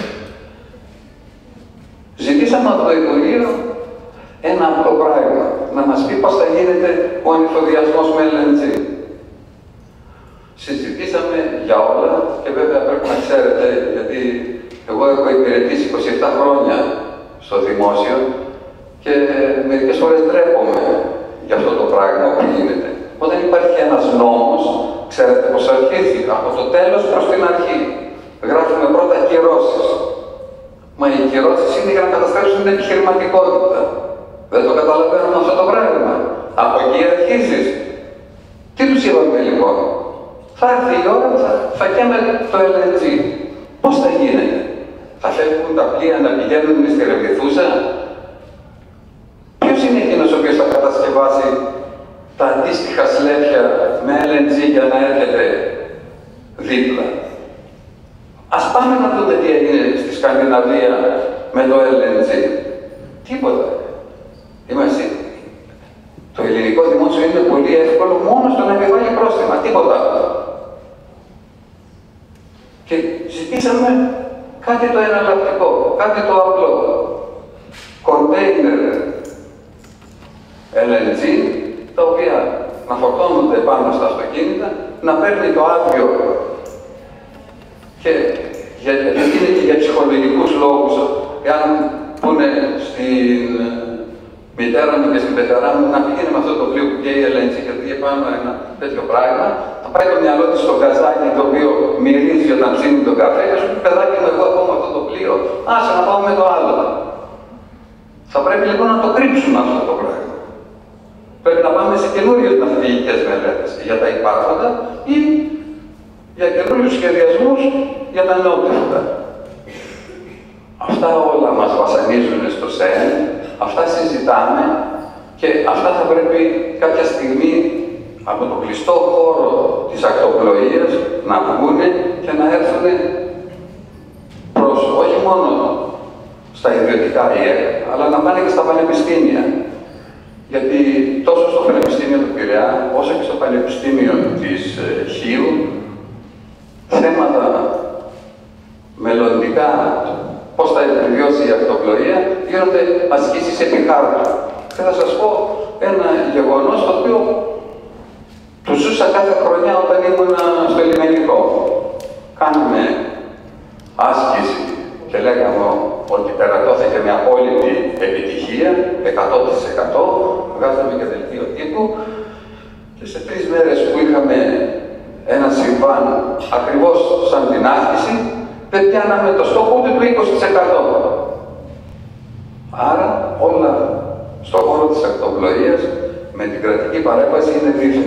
Ζητήσαμε από το Υπουργείο ένα απλό πράγμα, να μας πει πώς θα γίνεται ο ανεφοδιασμός με ελ εν τζι. Συζητήσαμε για όλα και βέβαια πρέπει να ξέρετε, γιατί εγώ έχω υπηρετήσει είκοσι επτά χρόνια στο δημόσιο και μερικές φορές ντρέπομαι για αυτό το πράγμα που γίνεται. Όταν υπάρχει ένας νόμος, ξέρετε πως αρχίζει από το τέλος προς την αρχή. Γράφουμε πρώτα κυρώσεις. Μα οι κυρώσεις είναι για να καταστρέψουν την επιχειρηματικότητα. Δεν το καταλαβαίνουμε αυτό το πράγμα. Από εκεί αρχίζεις. Τι τους είπαμε λοιπόν? Θα έρθει η ώρα, θα, θα καίμε το ελ εν τζι. Πώς θα γίνεται? Θα φεύγουν τα πλοία να πηγαίνουν στη Ρεβιθούσα? Ποιος είναι εκείνος ο οποίος θα κατασκευάσει τα αντίστοιχα σλέπια με ελ εν τζι για να έρχεται δίπλα? Ας πάμε να δούμε τι έγινε στη Σκανδιναβία με το ελ εν τζι. Τίποτα. Είμαστε. Το ελληνικό δημόσιο είναι πολύ εύκολο μόνο στο να επιβάλλει πρόστιμα. Τίποτα. Και ζητήσαμε κάτι το εναλλακτικό, κάτι το απλό. Κοντέινερ ελ εν τζι, τα οποία να φορτώνονται πάνω στα αυτοκίνητα, να παίρνει το άδειο και για, γιατί είναι και για ψυχολογικούς λόγους, εάν πούνε στην μητέρα μου και στην πεθερά μου να πηγαίνει με αυτό το πλοίο που καίει η ελ εν τζι και πήγε πάνω ένα τέτοιο πράγμα, θα πάει το μυαλό της στο γκαζάκι το οποίο μυρίζει όταν ψήνει τον καφέ και σου πει παιδάκι μου, εγώ έχω αυτό το πλοίο, άσε να πάω με το άλλο. Θα πρέπει λοιπόν να το κρύψουμε αυτό το πράγμα. Πρέπει να πάμε σε καινούριες ναυτιλιακές μελέτες για τα υπάρχοντα ή για καινούριους σχεδιασμούς για τα νεότερα. Αυτά όλα μας βασανίζουν στο ΣΕΝ, αυτά συζητάμε και αυτά θα πρέπει κάποια στιγμή από το κλειστό χώρο της ακτοπλοείας να βγούνε και να έρθουν προς όχι μόνο στα ιδιωτικά ΙΕΚ, αλλά να πάνε και στα πανεπιστήμια. Γιατί τόσο στο Πανεπιστήμιο του Πειραιά, όσο και στο Πανεπιστήμιο της Χίου, θέματα μελλοντικά, πώς θα επιβιώσει η ακτοπλοεία, γίνονται ασκήσεις επί χάρτου. Και θα σας πω ένα γεγονός το οποίο το ζούσα κάθε χρονιά όταν ήμουν στο λιμενικό. Κάναμε άσκηση και λέγαμε ότι περατώθηκε με απόλυτη επιτυχία, εκατό τοις εκατό, βγάζαμε και δελτίο τύπου και σε τρεις μέρες που είχαμε ένα συμβάν ακριβώς σαν την άσκηση, δεν πιάναμε το στόχο ούτε του είκοσι τοις εκατό. Άρα όλα στον χώρο της ακτοπλοείας με την κρατική παρέμβαση είναι δίθεν.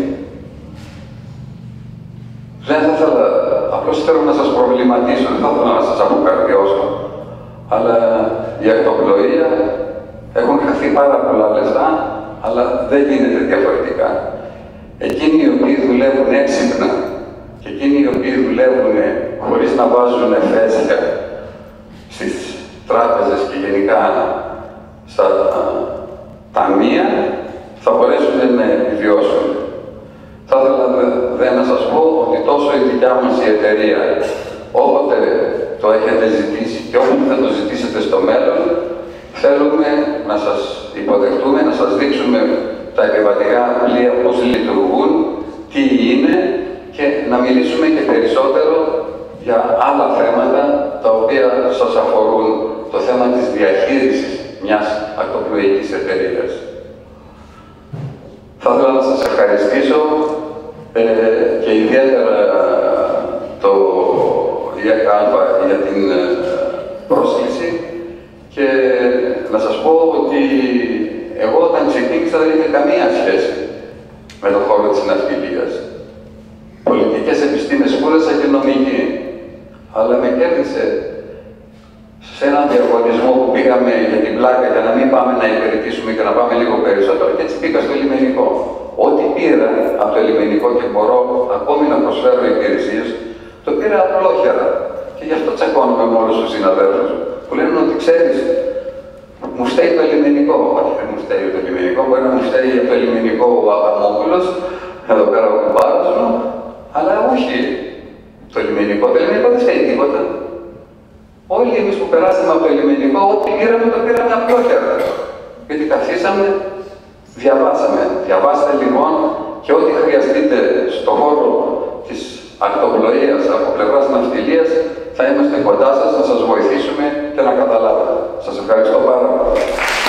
Δεν θα ήθελα, απλώς θέλω να σας προβληματίσω, δεν θα ήθελα να σας αποκαρδιώσω, αλλά η ακτοπλοεία έχουν χαθεί πάρα πολλά λεφτά, αλλά δεν γίνεται διαφορετικά. Εκείνοι οι οποίοι δουλεύουν έξυπνα και εκείνοι οι οποίοι δουλεύουν χωρίς να βάζουν φέσια στις τράπεζες και γενικά στα ταμεία, θα μπορέσουν να επιβιώσουν. Θα ήθελα δε να σας πω ότι τόσο η δικιά μας η εταιρεία, όποτε το έχετε ζητήσει και όποτε θα το ζητήσετε στο μέλλον, θέλουμε να σας υποδεχτούμε, να σας δείξουμε τα επιβατικά πλοία πώς λειτουργούν, τι είναι και να μιλήσουμε και περισσότερο για άλλα θέματα τα οποία σας αφορούν το θέμα της διαχείρισης μιας ακτοπλοεικής εταιρείας. Θα ήθελα να σας ευχαριστήσω ε, και ιδιαίτερα το ΙΕΚΑ για την ε, πρόσκληση και να σας πω ότι εγώ όταν ξεκίνησα δεν είχε καμία σχέση με τον χώρο της ναυτιλίας. Πολιτικές επιστήμες σπούδασα και νομική, αλλά με κέρδισε σε έναν διαγωνισμό που πήγαμε για την πλάκα για να μην πάμε να υπηρετήσουμε και να πάμε λίγο περισσότερο και έτσι πήγα στο λιμενικό. Ό,τι πήρα από το λιμενικό και μπορώ ακόμη να προσφέρω υπηρεσίες, το πήρα απλόχερα. Και γι' αυτό τσακώνομαι με όλους τους συναδέλφους που λένε ότι ξέρεις, μου φταίει το λιμενικό. Όχι, δεν μου φταίει το λιμενικό, μπορεί να μου φταίει από το λιμενικό ο Αδαμόπουλος, εδώ πέρα ο κουμπάρος μου, αλλά όχι το λιμενικό. Το λιμενικό δεν φταίει τίποτα. Όλοι εμείς που περάσαμε από το λιμενικό, ό,τι πήραμε το πήραμε απλόχερα. Γιατί καθίσαμε, διαβάσαμε. Διαβάστε λοιπόν και ό,τι χρειαστείτε στον χώρο της ακτοπλοείας από πλευράς ναυτιλίας, θα είμαστε κοντά σας να σας βοηθήσουμε και να καταλάβετε. Σας ευχαριστώ πάρα πολύ.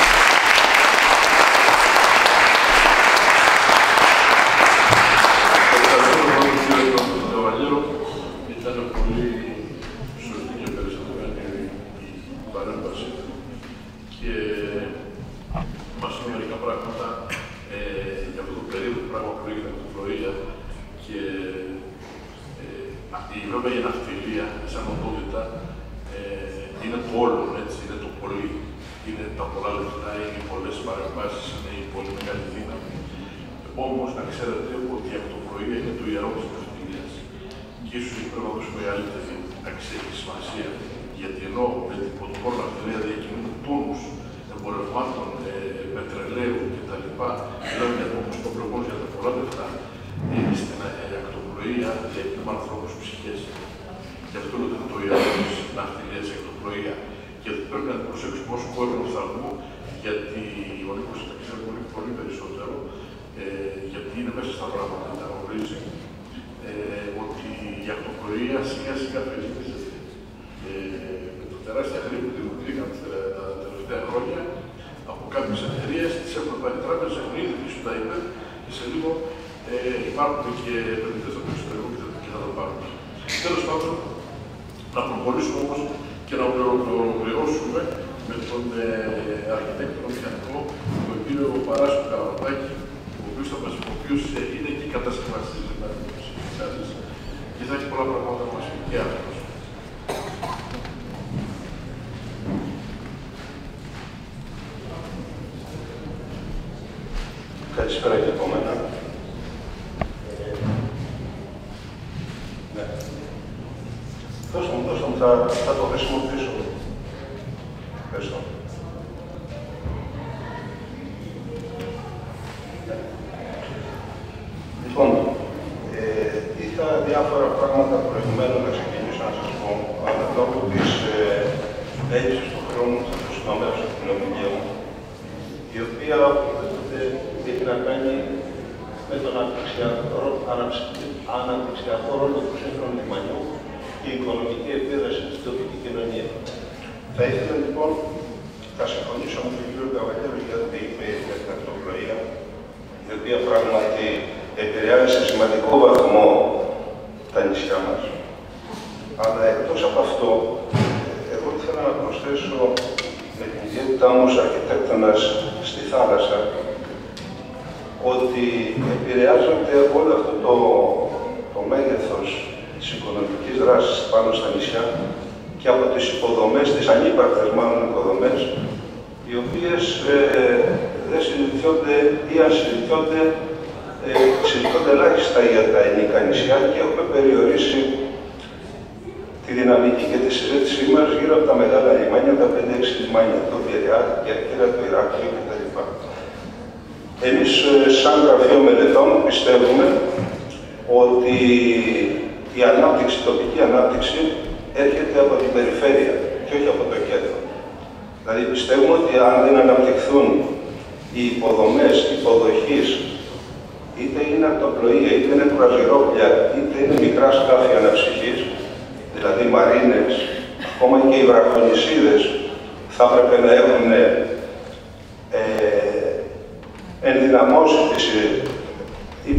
Βέβαια η ναυτιλία, σαν οντότητα, ε, είναι το όλο, έτσι, είναι το πολύ. Είναι τα πολλά λεφτά, είναι οι πολλές παρεμβάσεις, είναι η πολύ μεγάλη δύναμη. Όμως, να ξέρετε ότι η ακτοπλοεία είναι το ιερό της ναυτιλίας. Και ίσως πρέπει να δώσουμε μεγαλύτερη αξία και σημασία. Γιατί ενώ με την πρωτοπόρο ναυτιλία διακινούν τόνους εμπορευμάτων, ε, πετρελαίου κτλ. Μιλάμε για όμως το προηγούμενο για τα πολλά λεφτά. Ε, στην ε, ακτοπλοεία διακινούν ανθρώπους ψυχές. Γι' αυτό λέω ότι είναι το ιερό της ναυτιλίας η ακτοπλοεία. Και πρέπει να την προσέξουμε όσο κόρυνο οφθαλμού, γιατί ο Νίκος τα ξέρει πολύ, πολύ περισσότερο, ε, γιατί είναι μέσα στα πράγματα, τα γνωρίζει, ε, ότι η ακτοπλοεία σιγά σιγά περιορίζεται. Ε, με το τεράστια χρήμα που δημιουργήθηκαν τα τελευταία χρόνια από κάποιες εταιρείες, τις έχουν πάρει τράπεζες, έχουν ήδη πίσω τα είπε, και σε λίγο ε, υπάρχουν και επενδυτές από το εξωτερικό και θα το πάρουν. Τέλος πάντων, να προχωρήσουμε όμως και να ολοκληρώσουμε με τον ε, αρχιτέκτονο μηχανικό, τον κύριο Παράσκο Καραβατάκη, ο οποίος θα μας πει, ο οποίος ε, είναι και κατασκευαστής της και θα έχει πολλά πράγματα να μας πει και αυτός. Καλησπέρα και από μένα. Ναι. Δώστε μου, δώστε μου, θα, θα το χρησιμοποιήσω. Ευχαριστώ. Λοιπόν, ε, είχα διάφορα πράγματα προηγουμένως να ξεκινήσω να σας πω, αλλά λόγω της ε, έλλειψης του χρόνου θα το συνομέρω στην κοινωνική μου, η οποία οπωσδήποτε έχει να κάνει με τον αναπτυξιακό ρόλο του σύγχρονου λιμανιού και η οικονομική επίδραση στην τοπική κοινωνία. Θα ήθελα λοιπόν να συμφωνήσω με τον κύριο Καβαλιέρο για ό,τι είπε για την ακτοπλοεία, η οποία πράγματι επηρεάζει σε σημαντικό βαθμό τα νησιά μας. Αλλά εκτός από αυτό, εγώ ήθελα να προσθέσω με την ιδιότητά μου ως αρχιτέκτονας στη θάλασσα, ότι επηρεάζονται όλο αυτό το, το μέγεθος της οικονομικής δράσης πάνω στα νησιά και από τις υποδομές, τις ανύπαρκτες μάλλον υποδομές, οι οποίες ε, δεν συζητιόνται ή αν συζητιόνται, ε, συζητιόνται ελάχιστα για τα ελληνικά νησιά και έχουμε περιορίσει τη δυναμική και τη συζήτησή μας γύρω από τα μεγάλα λιμάνια, τα πέντε έξι λιμάνια, το Βιεριά, η Κέρκυρα, το Ηράκλειο κτλ. Εμείς, σαν γραφείο μελετών, πιστεύουμε ότι η ανάπτυξη, η τοπική ανάπτυξη έρχεται από την περιφέρεια και όχι από το κέντρο. Δηλαδή πιστεύουμε ότι αν δεν αναπτυχθούν οι υποδομές υποδοχής, είτε είναι ακτοπλοεία, είτε είναι κουραζιρόπλια, είτε είναι μικρά σκάφη αναψυχής, δηλαδή μαρίνες, ακόμα και οι βραχονησίδες θα έπρεπε να έχουν ε, ενδυναμώσει τις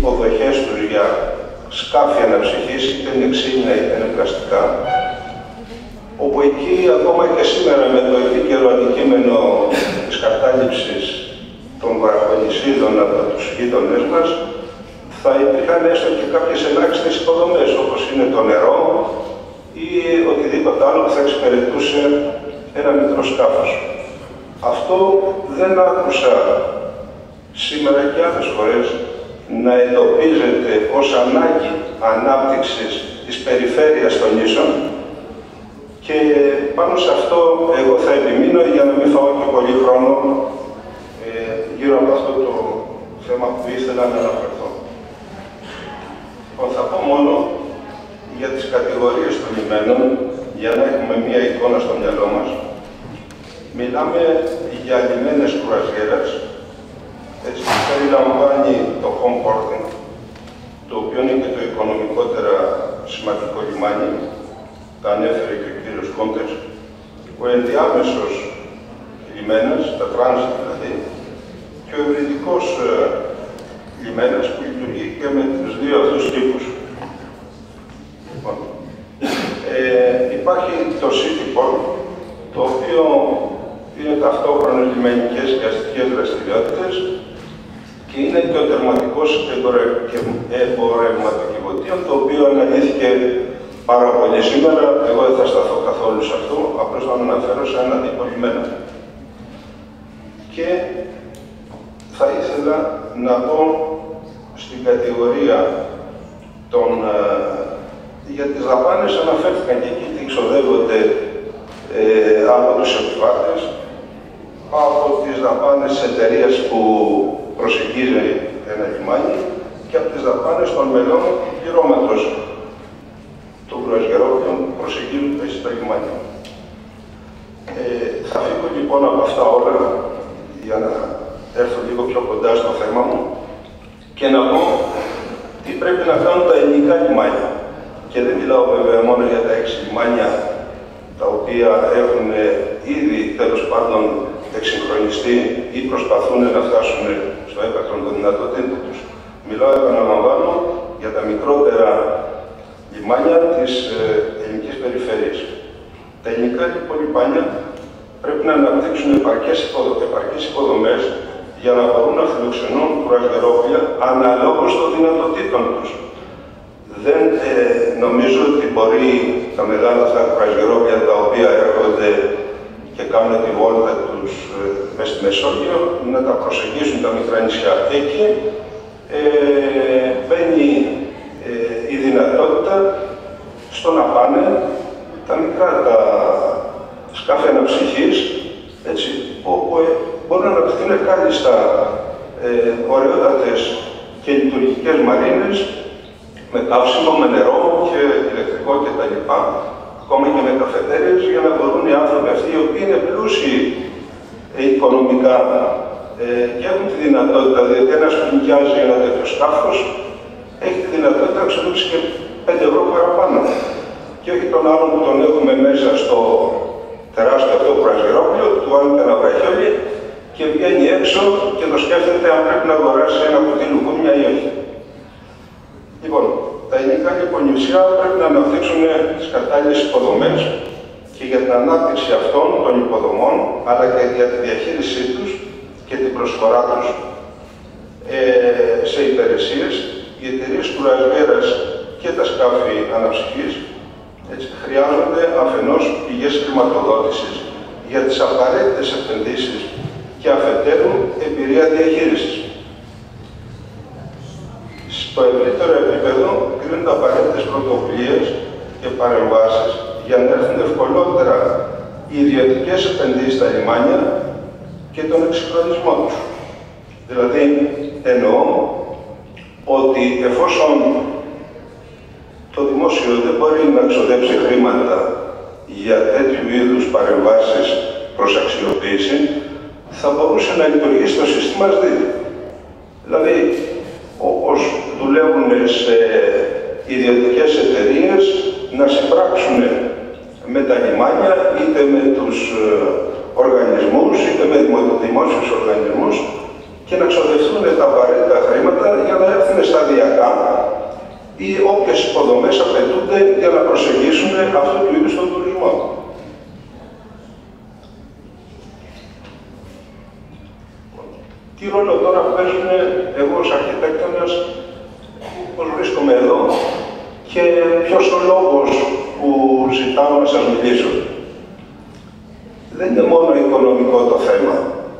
υποδοχές τους για σκάφη αναψυχής, είτε είναι ξύλινα είτε είναι πλαστικά, όπου εκεί ακόμα και σήμερα με το επίκαιρο αντικείμενο της κατάληψης των βραχονησίδων από τους γείτονές μας, θα υπήρχαν έστω και κάποιες ελάχιστες υποδομές, όπως είναι το νερό ή οτιδήποτε άλλο που θα εξυπηρετούσε ένα μικρό σκάφος. Αυτό δεν άκουσα σήμερα και άλλες φορές να εντοπίζεται ως ανάγκη ανάπτυξης της περιφέρειας των νήσων, και πάνω σε αυτό εγώ θα επιμείνω για να μην φάω και πολύ χρόνο ε, γύρω από αυτό το θέμα που ήθελα να αναφερθώ. Λοιπόν, θα πω μόνο για τις κατηγορίες των λιμένων, για να έχουμε μία εικόνα στο μυαλό μας. Μιλάμε για λιμένες κρουαζιέρας, έτσι που περιλαμβάνει το home porting, το οποίο είναι και το οικονομικότερα σημαντικό λιμάνι, τα ανέφερε και ο κύριος Κόντες, ο ενδιάμεσος λιμένας, τα transit δηλαδή, και ο ευρυδικός ε, λιμένας που λειτουργεί και με τους δύο αυτούς τύπους. Λοιπόν, ε, υπάρχει το City Port, το οποίο είναι ταυτόχρονα λιμενικές και αστικές δραστηριότητες και είναι και ο τερματικός εμπορευματοκιβωτίο, το οποίο αναλύθηκε πάρα πολύ σήμερα. Εγώ δεν θα σταθώ καθόλου σε αυτό, απλώς θα αναφέρω σε ένα τύπο λιμένα. Και θα ήθελα να πω στην κατηγορία των, για τις δαπάνες, αναφέρθηκαν και εκεί τι ξοδεύονται ε, από τους επιβάτες, από τις δαπάνες της εταιρείας που προσεγγίζει ένα λιμάνι και από τις δαπάνες των μελών του πληρώματος των κρουαζιερόπλων που προσεγγίζουν τα λιμάνια. Ε, θα φύγω λοιπόν από αυτά όλα για να έρθω λίγο πιο κοντά στο θέμα μου και να πω τι πρέπει να κάνουν τα ελληνικά λιμάνια. Και δεν μιλάω βέβαια μόνο για τα έξι λιμάνια τα οποία έχουν ήδη τέλος πάντων εξυγχρονιστεί ή προσπαθούν να φτάσουν στο έπακρο των δυνατοτήτων τους. Μιλάω, επαναλαμβάνω, για τα μικρότερα λιμάνια της ε, ελληνικής περιφέρειας. Τα ελληνικά λοιπόν λιμάνια πρέπει να αναπτύξουν επαρκές, υποδο, επαρκές υποδομές για να μπορούν να φιλοξενούν κρουαζιερόπλια αναλόγως των δυνατοτήτων τους. Δεν ε, νομίζω ότι μπορεί τα μεγάλα αυτά κρουαζιερόπλια τα οποία έρχονται και κάνουν τη βόλτα τους ε, μέσα στη Μεσόγειο να τα προσεγγίσουν τα μικρά νησιά. Εκεί ε, μπαίνει ε, η δυνατότητα στο να πάνε τα μικρά τα σκάφη αναψυχής, έτσι, όπου ε, μπορούν να αναπτυχθούν κάλλιστα ε, ωραιότατες και λειτουργικές μαρίνες με καύσιμο, με νερό και ηλεκτρικό κτλ. Ακόμα και με καφετέριες, για να μπορούν οι άνθρωποι αυτοί, οι οποίοι είναι πλούσιοι ε, οικονομικά ε, και έχουν τη δυνατότητα, διότι ένας που νοικιάζει ένα τέτοιο σκάφος έχει τη δυνατότητα να ξοδέψει και πέντε ευρώ παραπάνω. Και όχι τον άλλον που τον έχουμε μέσα στο τεράστιο αυτό κρουαζιερόπλιο, του άλλου ένα βραχιόλι και βγαίνει έξω και το σκέφτεται αν πρέπει να αγοράσει ένα κουτί λουκούμια ή όχι. Λοιπόν, τα ελληνικά λοιπόν νησιά πρέπει να αναπτύξουν τις κατάλληλες υποδομές και για την ανάπτυξη αυτών των υποδομών, αλλά και για τη διαχείρισή τους και την προσφορά τους ε, σε υπηρεσίες, οι εταιρείες κουραζιέρας και τα σκάφη αναψυχής έτσι, χρειάζονται αφενός πηγές χρηματοδότησης για τις απαραίτητες επενδύσεις και αφετέρου εμπειρία διαχείρισης. Στο ευρύτερο επίπεδο κρίνονται απαραίτητες πρωτοβουλίες και παρεμβάσεις για να έρθουν ευκολότερα οι ιδιωτικές επενδύσεις στα λιμάνια και τον εξυγχρονισμό τους. Δηλαδή, εννοώ ότι εφόσον το δημόσιο δεν μπορεί να ξοδέψει χρήματα για τέτοιου είδους παρεμβάσεις προς αξιοποίηση, θα μπορούσε να λειτουργήσει το σύστημα ΣΔΙΔ. Δηλαδή, όπως δουλεύουν σε ιδιωτικές εταιρείες, να συμπράξουν με τα λιμάνια, είτε με τους οργανισμούς, είτε με δημόσιους οργανισμούς και να ξοδευτούν τα απαραίτητα χρήματα για να έρθουν έρθουν σταδιακά ή όποιες υποδομές απαιτούνται για να προσεγγίσουν αυτού του είδους τον τουρισμό. Τι ρόλο τώρα παίζουν εγώ ως αρχιτέκτονας, πώς βρίσκομαι εδώ και ποιος ο λόγος που ζητάω να σας μιλήσω. Δεν είναι μόνο οικονομικό το θέμα,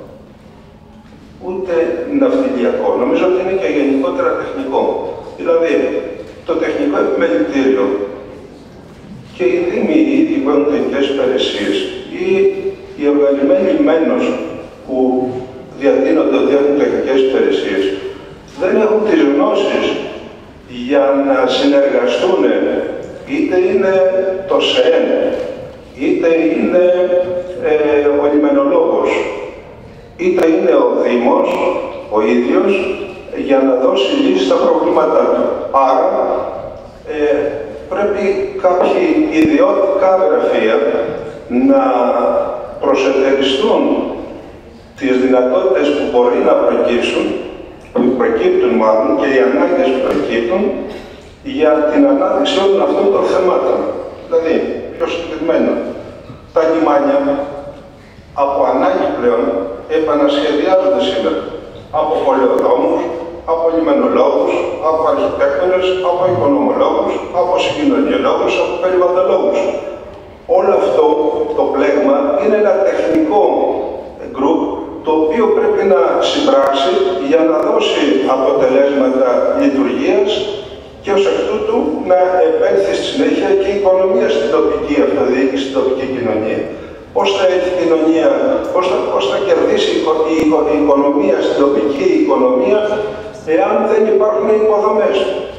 ούτε ναυτιλιακό. Νομίζω ότι είναι και γενικότερα τεχνικό. Δηλαδή, το τεχνικό επιμελητήριο και οι δήμοι οι ίδιοι που έχουν τεχνικές υπηρεσίες ή οι οργανισμένοι λιμένος που διατείνονται ότι έχουν τεχνικές υπηρεσίες δεν έχουν τις γνώσεις για να συνεργαστούν, είτε είναι το ΣΕΝ, είτε είναι ε, ο λιμενολόγος, είτε είναι ο Δήμος, ο ίδιος, για να δώσει λύση στα προβλήματά του. Άρα, ε, πρέπει κάποιοι ιδιωτικά γραφεία να προσετεριστούν τις δυνατότητες που μπορεί να προκύψουν, που προκύπτουν μάλλον και οι ανάγκες που προκύπτουν για την ανάδειξη όλων αυτών των θεμάτων. Δηλαδή, πιο συγκεκριμένα, τα λιμάνια από ανάγκη πλέον επανασχεδιάζονται σήμερα από πολεοδόμους, από λιμενολόγους, από αρχιτέκτονες, από οικονομολόγους, από συγκοινωνιολόγους, από περιβαλλοντολόγους. Όλο αυτό το πλέγμα είναι ένα τεχνικό γκρουπ το οποίο πρέπει να συμπράξει για να δώσει αποτελέσματα λειτουργίας και ως εκ τούτου να επέλθει στη συνέχεια και η οικονομία στην τοπική αυτοδιοίκηση, στην τοπική κοινωνία. Πώς θα έχει η κοινωνία, πώς θα, πώς θα κερδίσει η, η, η οικονομία στην τοπική οικονομία εάν δεν υπάρχουν υποδομές.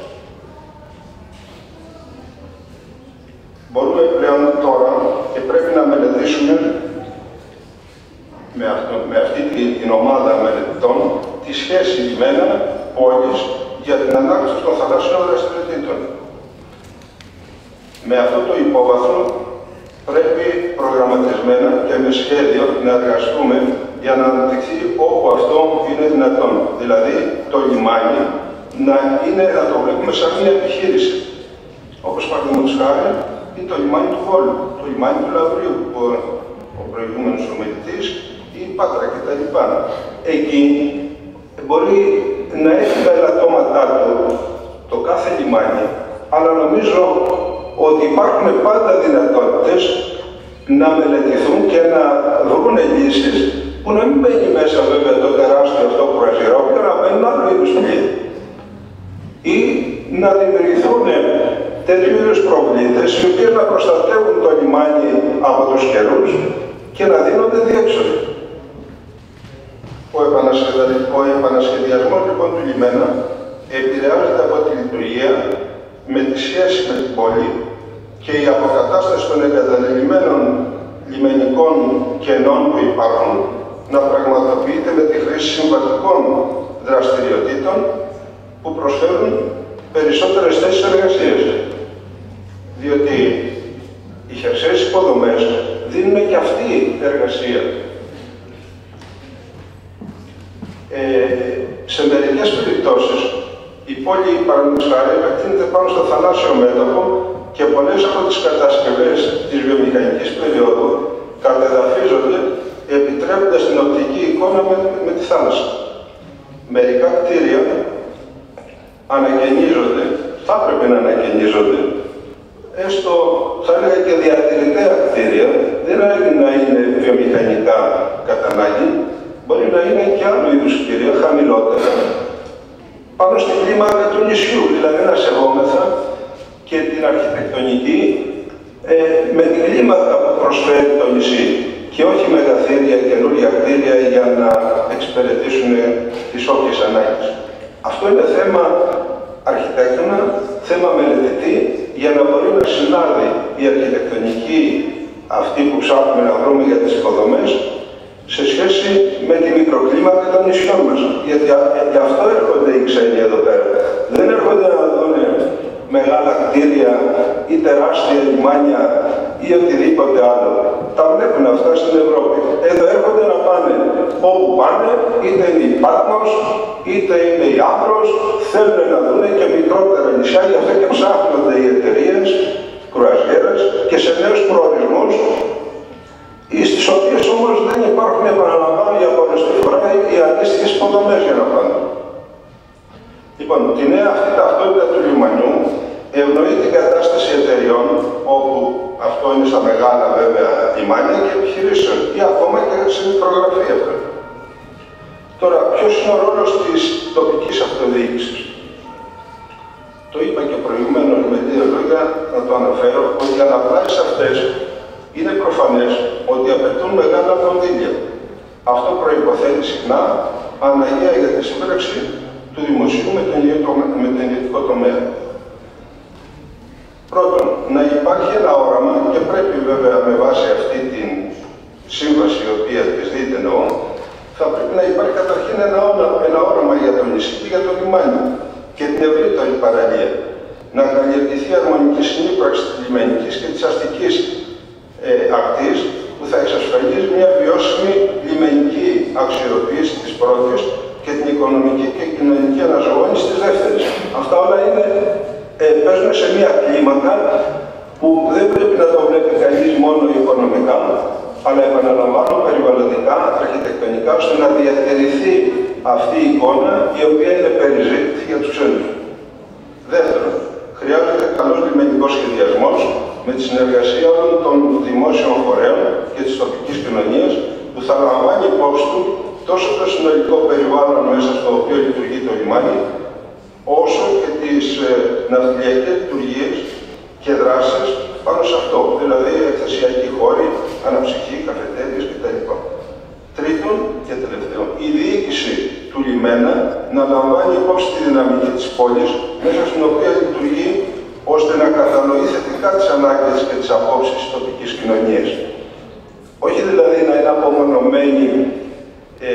Μπορούμε πλέον τώρα και πρέπει να μελετήσουμε με, αυτό, με αυτή την ομάδα μελετητών τη σχέση λιμένα πόλης για την ανάπτυξη των θαλασσιών δραστηριοτήτων. Με αυτό το υπόβαθρο πρέπει προγραμματισμένα και με σχέδιο να εργαστούμε για να αναπτυχθεί όπου αυτό είναι δυνατόν. Δηλαδή, το λιμάνι να, είναι, να το βλέπουμε σαν μια επιχείρηση. Όπως παραδείγματος χάρη είναι το λιμάνι του Βόλου, το λιμάνι του Λαυρίου, που ο προηγούμενος ομιλητής, η Πάτρα κτλ. Εκεί μπορεί να έχει τα ελαττώματά του το κάθε λιμάνι, αλλά νομίζω ότι υπάρχουν πάντα δυνατότητες να μελετηθούν και να βρουν λύσεις που να μην μπαίνει μέσα βέβαια το τεράστιο αυτό προαζιρόπλαιο, να μπαίνουν άλλου είδους πλοία. Ή να δημιουργηθούν τέτοιου είδους προβλήτες, οι οποίες να προστατεύουν το λιμάνι από τους καιρούς και να δίνονται διέξοδοι. Ο, ο επανασχεδιασμός λοιπόν του λιμένα επηρεάζεται από τη λειτουργία με τη σχέση με την πόλη και η αποκατάσταση των εγκαταλελειμμένων λιμενικών κενών που υπάρχουν να πραγματοποιείται με τη χρήση συμβατικών δραστηριοτήτων που προσφέρουν περισσότερες θέσεις εργασίας. Διότι οι χερσαίες υποδομές δίνουν και αυτή εργασία. Ε, σε μερικές περιπτώσεις η πόλη, παραδείγματος χάρη, επεκτείνεται πάνω στο θαλάσσιο μέτωπο και πολλές από τις κατασκευές της βιομηχανικής περίοδου κατεδαφίζονται επιτρέποντας την οπτική εικόνα με, με τη θάλασσα. Μερικά κτίρια ανακαινίζονται, θα έπρεπε να ανακαινίζονται, έστω θα έλεγα και διατηρητέα κτίρια, δεν αρκεί να είναι βιομηχανικά κατά ανάγκη, μπορεί να είναι και άλλου είδους κτίρια, χαμηλότερα, πάνω στην κλίμακα του νησιού, δηλαδή να σεβόμεθα και την αρχιτεκτονική ε, με την κλίμακα που προσφέρει το νησί και όχι μεγαθύρια, καινούργια κτίρια για να εξυπηρετήσουν τις όποιες ανάγκες. Αυτό είναι θέμα αρχιτέκτονα, θέμα μελετητή, για να μπορεί να συνάδει η αρχιτεκτονική αυτή που ψάχνουμε να βρούμε για τις υποδομές σε σχέση με τη μικροκλίμακα των νησιών μας. Γιατί γι' αυτό έρχονται οι ξένοι εδώ πέρα. Δεν έρχονται να δουν μεγάλα κτίρια ή τεράστια λιμάνια ή οτιδήποτε άλλο. τα βλέπουν αυτά στην Ευρώπη. Εδώ έρχονται να πάνε όπου πάνε, είτε είναι η Πάτμος, είτε είναι η Άνδρος, θέλουν να δουν και μικρότερα νησιά, γι' αυτό και ψάχνονται οι εταιρείες, κρουαζιέρες και σε νέους προορισμούς, στις οποίες όμως δεν υπάρχουν, επαναλαμβάνω για πολλωστή φορά, οι αντίστοιχες υποδομές για να πάνε. Λοιπόν, τη νέα αυτή ταυτότητα του λιμανιού ευνοεί την κατάσταση εταιριών, όπου αυτό είναι στα μεγάλα βέβαια λιμάνια και επιχειρήσεων, ή ακόμα και σε μικρογραφία αυτό. Τώρα, ποιος είναι ο ρόλος της τοπικής αυτοδιοίκησης? Το είπα και προηγουμένως με δύο λόγια, να το αναφέρω, ότι οι αναπλάσεις αυτές είναι προφανές ότι απαιτούν μεγάλα κονδύλια. Αυτό προϋποθέτει συχνά αναγκαία για τη σύμπραξη του δημοσίου με τον ιδιωτικό τομέα. Πρώτον, να υπάρχει ένα όραμα και πρέπει βέβαια με βάση αυτή την σύμβαση η οποία της δείτε εννοώ, θα πρέπει να υπάρχει καταρχήν ένα, ένα όραμα για το νησί και για το λιμάνι και την ευρύτερη παραλία. Να καλλιεργηθεί αρμονική συνύπαρξη της λιμενικής και της αστικής ε, ακτής που θα εξασφαλίζει μια βιώσιμη λιμενική αξιοποίηση της πρώτης και την οικονομική και κοινωνική αναζωογόνηση της δεύτερης. Αυτά όλα είναι, ε, παίζουν σε μια κλίμακα που δεν πρέπει να το βλέπει κανείς μόνο οικονομικά, αλλά επαναλαμβάνω περιβαλλοντικά, αρχιτεκτονικά, ώστε να διατηρηθεί αυτή η εικόνα η οποία είναι περιζήτητη για τους ξένους. Δεύτερον, χρειάζεται καλός λιμενικός σχεδιασμός με τη συνεργασία όλων των δημόσιων φορέων και της τοπικής κοινωνίας που θα λαμβάνει υπόψη του τόσο το συνολικό περιβάλλον μέσα στο οποίο λειτουργεί το λιμάνι, όσο και τις ε, ναυτιλιακές λειτουργίες και δράσεις πάνω σε αυτό, δηλαδή εκθεσιακοί χώροι, αναψυχή, καφετέριες κτλ. Τρίτον και τελευταίο, η διοίκηση του λιμένα να λαμβάνει υπόψη τη δυναμική της πόλης μέσα στην οποία λειτουργεί, ώστε να κατανοεί θετικά τις ανάγκες και τις απόψεις της τοπικής κοινωνίας. Όχι δηλαδή να είναι απομονωμένη ε,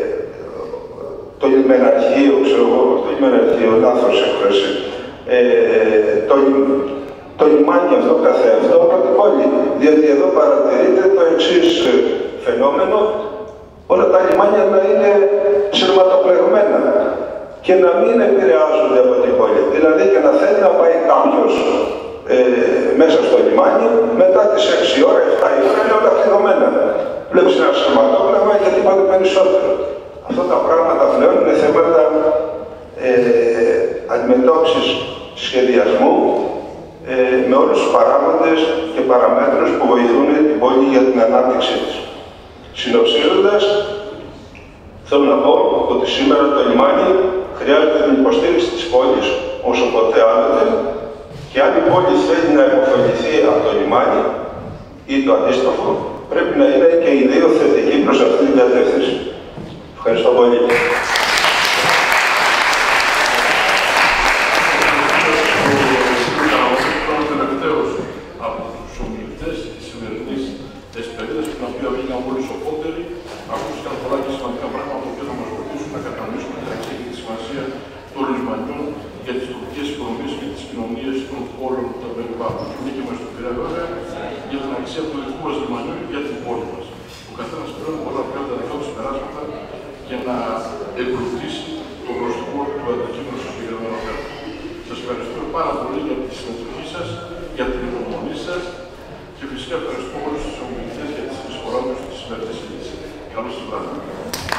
το λιμεναρχείο, ξέρω εγώ, το λιμεναρχείο, λάθος έκφραση, ε, το, το λιμάνι αυτό καθεαυτό από την πόλη. Διότι εδώ παρατηρείται το εξής φαινόμενο, όλα τα λιμάνια να είναι σειρματοπλεγμένα και να μην επηρεάζονται από την πόλη. Δηλαδή και να θέλει να πάει κάποιος ε, μέσα στο λιμάνι, μετά τις έξι ώρα, εφτά η ώρα είναι όλα κλειδωμένα. Βλέπεις ένα σειρματόπλεγμα και τίποτε περισσότερο. Αυτά τα πράγματα πλέον είναι θέματα ε, αντιμετώπισης σχεδιασμού ε, με όλους τους παράγοντες και παραμέτρους που βοηθούν την πόλη για την ανάπτυξή της. Συνοψίζοντας, θέλω να πω ότι σήμερα το λιμάνι χρειάζεται την υποστήριξη της πόλης όσο ποτέ άλλοτε και αν η πόλη θέλει να υποφεληθεί από το λιμάνι ή το αντίστοιχο, πρέπει να είναι και οι δύο θετικοί προς αυτή την κατεύθυνση. Ευχαριστώ πολύ. Ακούστηκαν πολλά και σημαντικά πράγματα που θα μας βοηθήσουν να κατανοήσουμε την αξία και τη σημασία των λιμανιών για τις τοπικές οικονομίες και τις κοινωνίες των πόλων που τα περιβάλλουν. Και και μας το πειρά βέβαια για την αξία του δικού μας λιμανιού για την πόλη μας. Ο καθένας πλέον μπορεί να βγάλει τα δικά του συμπεράσματα και να εμπλουτίσει το γνωστικό του αντικείμενου στο συγκεκριμένο θέμα. Σας ευχαριστούμε πάρα πολύ για τη συμμετοχή σας, για την υπομονή σας και φυσικά ευχαριστούμε όλους τους ομιλητές για τη συνεισφορά τους στη σημερινή συζήτηση. Καλώς σας βράδυ.